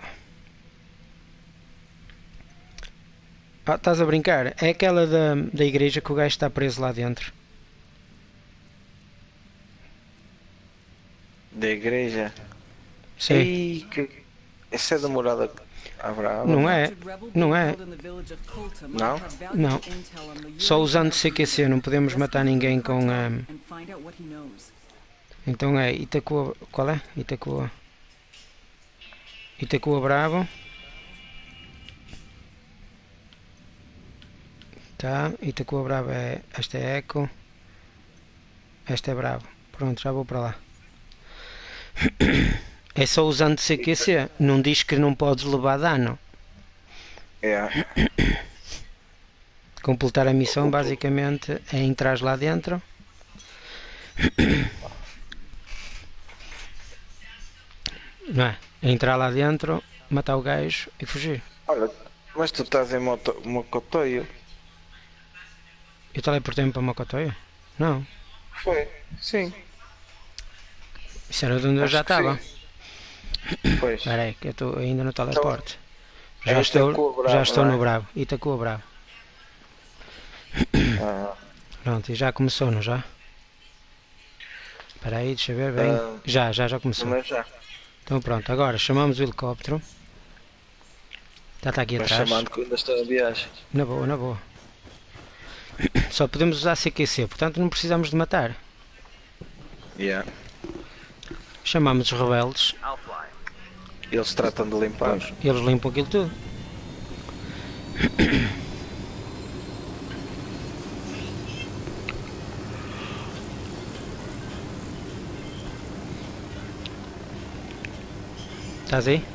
Ah, estás a brincar? É aquela da, da igreja que o gajo está preso lá dentro. Da igreja. Sim. Ei, que... Essa é da morada Abrava. Não é. Não é. Não? Não. Só usando C Q C, não podemos matar ninguém com... Um... Então é Itakuwa... Qual é? Itakuwa... Itakuwa Bravo. Tá, Itakuwa Bravo é... Esta é Echo. Esta é Bravo. Pronto, já vou para lá. É só usando C Q C. Não diz que não podes levar dano. É. Completar a missão basicamente é entrar lá dentro. Não é? É entrar lá dentro, matar o gajo e fugir. Olha, mas tu estás em moto, Mocotoio? Eu teleportei-me para Mocotoio? Não. Foi, sim. Isso era de onde eu Acho já que estava. Pois. Espera aí, que eu estou ainda no teleporte. Então, já é estou, Itakuwa Bravo, já estou não é? no Bravo. Itakuwa Bravo. Ah. Pronto, e já começou, não já? Espera aí, deixa eu ver bem. Ah, já, já, já começou. Mas já. Então pronto, agora chamamos o helicóptero. Já está aqui Mas atrás. chamando que ainda estou a viagem. Na boa, na boa. Só podemos usar C Q C, portanto não precisamos de matar. Yeah. Chamamos os rebeldes. Eles tratam de limpar. Eles limpam aquilo tudo. Estás aí?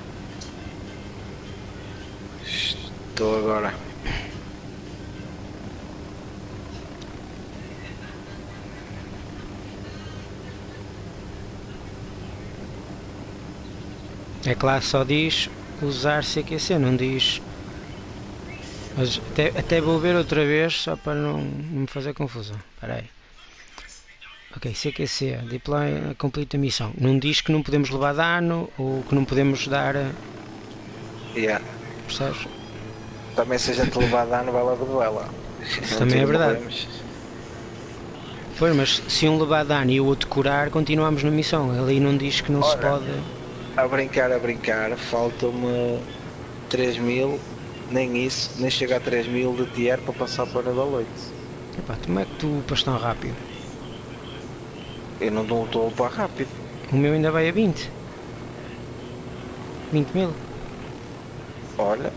Estou agora. É que lá só diz usar C Q C, não diz. Mas até, até vou ver outra vez só para não, não me fazer confusão. Espera aí. Ok, C Q C, deploy, complete a missão. Não diz que não podemos levar dano ou que não podemos dar. Yeah. Percebes? Também se a gente levar dano, vai logo duela. Isso também é verdade. Pois, mas se um levar dano e o outro curar, continuamos na missão. Ali não diz que não Ora, se pode. A brincar, a brincar, faltam-me três mil, nem isso, nem chega a três mil de tier para passar para o nível oito. Epá, como é que tu upas tão rápido? Eu não estou a upar rápido. O meu ainda vai a vinte. vinte mil. Olha,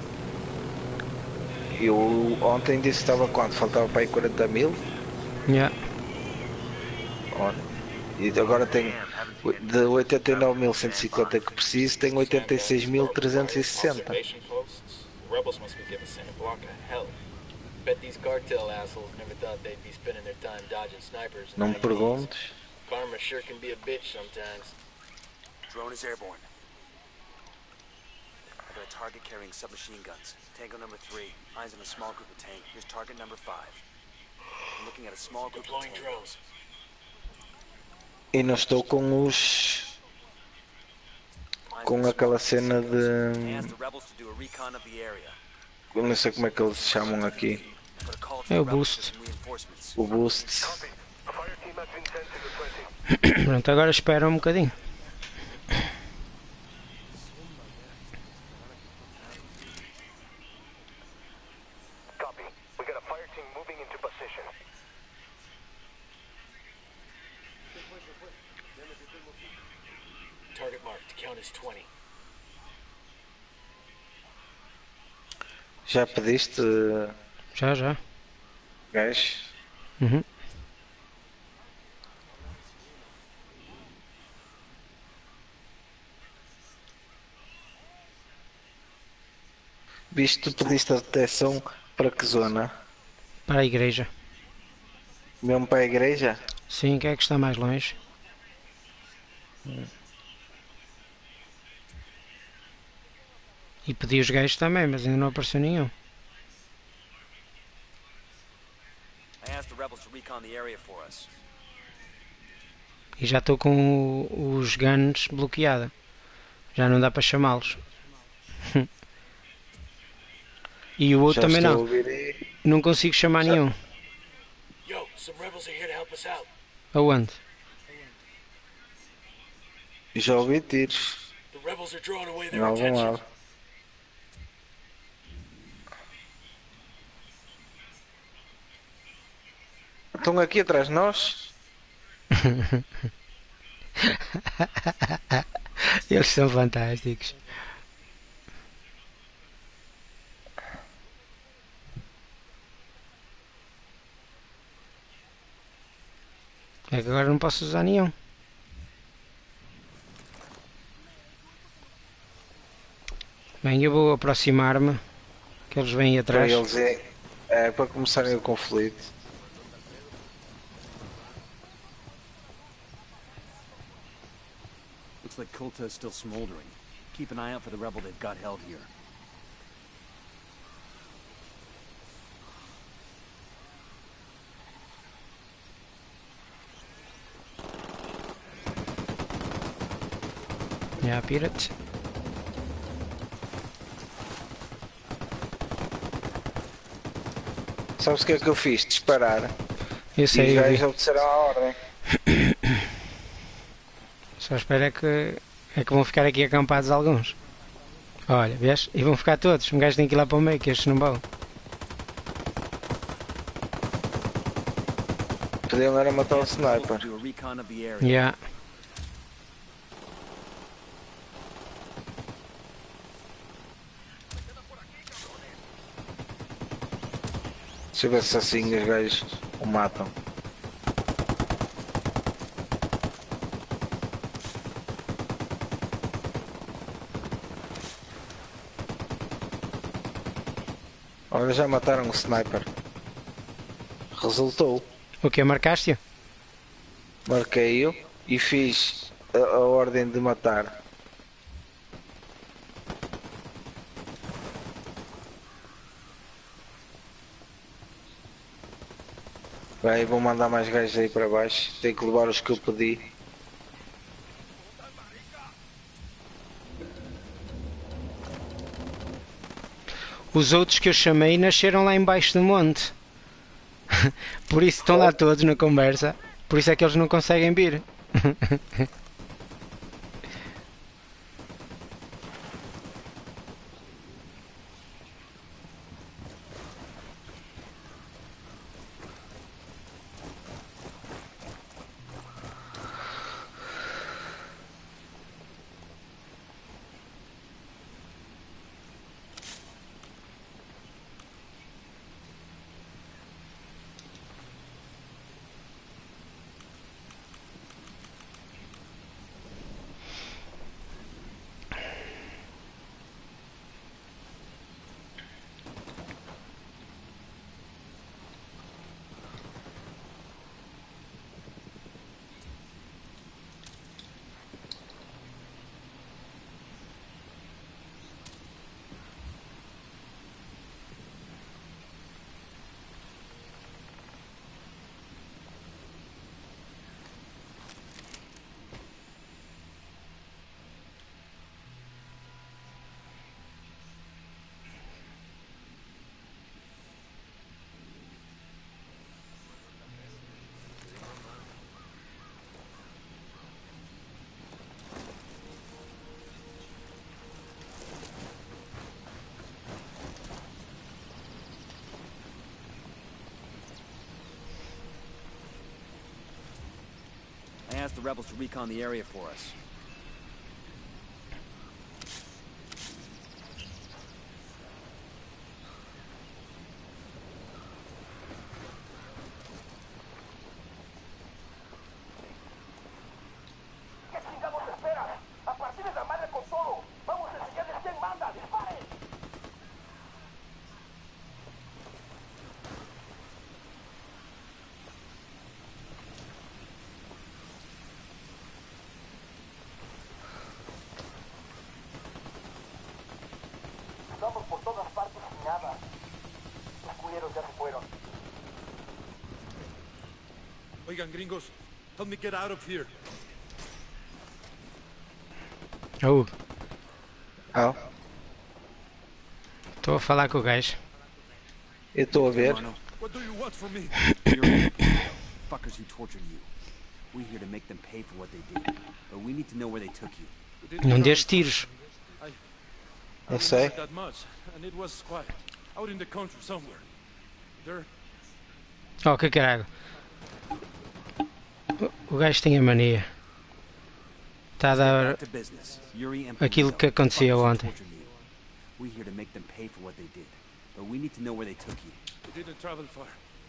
eu ontem disse que estava quanto? Faltava para aí quarenta mil? Yeah. Olha, e agora tenho de oitenta e nove mil cento e cinquenta que preciso, tenho oitenta e seis mil trezentos e sessenta. Observation posts. Rebels must be giving Santa Block a hell. Bet these cartel assholes never thought they'd be spending their time dodging snipers. Não me perguntes. Karma sure can be a bitch sometimes. Drone is airborne. I got a target carrying submachine guns. Tango number three. Eyes on a small group of tank. Here's target number five. I'm looking at a small group of tangos. E não estou com os... com aquela cena de... eu não sei como é que eles chamam aqui. É o boost. O boost. Pronto, agora espera um bocadinho. Target marked. Count is twenty. Já pediste? Já, já. Gajo? Uhum. Visto, tu pediste a detecção para que zona? Para a igreja. Mesmo para a igreja? Sim, quem é que está mais longe? Hum. E pedi os gajos também, mas ainda não apareceu nenhum. E já estou com o, os guns bloqueados. Já não dá para chamá-los. E o outro Já também não. Ouvir... Não consigo chamar já. Nenhum. Yo, some rebels are here to help us out. Aonde? Já ouvi tiros. The rebels are drawing away their em algum attention. lado. Estão aqui atrás de nós? Eles são fantásticos. É que agora não posso usar nenhum. Bem, eu vou aproximar-me. Que eles vêm atrás. Para eles é, é para começarem o conflito. Looks like Kulta is still smoldering. Keep an eye out for the rebel they've got held here. Yeah, beat it. Sabes o que é que eu fiz? Disparar. Eu sei, e os eu gajos vi. obedeceram à ordem. Só espero é que, é que vão ficar aqui acampados alguns. Olha, vês? E vão ficar todos. Um gajo tem que ir lá para o meio, que estes não vão. Podiam era matar o sniper. Yeah. Se eu tivesse assim, os gajos o matam. Olha, já mataram o sniper. Resultou. O que? Marcaste-o? Marquei-o e fiz a, a ordem de matar. Vai, vou mandar mais gajos aí para baixo. Tenho que levar os que eu pedi. Os outros que eu chamei nasceram lá embaixo do monte. Por isso estão lá todos na conversa. Por isso é que eles não conseguem vir. rebels to recon the area for us. Estamos por todas partes sin nada. Los culeros ya se fueron. Oigan, gringos, help me get out of here. Oh, Ah, estou a falar com o gajo. eu estou a ver. What do you want from me? You're fuckers who tortured you. We're here to make them pay for what they did. But we need to know where they took you. Não dês tiros. Eu sei. That much, and it was quiet, out in the country somewhere. There. Oh, que caralho. O, o gajo tem a mania. Está a dar Back to business. Yuri and aquilo Polito, que aconteceu fuckers who ontem. tortured you. We're here to make them pay for what they did. But we need to know where they took you. We didn't travel far.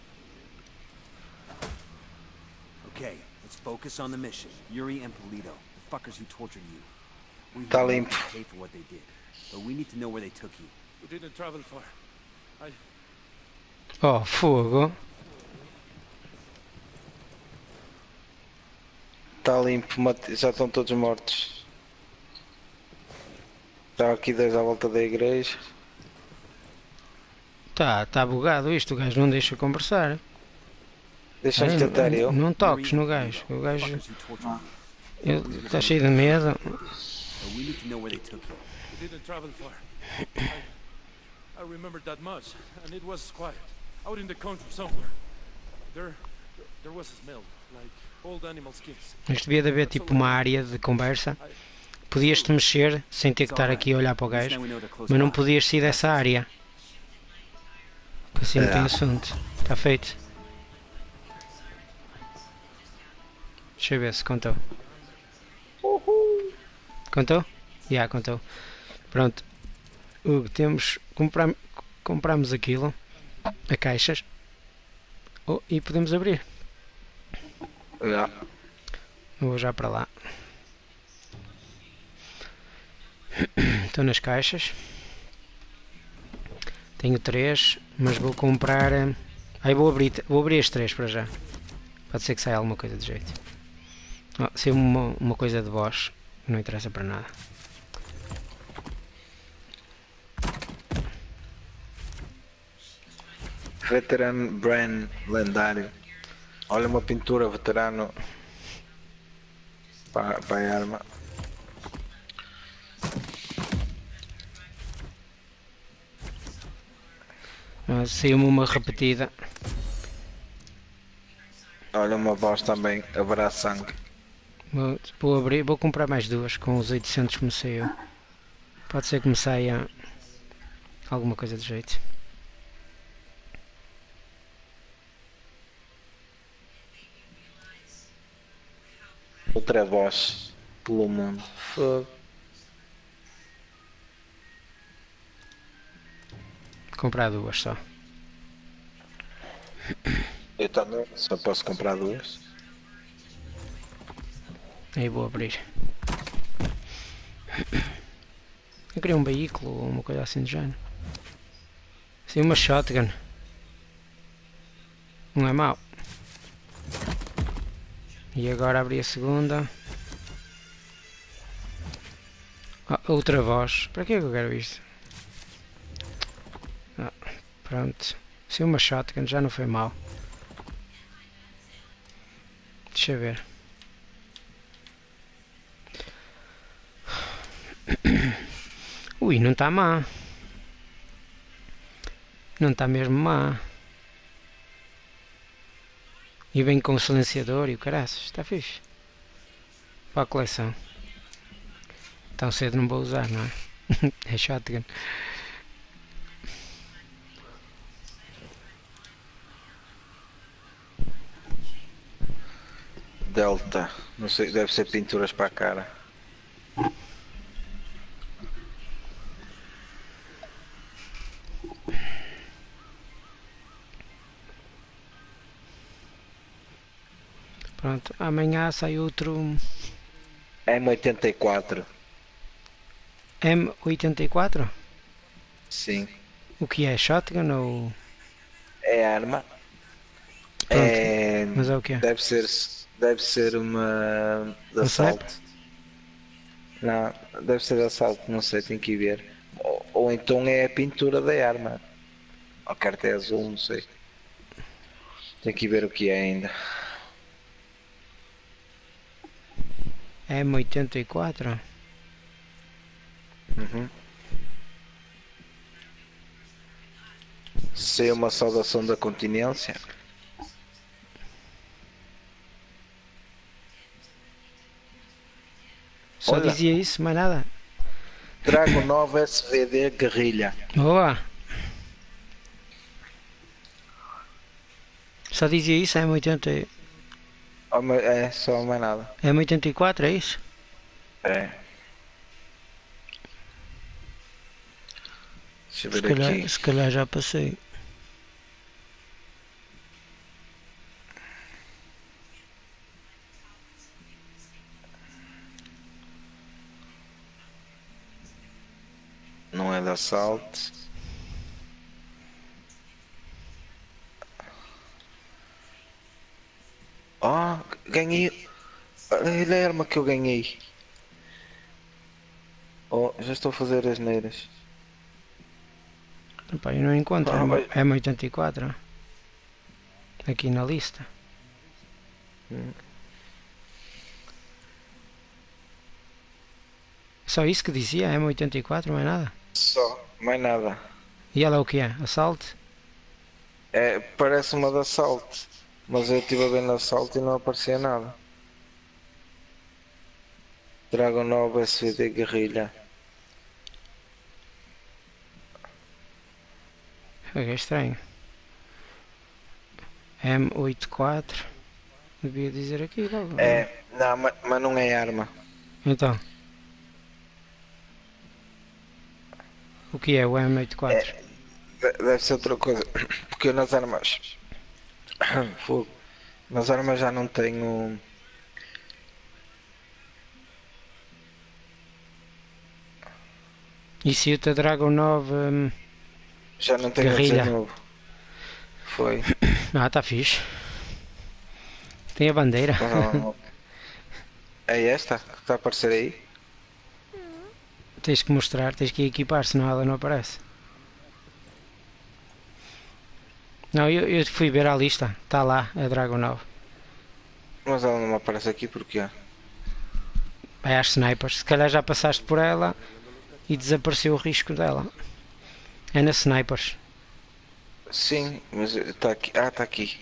Okay, let's focus on the mission. Yuri and Polito, the fuckers who tortured you. We're Tá here to make limpo. them pay for what they did. But we need to know where they took you. We didn't travel far. I. Oh, fogo. Está limpo, mate- já estão todos mortos. Está aqui dois à volta da igreja. Tá, tá bugado isto. O gajo não deixa conversar. Deixa-me Ai, tentar não, eu. não toques no gajo. O gajo está cheio de medo. But we need to know where they took you. We didn't travel far. I, I remember that much, and it was quiet, out in the country somewhere. There, there was a smell, like old animal skins. Mas devia de haver tipo uma área de conversa. Podias-te mexer sem ter que estar aqui a olhar para o gajo, mas não podias sair dessa área. Que assim não tem É. assunto. Está feito. Deixa eu ver se contou. Contou? Já, yeah, contou. Pronto. Hugo, temos. Compram, compramos aquilo. A caixas. Oh, e podemos abrir. Já. Vou já para lá. Estou nas caixas. Tenho três, mas vou comprar. eh, Aí vou abrir, vou abrir as três para já. Pode ser que saia alguma coisa de jeito. Oh, se uma, uma coisa de boss, não interessa para nada. Veterano Brand lendário. Olha uma pintura veterano para, para a arma. Ah, saiu-me uma repetida. Olha uma voz também, haverá sangue. Vou, vou abrir, vou comprar mais duas com os oitocentos que me saiu. Pode ser que me saia alguma coisa de jeito. Outra voz pelo mundo. Fogo. Comprar duas só. Eu também só posso comprar duas. Aí vou abrir. Eu queria um veículo ou uma coisa assim de género. Sim, uma shotgun. Não é mau. E agora abri a segunda. Ah, outra voz. Para que é que eu quero isto? Ah, pronto. Sim, uma shotgun já não foi mal. Deixa eu ver. Ui, não está má. Não está mesmo má. E vem com o silenciador e o caraças. Está fixe. Para a coleção. Tão cedo não vou usar, não é? É shotgun. Delta. Não sei, deve ser pinturas para a cara. Pronto, amanhã sai outro M oitenta e quatro. M oitenta e quatro? Sim. O que é? Shotgun ou... É arma. Pronto, É... mas é o quê? Deve ser, deve ser uma de Um assalto. Não, deve ser de assalto, não sei, tem que ir ver. Ou, ou então é a pintura da arma. Ou carta é azul, não sei. Tem que ir ver o que é ainda. M oitenta e quatro? Uhum. Se é uma saudação da continência. Só Olha. dizia isso, mais nada. Drago nove S V D Guerrilha. Boa! Só dizia isso, M oitenta e... Oh, mas é só mais nada. M oitenta e quatro, é isso? É. Deixa eu Se ver calhar, aqui. se calhar já passei. Não é de assalto. Oh, ganhei. Olha a arma que eu ganhei. Oh, já estou a fazer as neiras. Epá, eu não encontro Ah, mas- M oitenta e quatro aqui na lista. Hum. Só isso que dizia, M oitenta e quatro, mais nada. Só, mais nada. E ela é o que é? Assalto? É, parece uma de assalto. Mas eu estive a ver no assalto e não aparecia nada. Dragon nove S V D Guerrilha. É estranho. M oitenta e quatro. Devia dizer aqui logo. É, não, mas, mas não é arma. Então. O que é o M oitenta e quatro? É, de- deve ser outra coisa. Porque eu nas armas. Fogo. Nas armas já não tenho. E se o teu Dragon nove hum, Já não tenho Guerrilha? novo. Foi. Ah, tá fixe. Tem a bandeira. Mas não- É esta que está a aparecer aí? Tens que mostrar, tens que equipar, senão ela não aparece. Não, eu, eu fui ver a lista, está lá, a Dragon nove. Mas ela não me aparece aqui porque. Vai às snipers, se calhar já passaste por ela e desapareceu o risco dela. É nas snipers. Sim, mas está aqui. Ah, está aqui.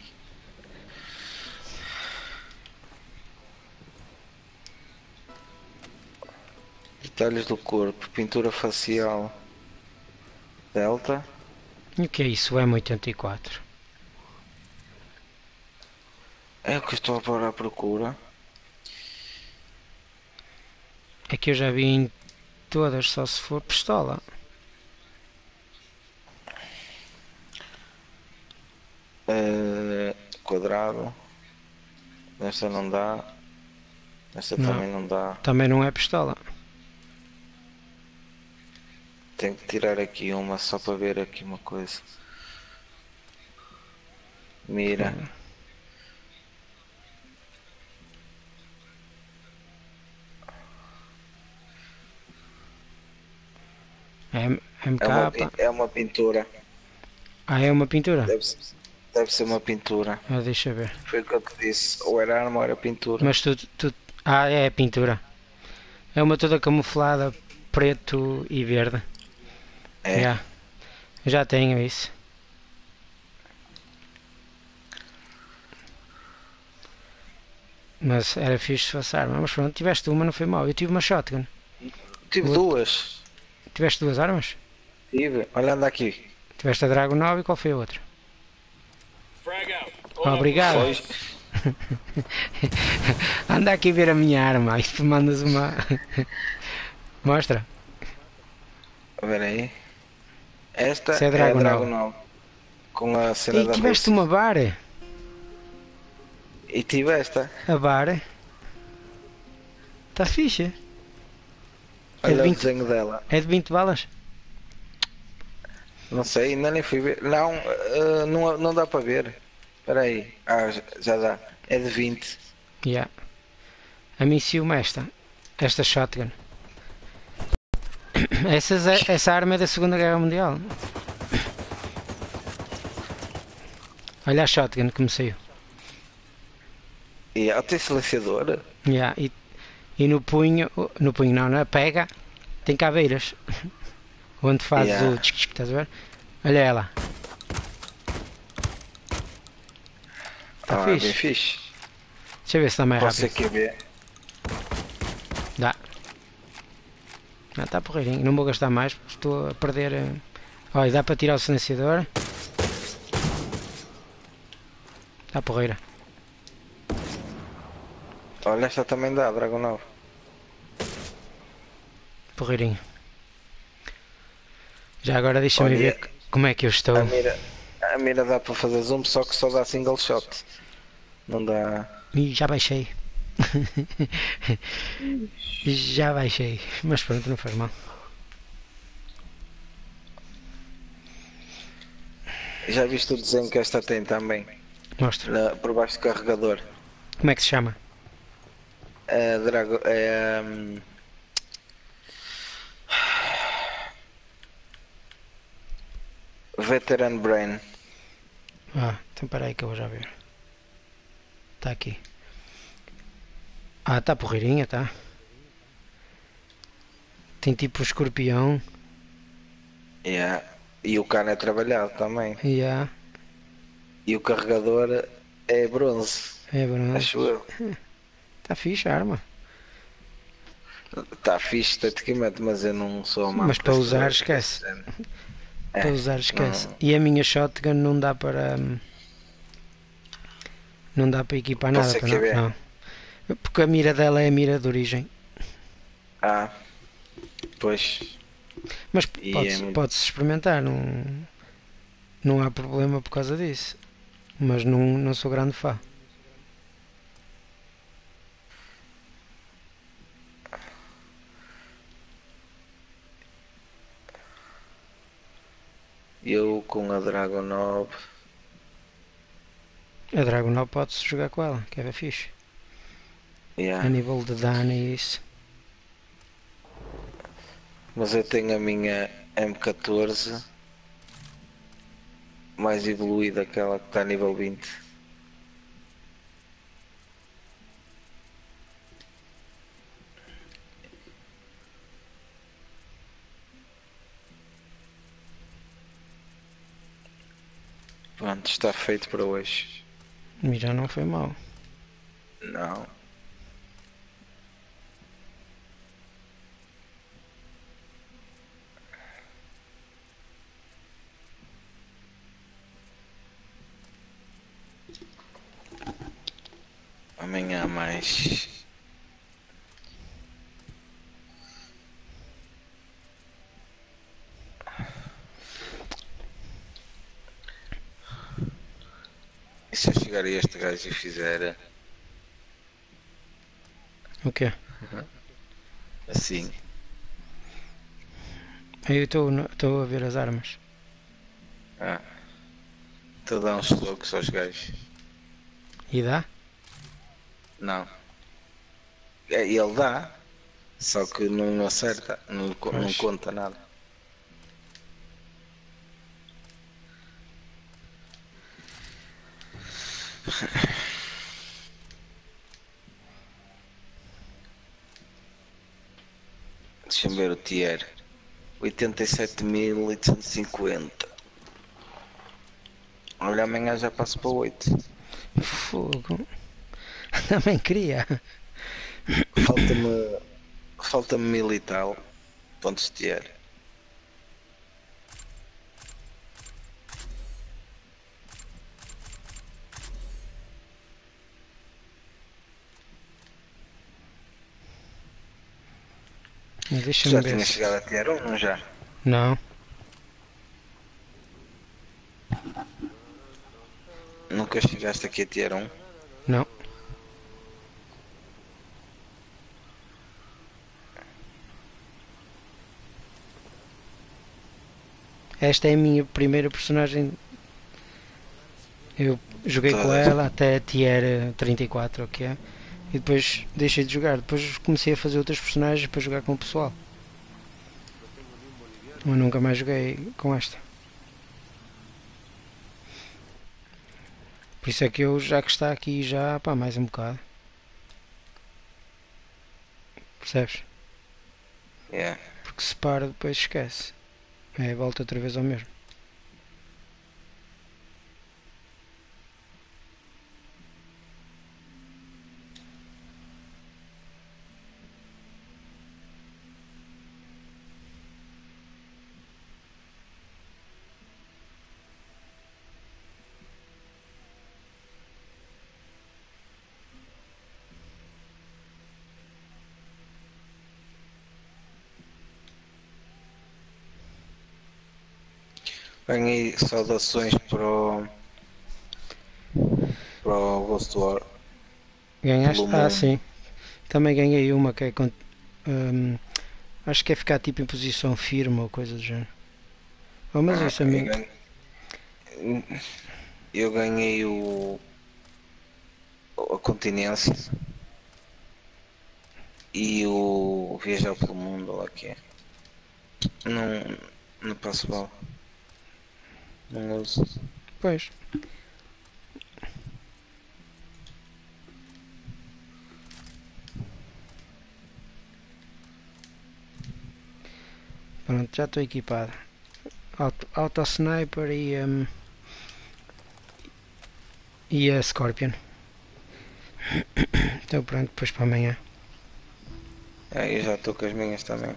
Detalhes do corpo, pintura facial. Delta. E o que é isso, o M oitenta e quatro? É o que eu estou a pôr à procura. É que eu já vi em todas, só se for pistola. Eh, quadrado. Esta não dá. Esta Não. também não dá. Também não é pistola. Tenho que tirar aqui uma só para ver aqui uma coisa. Mira. É M É uma, K. é uma pintura. Ah, é uma pintura? Deve, deve ser uma pintura. Ah, deixa eu ver. Foi o que eu te disse. Ou era arma ou era pintura. Mas tu, tu... Ah, é pintura. É uma toda camuflada, preto e verde. É. Yeah. Eu já tenho isso. Mas era fixe se fosse arma. Mas pronto, tiveste uma, não foi mal. Eu tive uma shotgun. Tive O- duas. Tiveste duas armas? Tive. Olha, anda aqui. Tiveste a Dragon nove e qual foi a outra? Frag out. Ah, obrigado. Foi. Anda aqui ver a minha arma. E tu mandas uma. Mostra. Espera aí. Esta Isso é é, a Dragunov. Dragunov. Com a cena E da tiveste Rússia. uma bar? E tive esta. A bar? Está fixe. É Olha de o vinte desenho dela. É de vinte balas? Não sei, ainda nem fui ver. Não, eh, não, não dá para ver. Espera aí. Ah, já- já dá. É de vinte. Yeah. A mim ciúme esta. Esta shotgun. Essas, é- essa arma é da Segunda Guerra Mundial. Olha a shotgun que me saiu. E ela tem silenciador. Yeah. E, e no punho, no punho não, na pega, tem caveiras. Onde fazes Yeah. o tchic tchic, estás a ver? Olha ela. Está Ah, é fixe. bem fixe. Deixa eu ver se está mais Posso rápido. aqui ver. Dá. Ah, está porreirinho. Não vou gastar mais porque estou a perder. eh. Olha, dá para tirar o silenciador. Está porreira. Olha, esta também dá, Dragunov. Porreirinho. Já agora deixa-me Olha, ver como é que eu estou. A mira, a mira dá para fazer zoom, só que só dá single shot. Não dá. Ih, já baixei. Já baixei. Mas pronto, não faz mal. Já viste o desenho que esta tem também? Mostra. Na- por baixo do carregador. Como é que se chama? É, Drago, é, hum, Veteran Brain. Ah, então para aí que eu vou já ver. Está aqui. Ah, está porreirinha, tá? Tem tipo um escorpião. Yeah. E o cano é trabalhado também. Yeah. E o carregador é bronze. É bronze. Acho eu. Está fixe a arma. Está fixe esteticamente, mas eu não sou amante. Mas para deste- usar deste esquece. género. Para É, usar esquece. não- E a minha shotgun não dá para. hum, Não dá para equipar nada. Posso Para aqui não, ver? não. Porque a mira dela é a mira de origem. Ah, pois. Mas E pode-se é- pode-se experimentar. Não, não há problema por causa disso. Mas não, não sou grande fã. Eu com a Dragunov. A Dragunov pode-se jogar com ela, que é fixe. Yeah. A nível de dano e isso. Mas eu tenho a minha M catorze mais evoluída, aquela que está a nível vinte. Pronto, está feito para hoje. E já não foi mal. Não. Amanhã há mais. E se eu chegar a este gajo e fizer O quê? assim? Eu estou a ver as armas. Ah. Estou a dar uns socos aos gajos. E dá? Não. É, ele dá. Só que não acerta. Não, co- não Pois. conta nada. Deixa-me ver o tier. oitenta e sete mil oitocentos e cinquenta. Olha, amanhã já passo para oito. Fogo. Também queria. Falta-me. Falta-me mil e tal. Pontos de tier. Deixa-me Já ver. tinha se- chegado a tier um, não já? Não. Nunca chegaste aqui a tier um? Não. Esta é a minha primeira personagem. Eu joguei com Todas. ela até tier trinta e quatro, o que é? E depois deixei de jogar. Depois comecei a fazer outros personagens para jogar com o pessoal. Eu nunca mais joguei com esta. Por isso é que eu, já que está aqui, já, pá, mais um bocado. Percebes? Yeah. Porque se para, depois esquece. É, volta outra vez ao mesmo. Ganhei saudações para o. para o Ghost War. Ganhaste? Pelo Ah, mundo. sim. Também ganhei uma que é. con- hum, acho que é ficar tipo em posição firme ou coisa do género. Oh, mas Ah, isso a eu, mim. ganhei, eu ganhei o. a continência. E o viajar pelo mundo, lá que é. Não. não passo mal. Não uso. Pois. Pronto, já estou equipado. Auto, auto sniper e hum, e a Scorpion. Então pronto, depois para amanhã. É, eu já estou com as minhas também.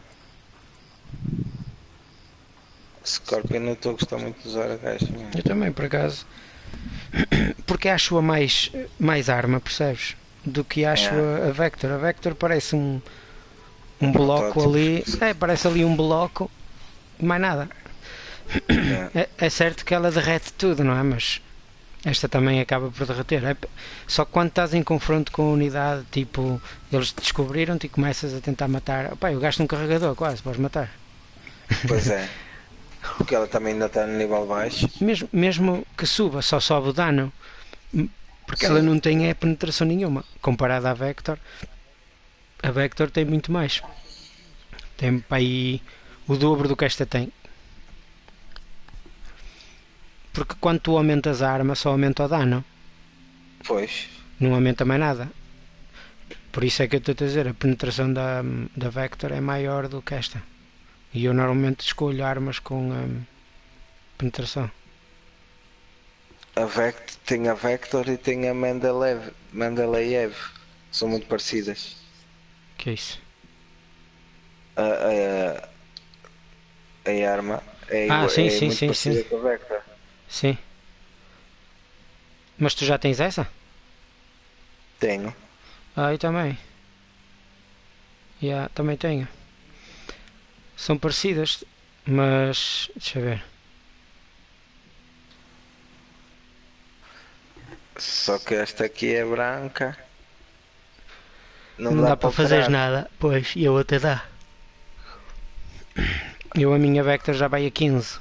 Scorpion eu estou a gostar muito de usar a gaja. Eu também, por acaso. Porque acho-a mais, mais arma, percebes? Do que acho É. a, a Vector. A Vector parece um, um bloco protótipo. ali. É, parece ali um bloco e mais nada. É, é certo que ela derrete tudo, não é? Mas esta também acaba por derreter. É, só que quando estás em confronto com a unidade, tipo, eles descobriram-te e começas a tentar matar. Opá, eu gasto um carregador quase, podes matar. Pois é. Porque ela também ainda está no nível baixo. Mesmo, mesmo que suba, só sobe o dano. Porque Sim. ela não tem é, penetração nenhuma. Comparada à Vector, a Vector tem muito mais. Tem para aí o dobro do que esta tem. Porque quando tu aumentas a arma, só aumenta o dano. Pois. Não aumenta mais nada. Por isso é que eu estou a dizer, a penetração da, da Vector é maior do que esta. E eu normalmente escolho armas com hum, penetração. A Vector, tem a Vector e tem a Mendeleev. Mendeleev. São muito parecidas. Que é isso? A, a, a arma é, Ah, igual- sim, é sim, muito sim, parecida sim. com a Vector. Sim. Mas tu já tens essa? Tenho. Ah, eu também. Yeah, também tenho. São parecidas, mas deixa eu ver. Só que esta aqui é branca. Não, dá, dá para fazer alterar. nada. Pois, e a outra dá. Eu a minha Vector já vai a quinze.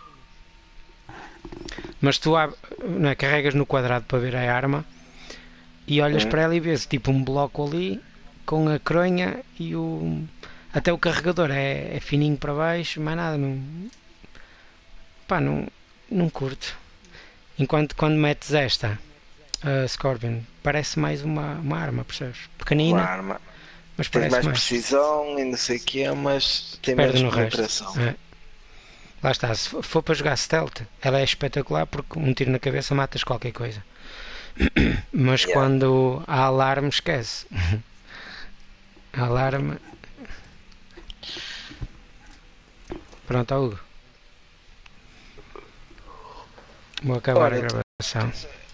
Mas tu ab- não é, carregas no quadrado para ver a arma e olhas Hum. para ela e vês tipo um bloco ali com a cronha e o. Até o carregador é, é fininho para baixo, mais nada, não. Pá, não, não curto. Enquanto quando metes esta, a Scorpion, parece mais uma, uma arma, percebes? Pequenina, Uma arma. mas Tem parece mais, mais. precisão e não sei o que, mas tem Perde menos no resto. penetração. É. Lá está, se for- for para jogar stealth, ela é espetacular porque um tiro na cabeça matas qualquer coisa. Mas Yeah. quando há alarme, esquece. Alarme. Pronto, ó, Hugo. Vou acabar Ora, a gravação.